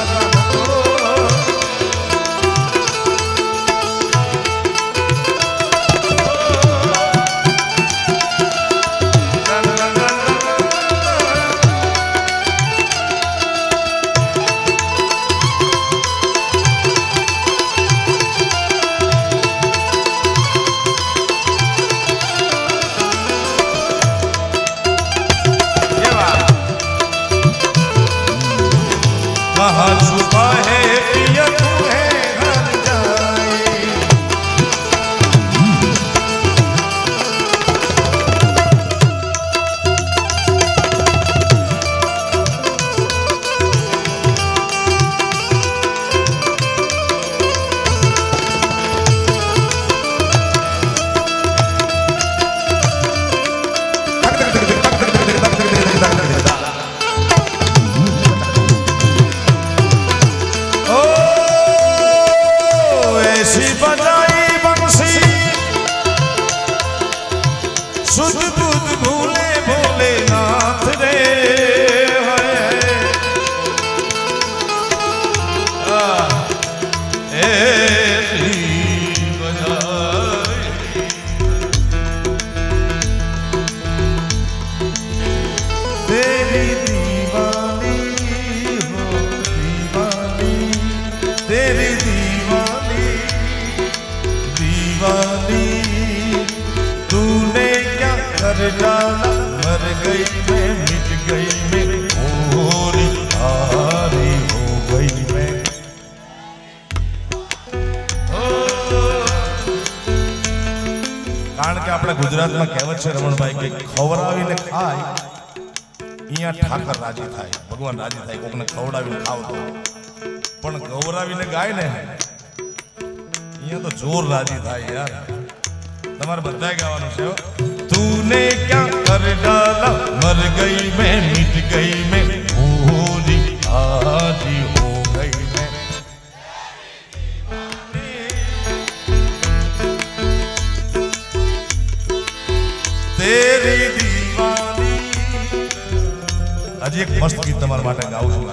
कहाँ छुपा है पिया तुम्हें घर जाए। ऐसी बजाई बंसी सुध बुध भूले भोलेनाथ रे। ऐसी बजाई तेरी दीवानी हो दीवानी, तेरी दीवानी दीवानी, तूने क्या कर डाला मर गई मैं मिट गई मैं होरी हारी हो गई मैं। કારણ કે આપણે ગુજરાતમાં કહેવત છે રમણભાઈ કે ખવડાવીને ખાય અહીંયા ઠાકર રાજી થાય, ભગવાન રાજી થાય, કોકને ખવડાવીને ખાવ તો, પણ ગૌરાવીને ગાય ને અહીંયા તો જોર રાજી થાય યાર। તમારે બધાય ગાવાનું છે હો। तूने क्या कर डाला मर गई मैं मिट गई मैं भूली हारी हो गई मैं। तेरी दीवानी। हजी एक मस्त गीत तुम्हारे માટે ગાઉં છું।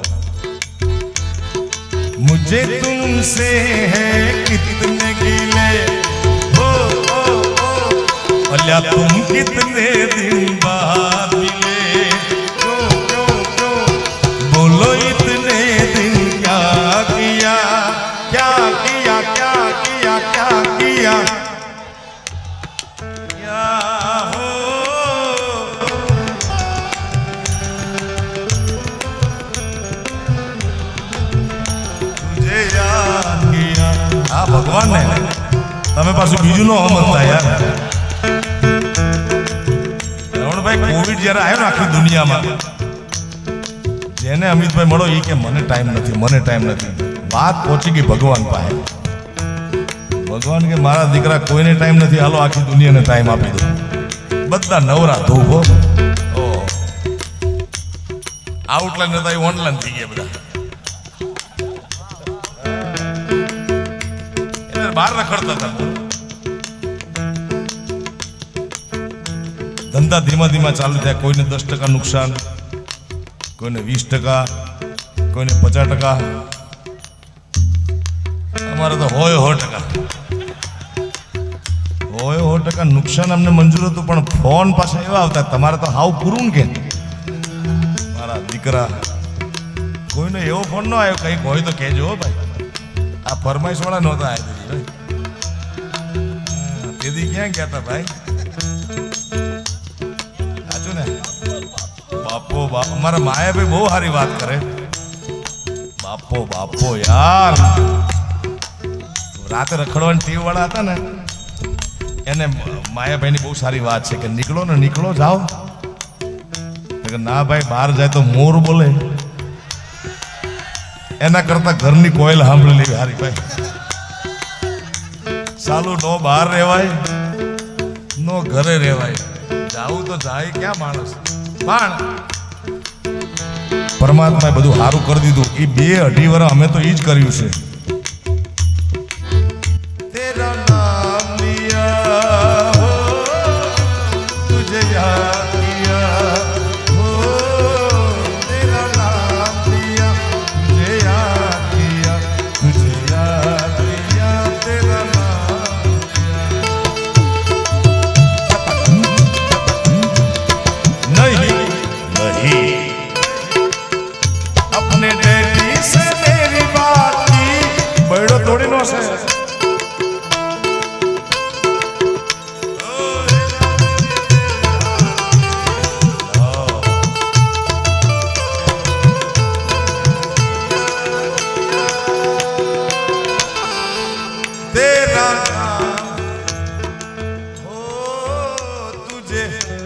मुझे तुमसे है कितने गिले हो अल्लाह तुम कितने दिन बाद मिले, क्यों क्यों क्यों बोलो इतने दिन क्या किया, क्या किया क्या किया क्या किया क्या हो तुझे याद किया। हाँ भगवान ने તમે પાછું બીજું નો સમજતા યાર। રમણભાઈ કોવિડ જ્યારે આવ્યો ને આખી દુનિયામાં, જેને અમિતભાઈ મળો એ કે મને ટાઈમ નથી, મને ટાઈમ નથી। વાત પહોંચી ગઈ ભગવાન પાસે। ભગવાન કે મારા દીકરા કોઈને ટાઈમ નથી, હાલો આખી દુનિયાને ટાઈમ આપી દો। બધા નવરા ધોવો આઉટલાઈન હતા એ ઓનલાઈન થઈ ગયા બધા, એટલે બહાર રખડતા હતા। ધંધા ધીમા ધીમા ચાલુ થયા, કોઈને 10% નુકસાન, કોઈને 20%, કોઈને 50%, અમારે તો હોય 100% નુકસાન અમને મંજૂર હતું, પણ ફોન પાછા એવા આવતા તમારે તો હાવ પૂરું ને કે મારા દીકરા કોઈને એવો ફોન ન આવ્યો કંઈક હોય તો કહેજો હો ભાઈ. આ ફરમાઈશ વાળા નહોતા આવ્યા ભાઈ. દીદી ક્યાં ગયા હતા ભાઈ? સાચું ને? બાપો બાપ અમારા માયાભાઈ બહુ સારી વાત કરે. બાપો યાર રાતે રખડવાની ટીવ વાળા હતા ને એને માયાભાઈની બહુ સારી વાત છે કે નીકળો જાઓ. ના ભાઈ બહાર જાય તો મોર બોલે એના કરતા ઘરની કોયલ સાંભળી લેવી હારી ભાઈ. સાલું નો બહાર રહેવાય નો ઘરે રહેવાય. જાવું તો જાય ક્યાં માણસ. પણ પરમાત્માએ બધું સારું કરી દીધું. એ 2-2.5 વર્ષ અમે તો એ જ કર્યું છે. તેરા નામ લિયા હો તુજે યાદ કિયા હો તેરા નામ લિયા તુજે યાદ કિયા તુજે યાદ કિયા તેરા નામ નહીં अपने डैडी से मेरी बात की बड़ो थोड़ी नो से तेरा नाम हो तुझे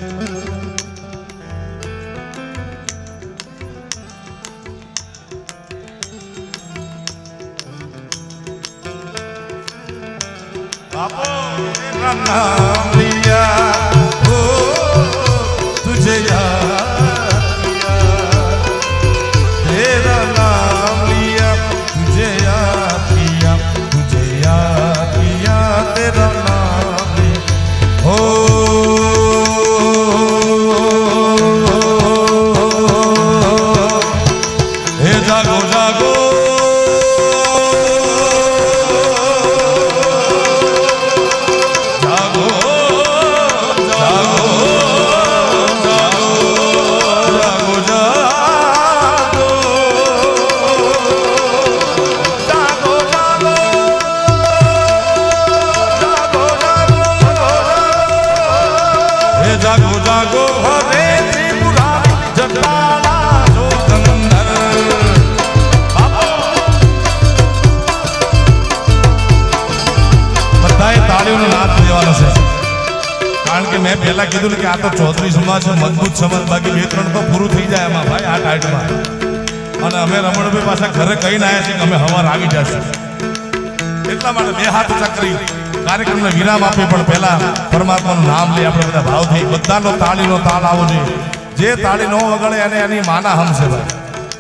बापो तेरा नाम लिया हो तुझे याद किया तेरा नाम लिया तुझे याद किया तेरा नाम लिया हो हे जागो जागो जागो जागो हरे त्रिपुरारी जटाला जो कंदर બધાએ તાળીઓનો નાદ દેવાનો છે. કારણ કે મેં પહેલા કીધું ને કે આ તો ચૌધરી સમાજ છે, મજબૂત સમાજ. બાકી 2-3 તો પૂરું થઈ જાય એમાં ભાઈ આ ટાઈટમાં. અને અમે રમણભાઈ પાછા ઘરે કહીને આવ્યા છીએ કે અમે હવાર આવી જશું. એટલા માટે 2 હાથ ઊંચા કરી કાર્યક્રમને વિરામ આપી. પણ પહેલા પરમાત્માનું નામ લઈ આપણે બધા ભાવથી બધાનો તાળીનો તાલ આવો જોઈએ. જે તાળી ન વગાડે એને એની માના હમ છે ભાઈ.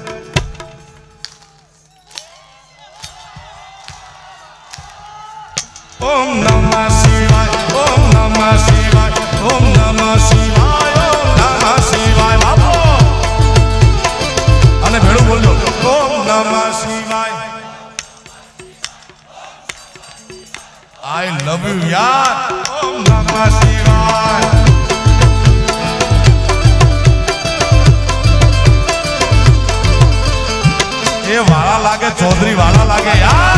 ઓમ નમઃ શિવાય ઓમ નમઃ શિવાય ઓમ નમઃ શિવાય ઓમ નમઃ શિવાય. બાપો અને ભેળું બોલજો ઓમ નમઃ શિવાય. I love you yaar. Om Namah Shivaya. ये वाला लागे चौधरी वाला लागे यार.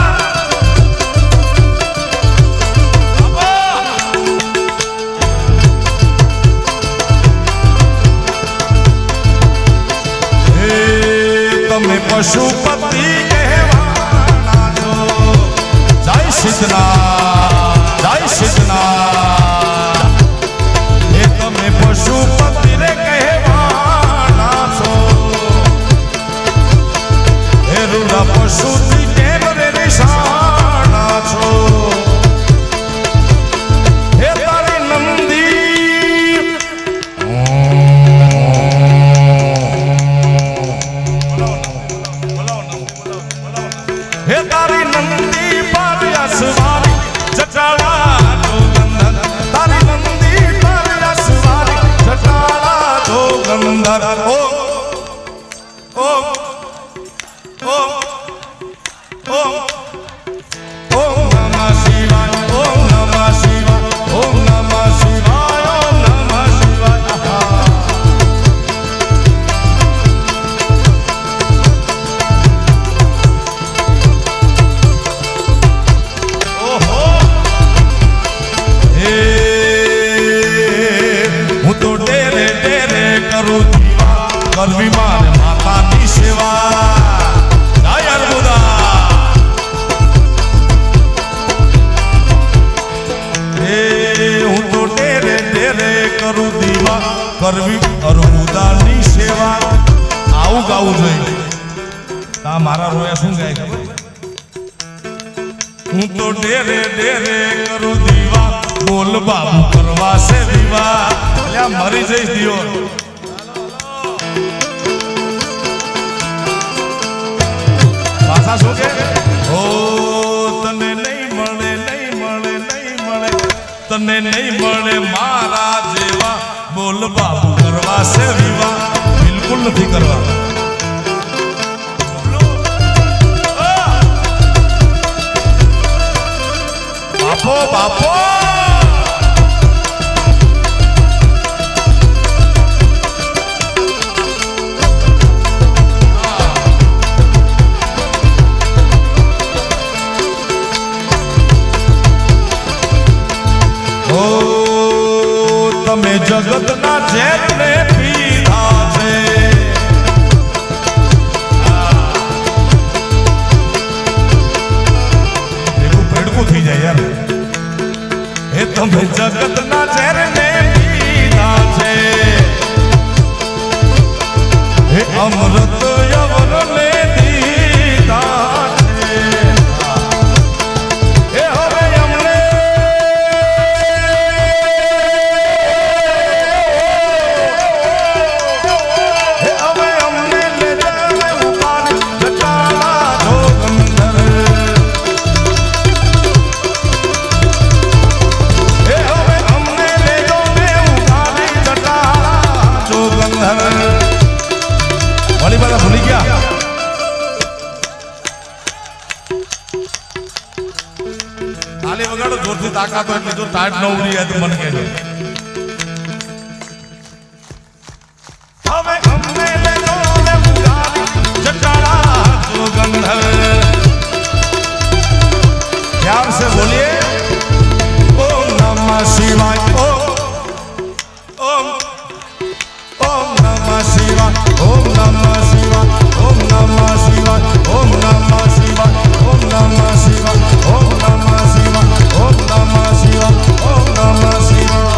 हे तमे पशुपति कहवाना जो जय सिद्धनाथ जय सिद्धनाथ. हे तमे पशुपति रे कहवाना છો. हे रुला पशु थी केम रे કરવી મારે માતાની સેવા જય અર્બુદા એ હું તો ડેરે ડેરે કરું દીવા કરવી અર્બુદાની સેવા આવું ગાવું જોઈએ તા મારા રોયા શું ગાય ખબર હું તો ડેરે ડેરે કરું દીવા બોલ બાબુ કરવા છે દીવા એટલે મરી જઈશ દિયો પાછા શું કે ઓ તને નહીં મળે નહીં મળે નહીં મળે તને નહીં મળે મારા જેવા બોલ બાબુ કરવા છે દીવા બિલકુલ નથી કરવા બાપો બાપો ઓ તમે જગતના જેને પીધા છે ભેડકું થઈ જાય યાર એ તમે જગતના ઝેરને પીધા છે એ અમૃત યવનને દીધા છે એ હવે અમને લે જાય ઉપાડી જટાલા જોગંદર वाली बात भूली क्या ताली वगाड़ो जोर से ताकत हो जो टाइट न उड़ी है तो मन के हमें हमने ले लो ने उगाड़ी जटाड़ा जोगंधर प्यार से बोलिए ओम नमः शिवाय ओम नमः शिवाय ओम नमः शिवाय ओम नमः शिवाय ओम नमः शिवाय ओम नमः शिवाय ओम नमः शिवाय ओम नमः शिवाय ओम नमः शिवाय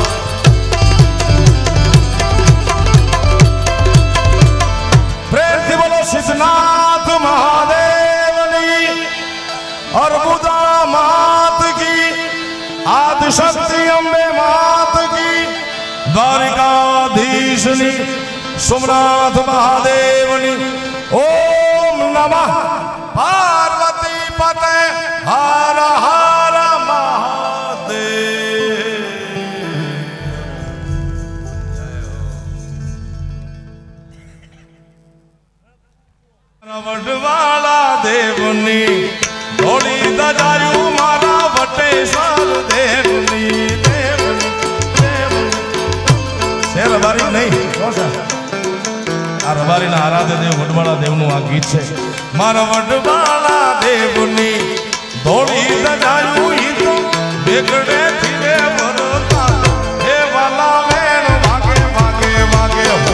प्रेम से बोलो सिद्धनाथ महादेवनी अर्बुदा मात की आदिशक्ति अम्बे मात की द्वारिकाधीशनी सोमनाथ महादेवनी ओम नमः पार्वती पते हर हर महादेव वडवाला देवनी थोड़ी दजायु मारा वटेश्वर देवनी देवनी देवनी शेर बारी नहीं रबारी ना आराध्य देव वडवाला देवनु आ गीत छे मारा वडवाला देवनी धोड़ी दजायु ही तो बेगड़े थी रे वरता हे वाला वेण वागे वागे वागे हो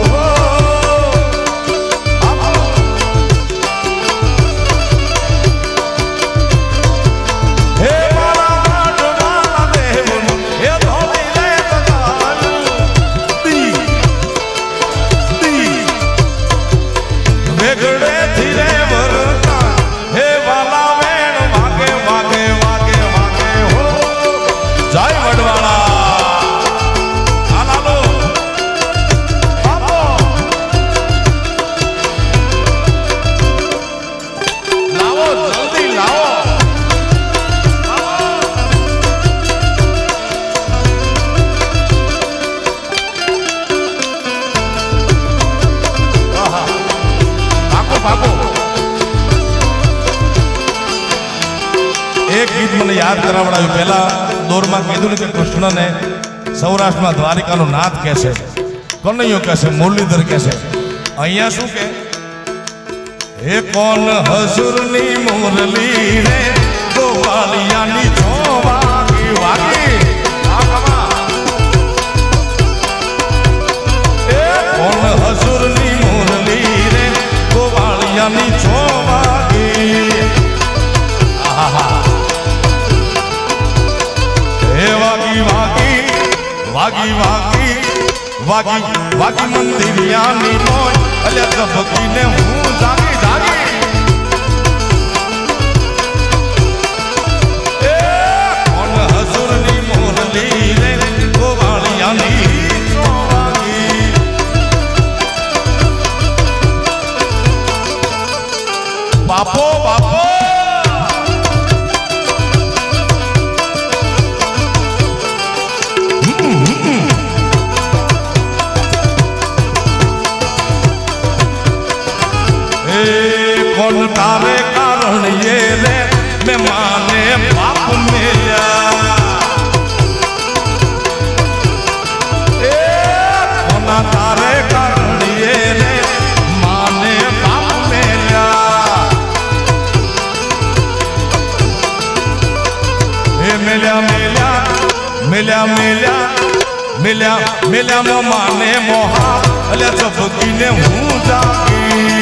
हे वाला वडवाला देवनु हे धोड़ी ले दजायु दी बेगड़े थी रे वरता हे वाला वेण वागे वागे वागे वागे हो जय वडवाला आलालो बाबो लाओ जल्दी लाओ एक गीत मैंने याद करावड़ाव्યું पहला दौर में कीधुं ने कृष्ण ने सौराष्ट्र में द्वारिका नो नाथ कैसे कन्हैयो कैसे मुरलीधर कैसे अहिया शू के हे कौन हसुरनी मुरली रे गोपालियानी छोवागी वागी हे कौन हसुरनी વાગી વાગી વાગી વાગી મંદિરિયાની મોજ અલે ધબકીને હું જાગી જાગી એ કોણ હસુરની મોરલી રે ગોવાળિયાની ચોવાગી બાપો બાપો कौन तारे कारण ये रे मैं माने बाप मेरा कौन तारे कारण ये रे माने बाप मेरा मिल्या मिल्या मिल्या मिल्या मिल्या मिल्या मो माने मोहा अले सबकी ने हूँ जागी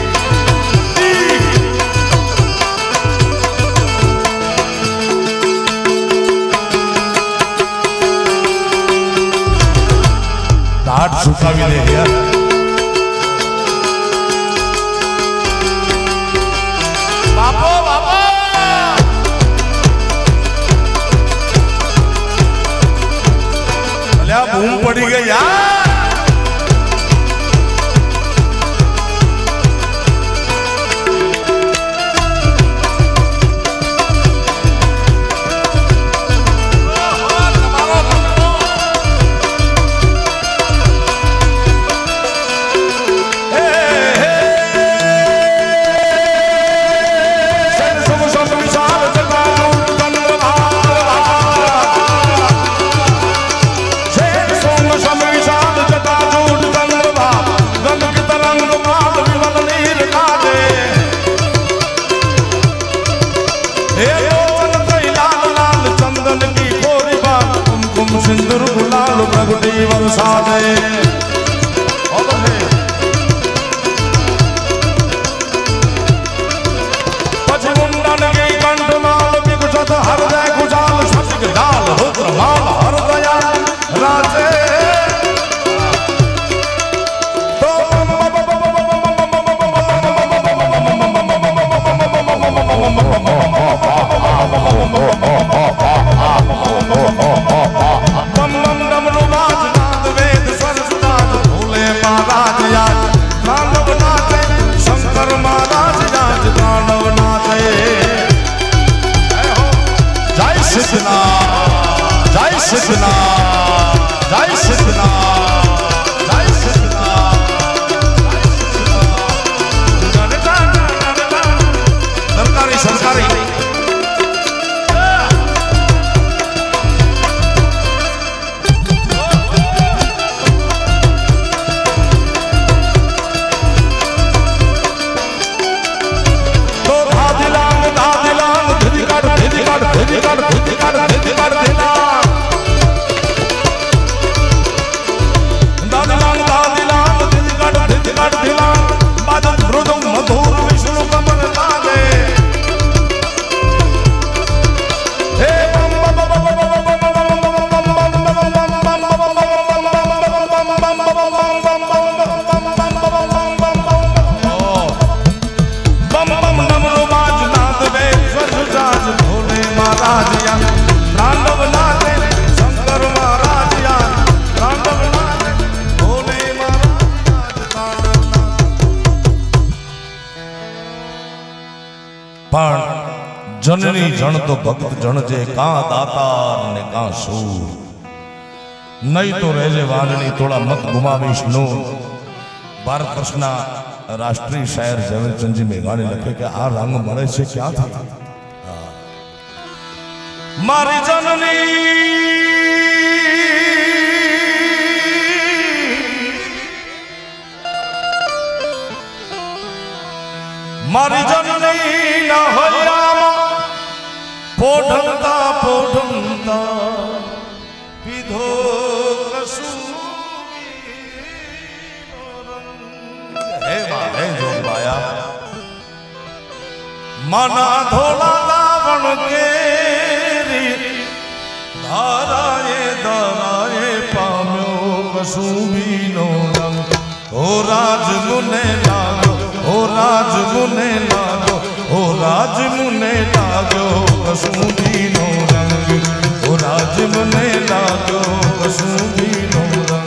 हाथ झुकावी दे यार बापो बापो अल्या बूम पड़ी गई यार सिंदूर गुलाल प्रगति वर्षा दे पछ मुंडन की कंठमाल विकुचत हृदय कुचाल शशिक डाल रुद्र माल हृदय राजे जय सिद्धनाथ जय सिद्धनाथ जय सिद्धनाथ सरकारी सरकारी तो धादिलांग धादिलांग धिदिकाट धिदिकाट धिदिकाट धिदिकाट धिदिकाट जननी जन तो भक्त जन जे का दातार ने का सूर नहीं तो रेजे वाणी थोड़ा मत गुमावीश नूर भारत वर्षना राष्ट्रीय शायर ઝવેરચંદ जी मेघाणी लखे के आ रंग मरे से क्या था मारी जननी मारी जननी ना होया पोढ़ंता पोढ़ंता विधो हे जो माया मना धोला दावण केरी धाराए धाराए पा કસુંબીનો રંગ ઓ રાજ મુને લાગો ઓ રાજ મુને લાગો ઓ રાજ મુને લાગો કસુંબીનો રંગ ઓ રાજ મુને લાગો કસુંબીનો રંગ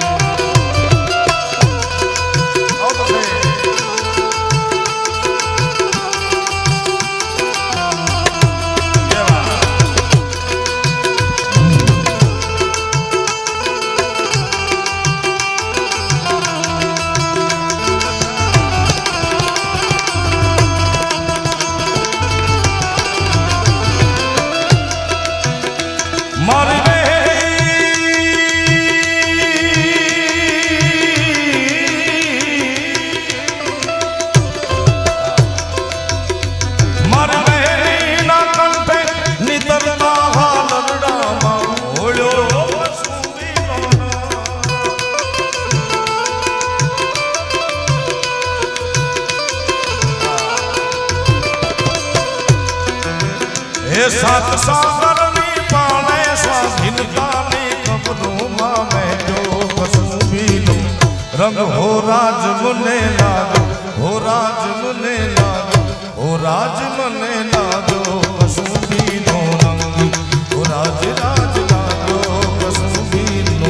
सात सागरनी पाने स्वाधीनतानी खबरों में जो कसूबीनो रंग हो राज मुने लागो हो राज मुने लागो हो राज मुने लागो कसूबीनो रंग हो राज राज लागो कसूबीनो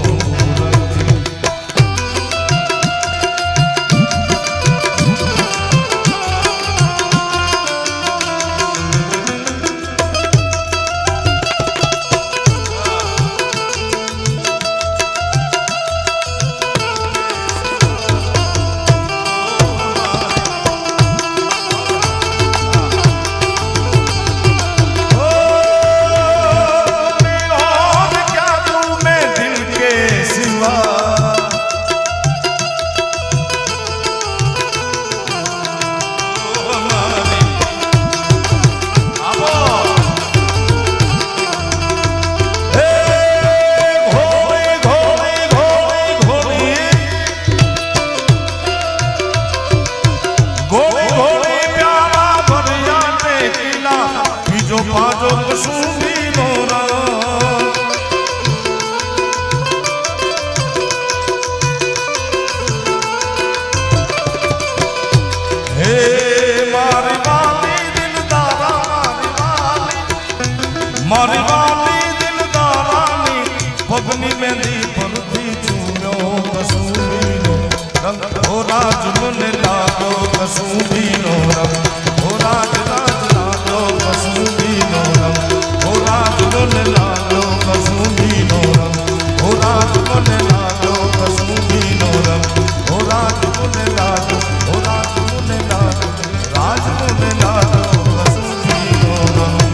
मारी वाली दिलदारानी पगनी मेहंदी परथी चूम्यो कसूबीनो रंग हो राज मुने लागो कसूबीनो रंग हो राज राज लागो कसूबीनो रंग हो राज मुने लागो कसूबीनो रंग हो राज मुने लागो कसूबीनो रंग हो राज मुने लागो हो राज मुने लागो राज मुने लागो कसूबीनो रंग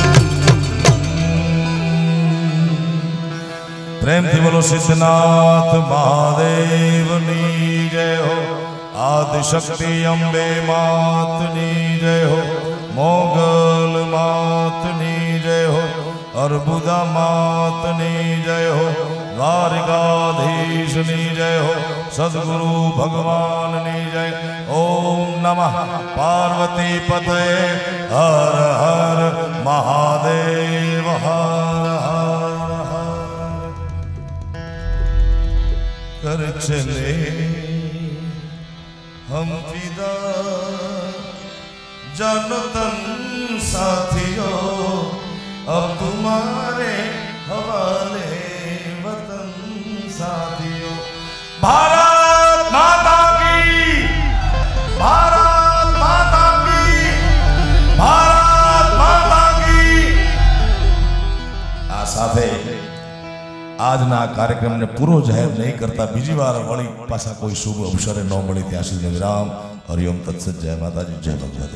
प्रेम थी बोलो सिद्धनाथ महादेवनी जय हो आदिशक्ति अम्बे मातनी जय हो मोगल मातनी जय हो अर्बुदा मातनी जय हो द्वारिकाधीशनी जय हो सद्गुरु भगवाननी जय ओम नमः पार्वती पते हर हर महादेव हर हर कर चले हम फिदा जानो तन साथियों अब तुम्हारे हवाले वतन साथियों भारत माता की भारत माता की भारत माता की आ साथे આજના કાર્યક્રમને પૂરો જાહેર નહીં કરતા બીજી વાર વળી પાછા કોઈ શુભ અવસરે ન મળી ત્યાં સુધી વિરામ. હરિઓમ તત્સત. જય માતાજી, જય ભગવતી.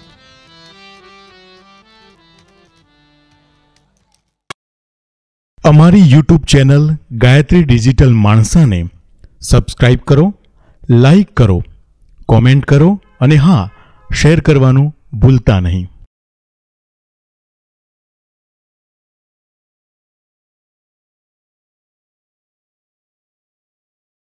અમારી યુટ્યુબ ચેનલ ગાયત્રી ડિજિટલ માણસાને સબસ્ક્રાઇબ કરો, લાઈક કરો, કોમેન્ટ કરો અને હા, શેર કરવાનું ભૂલતા નહીં.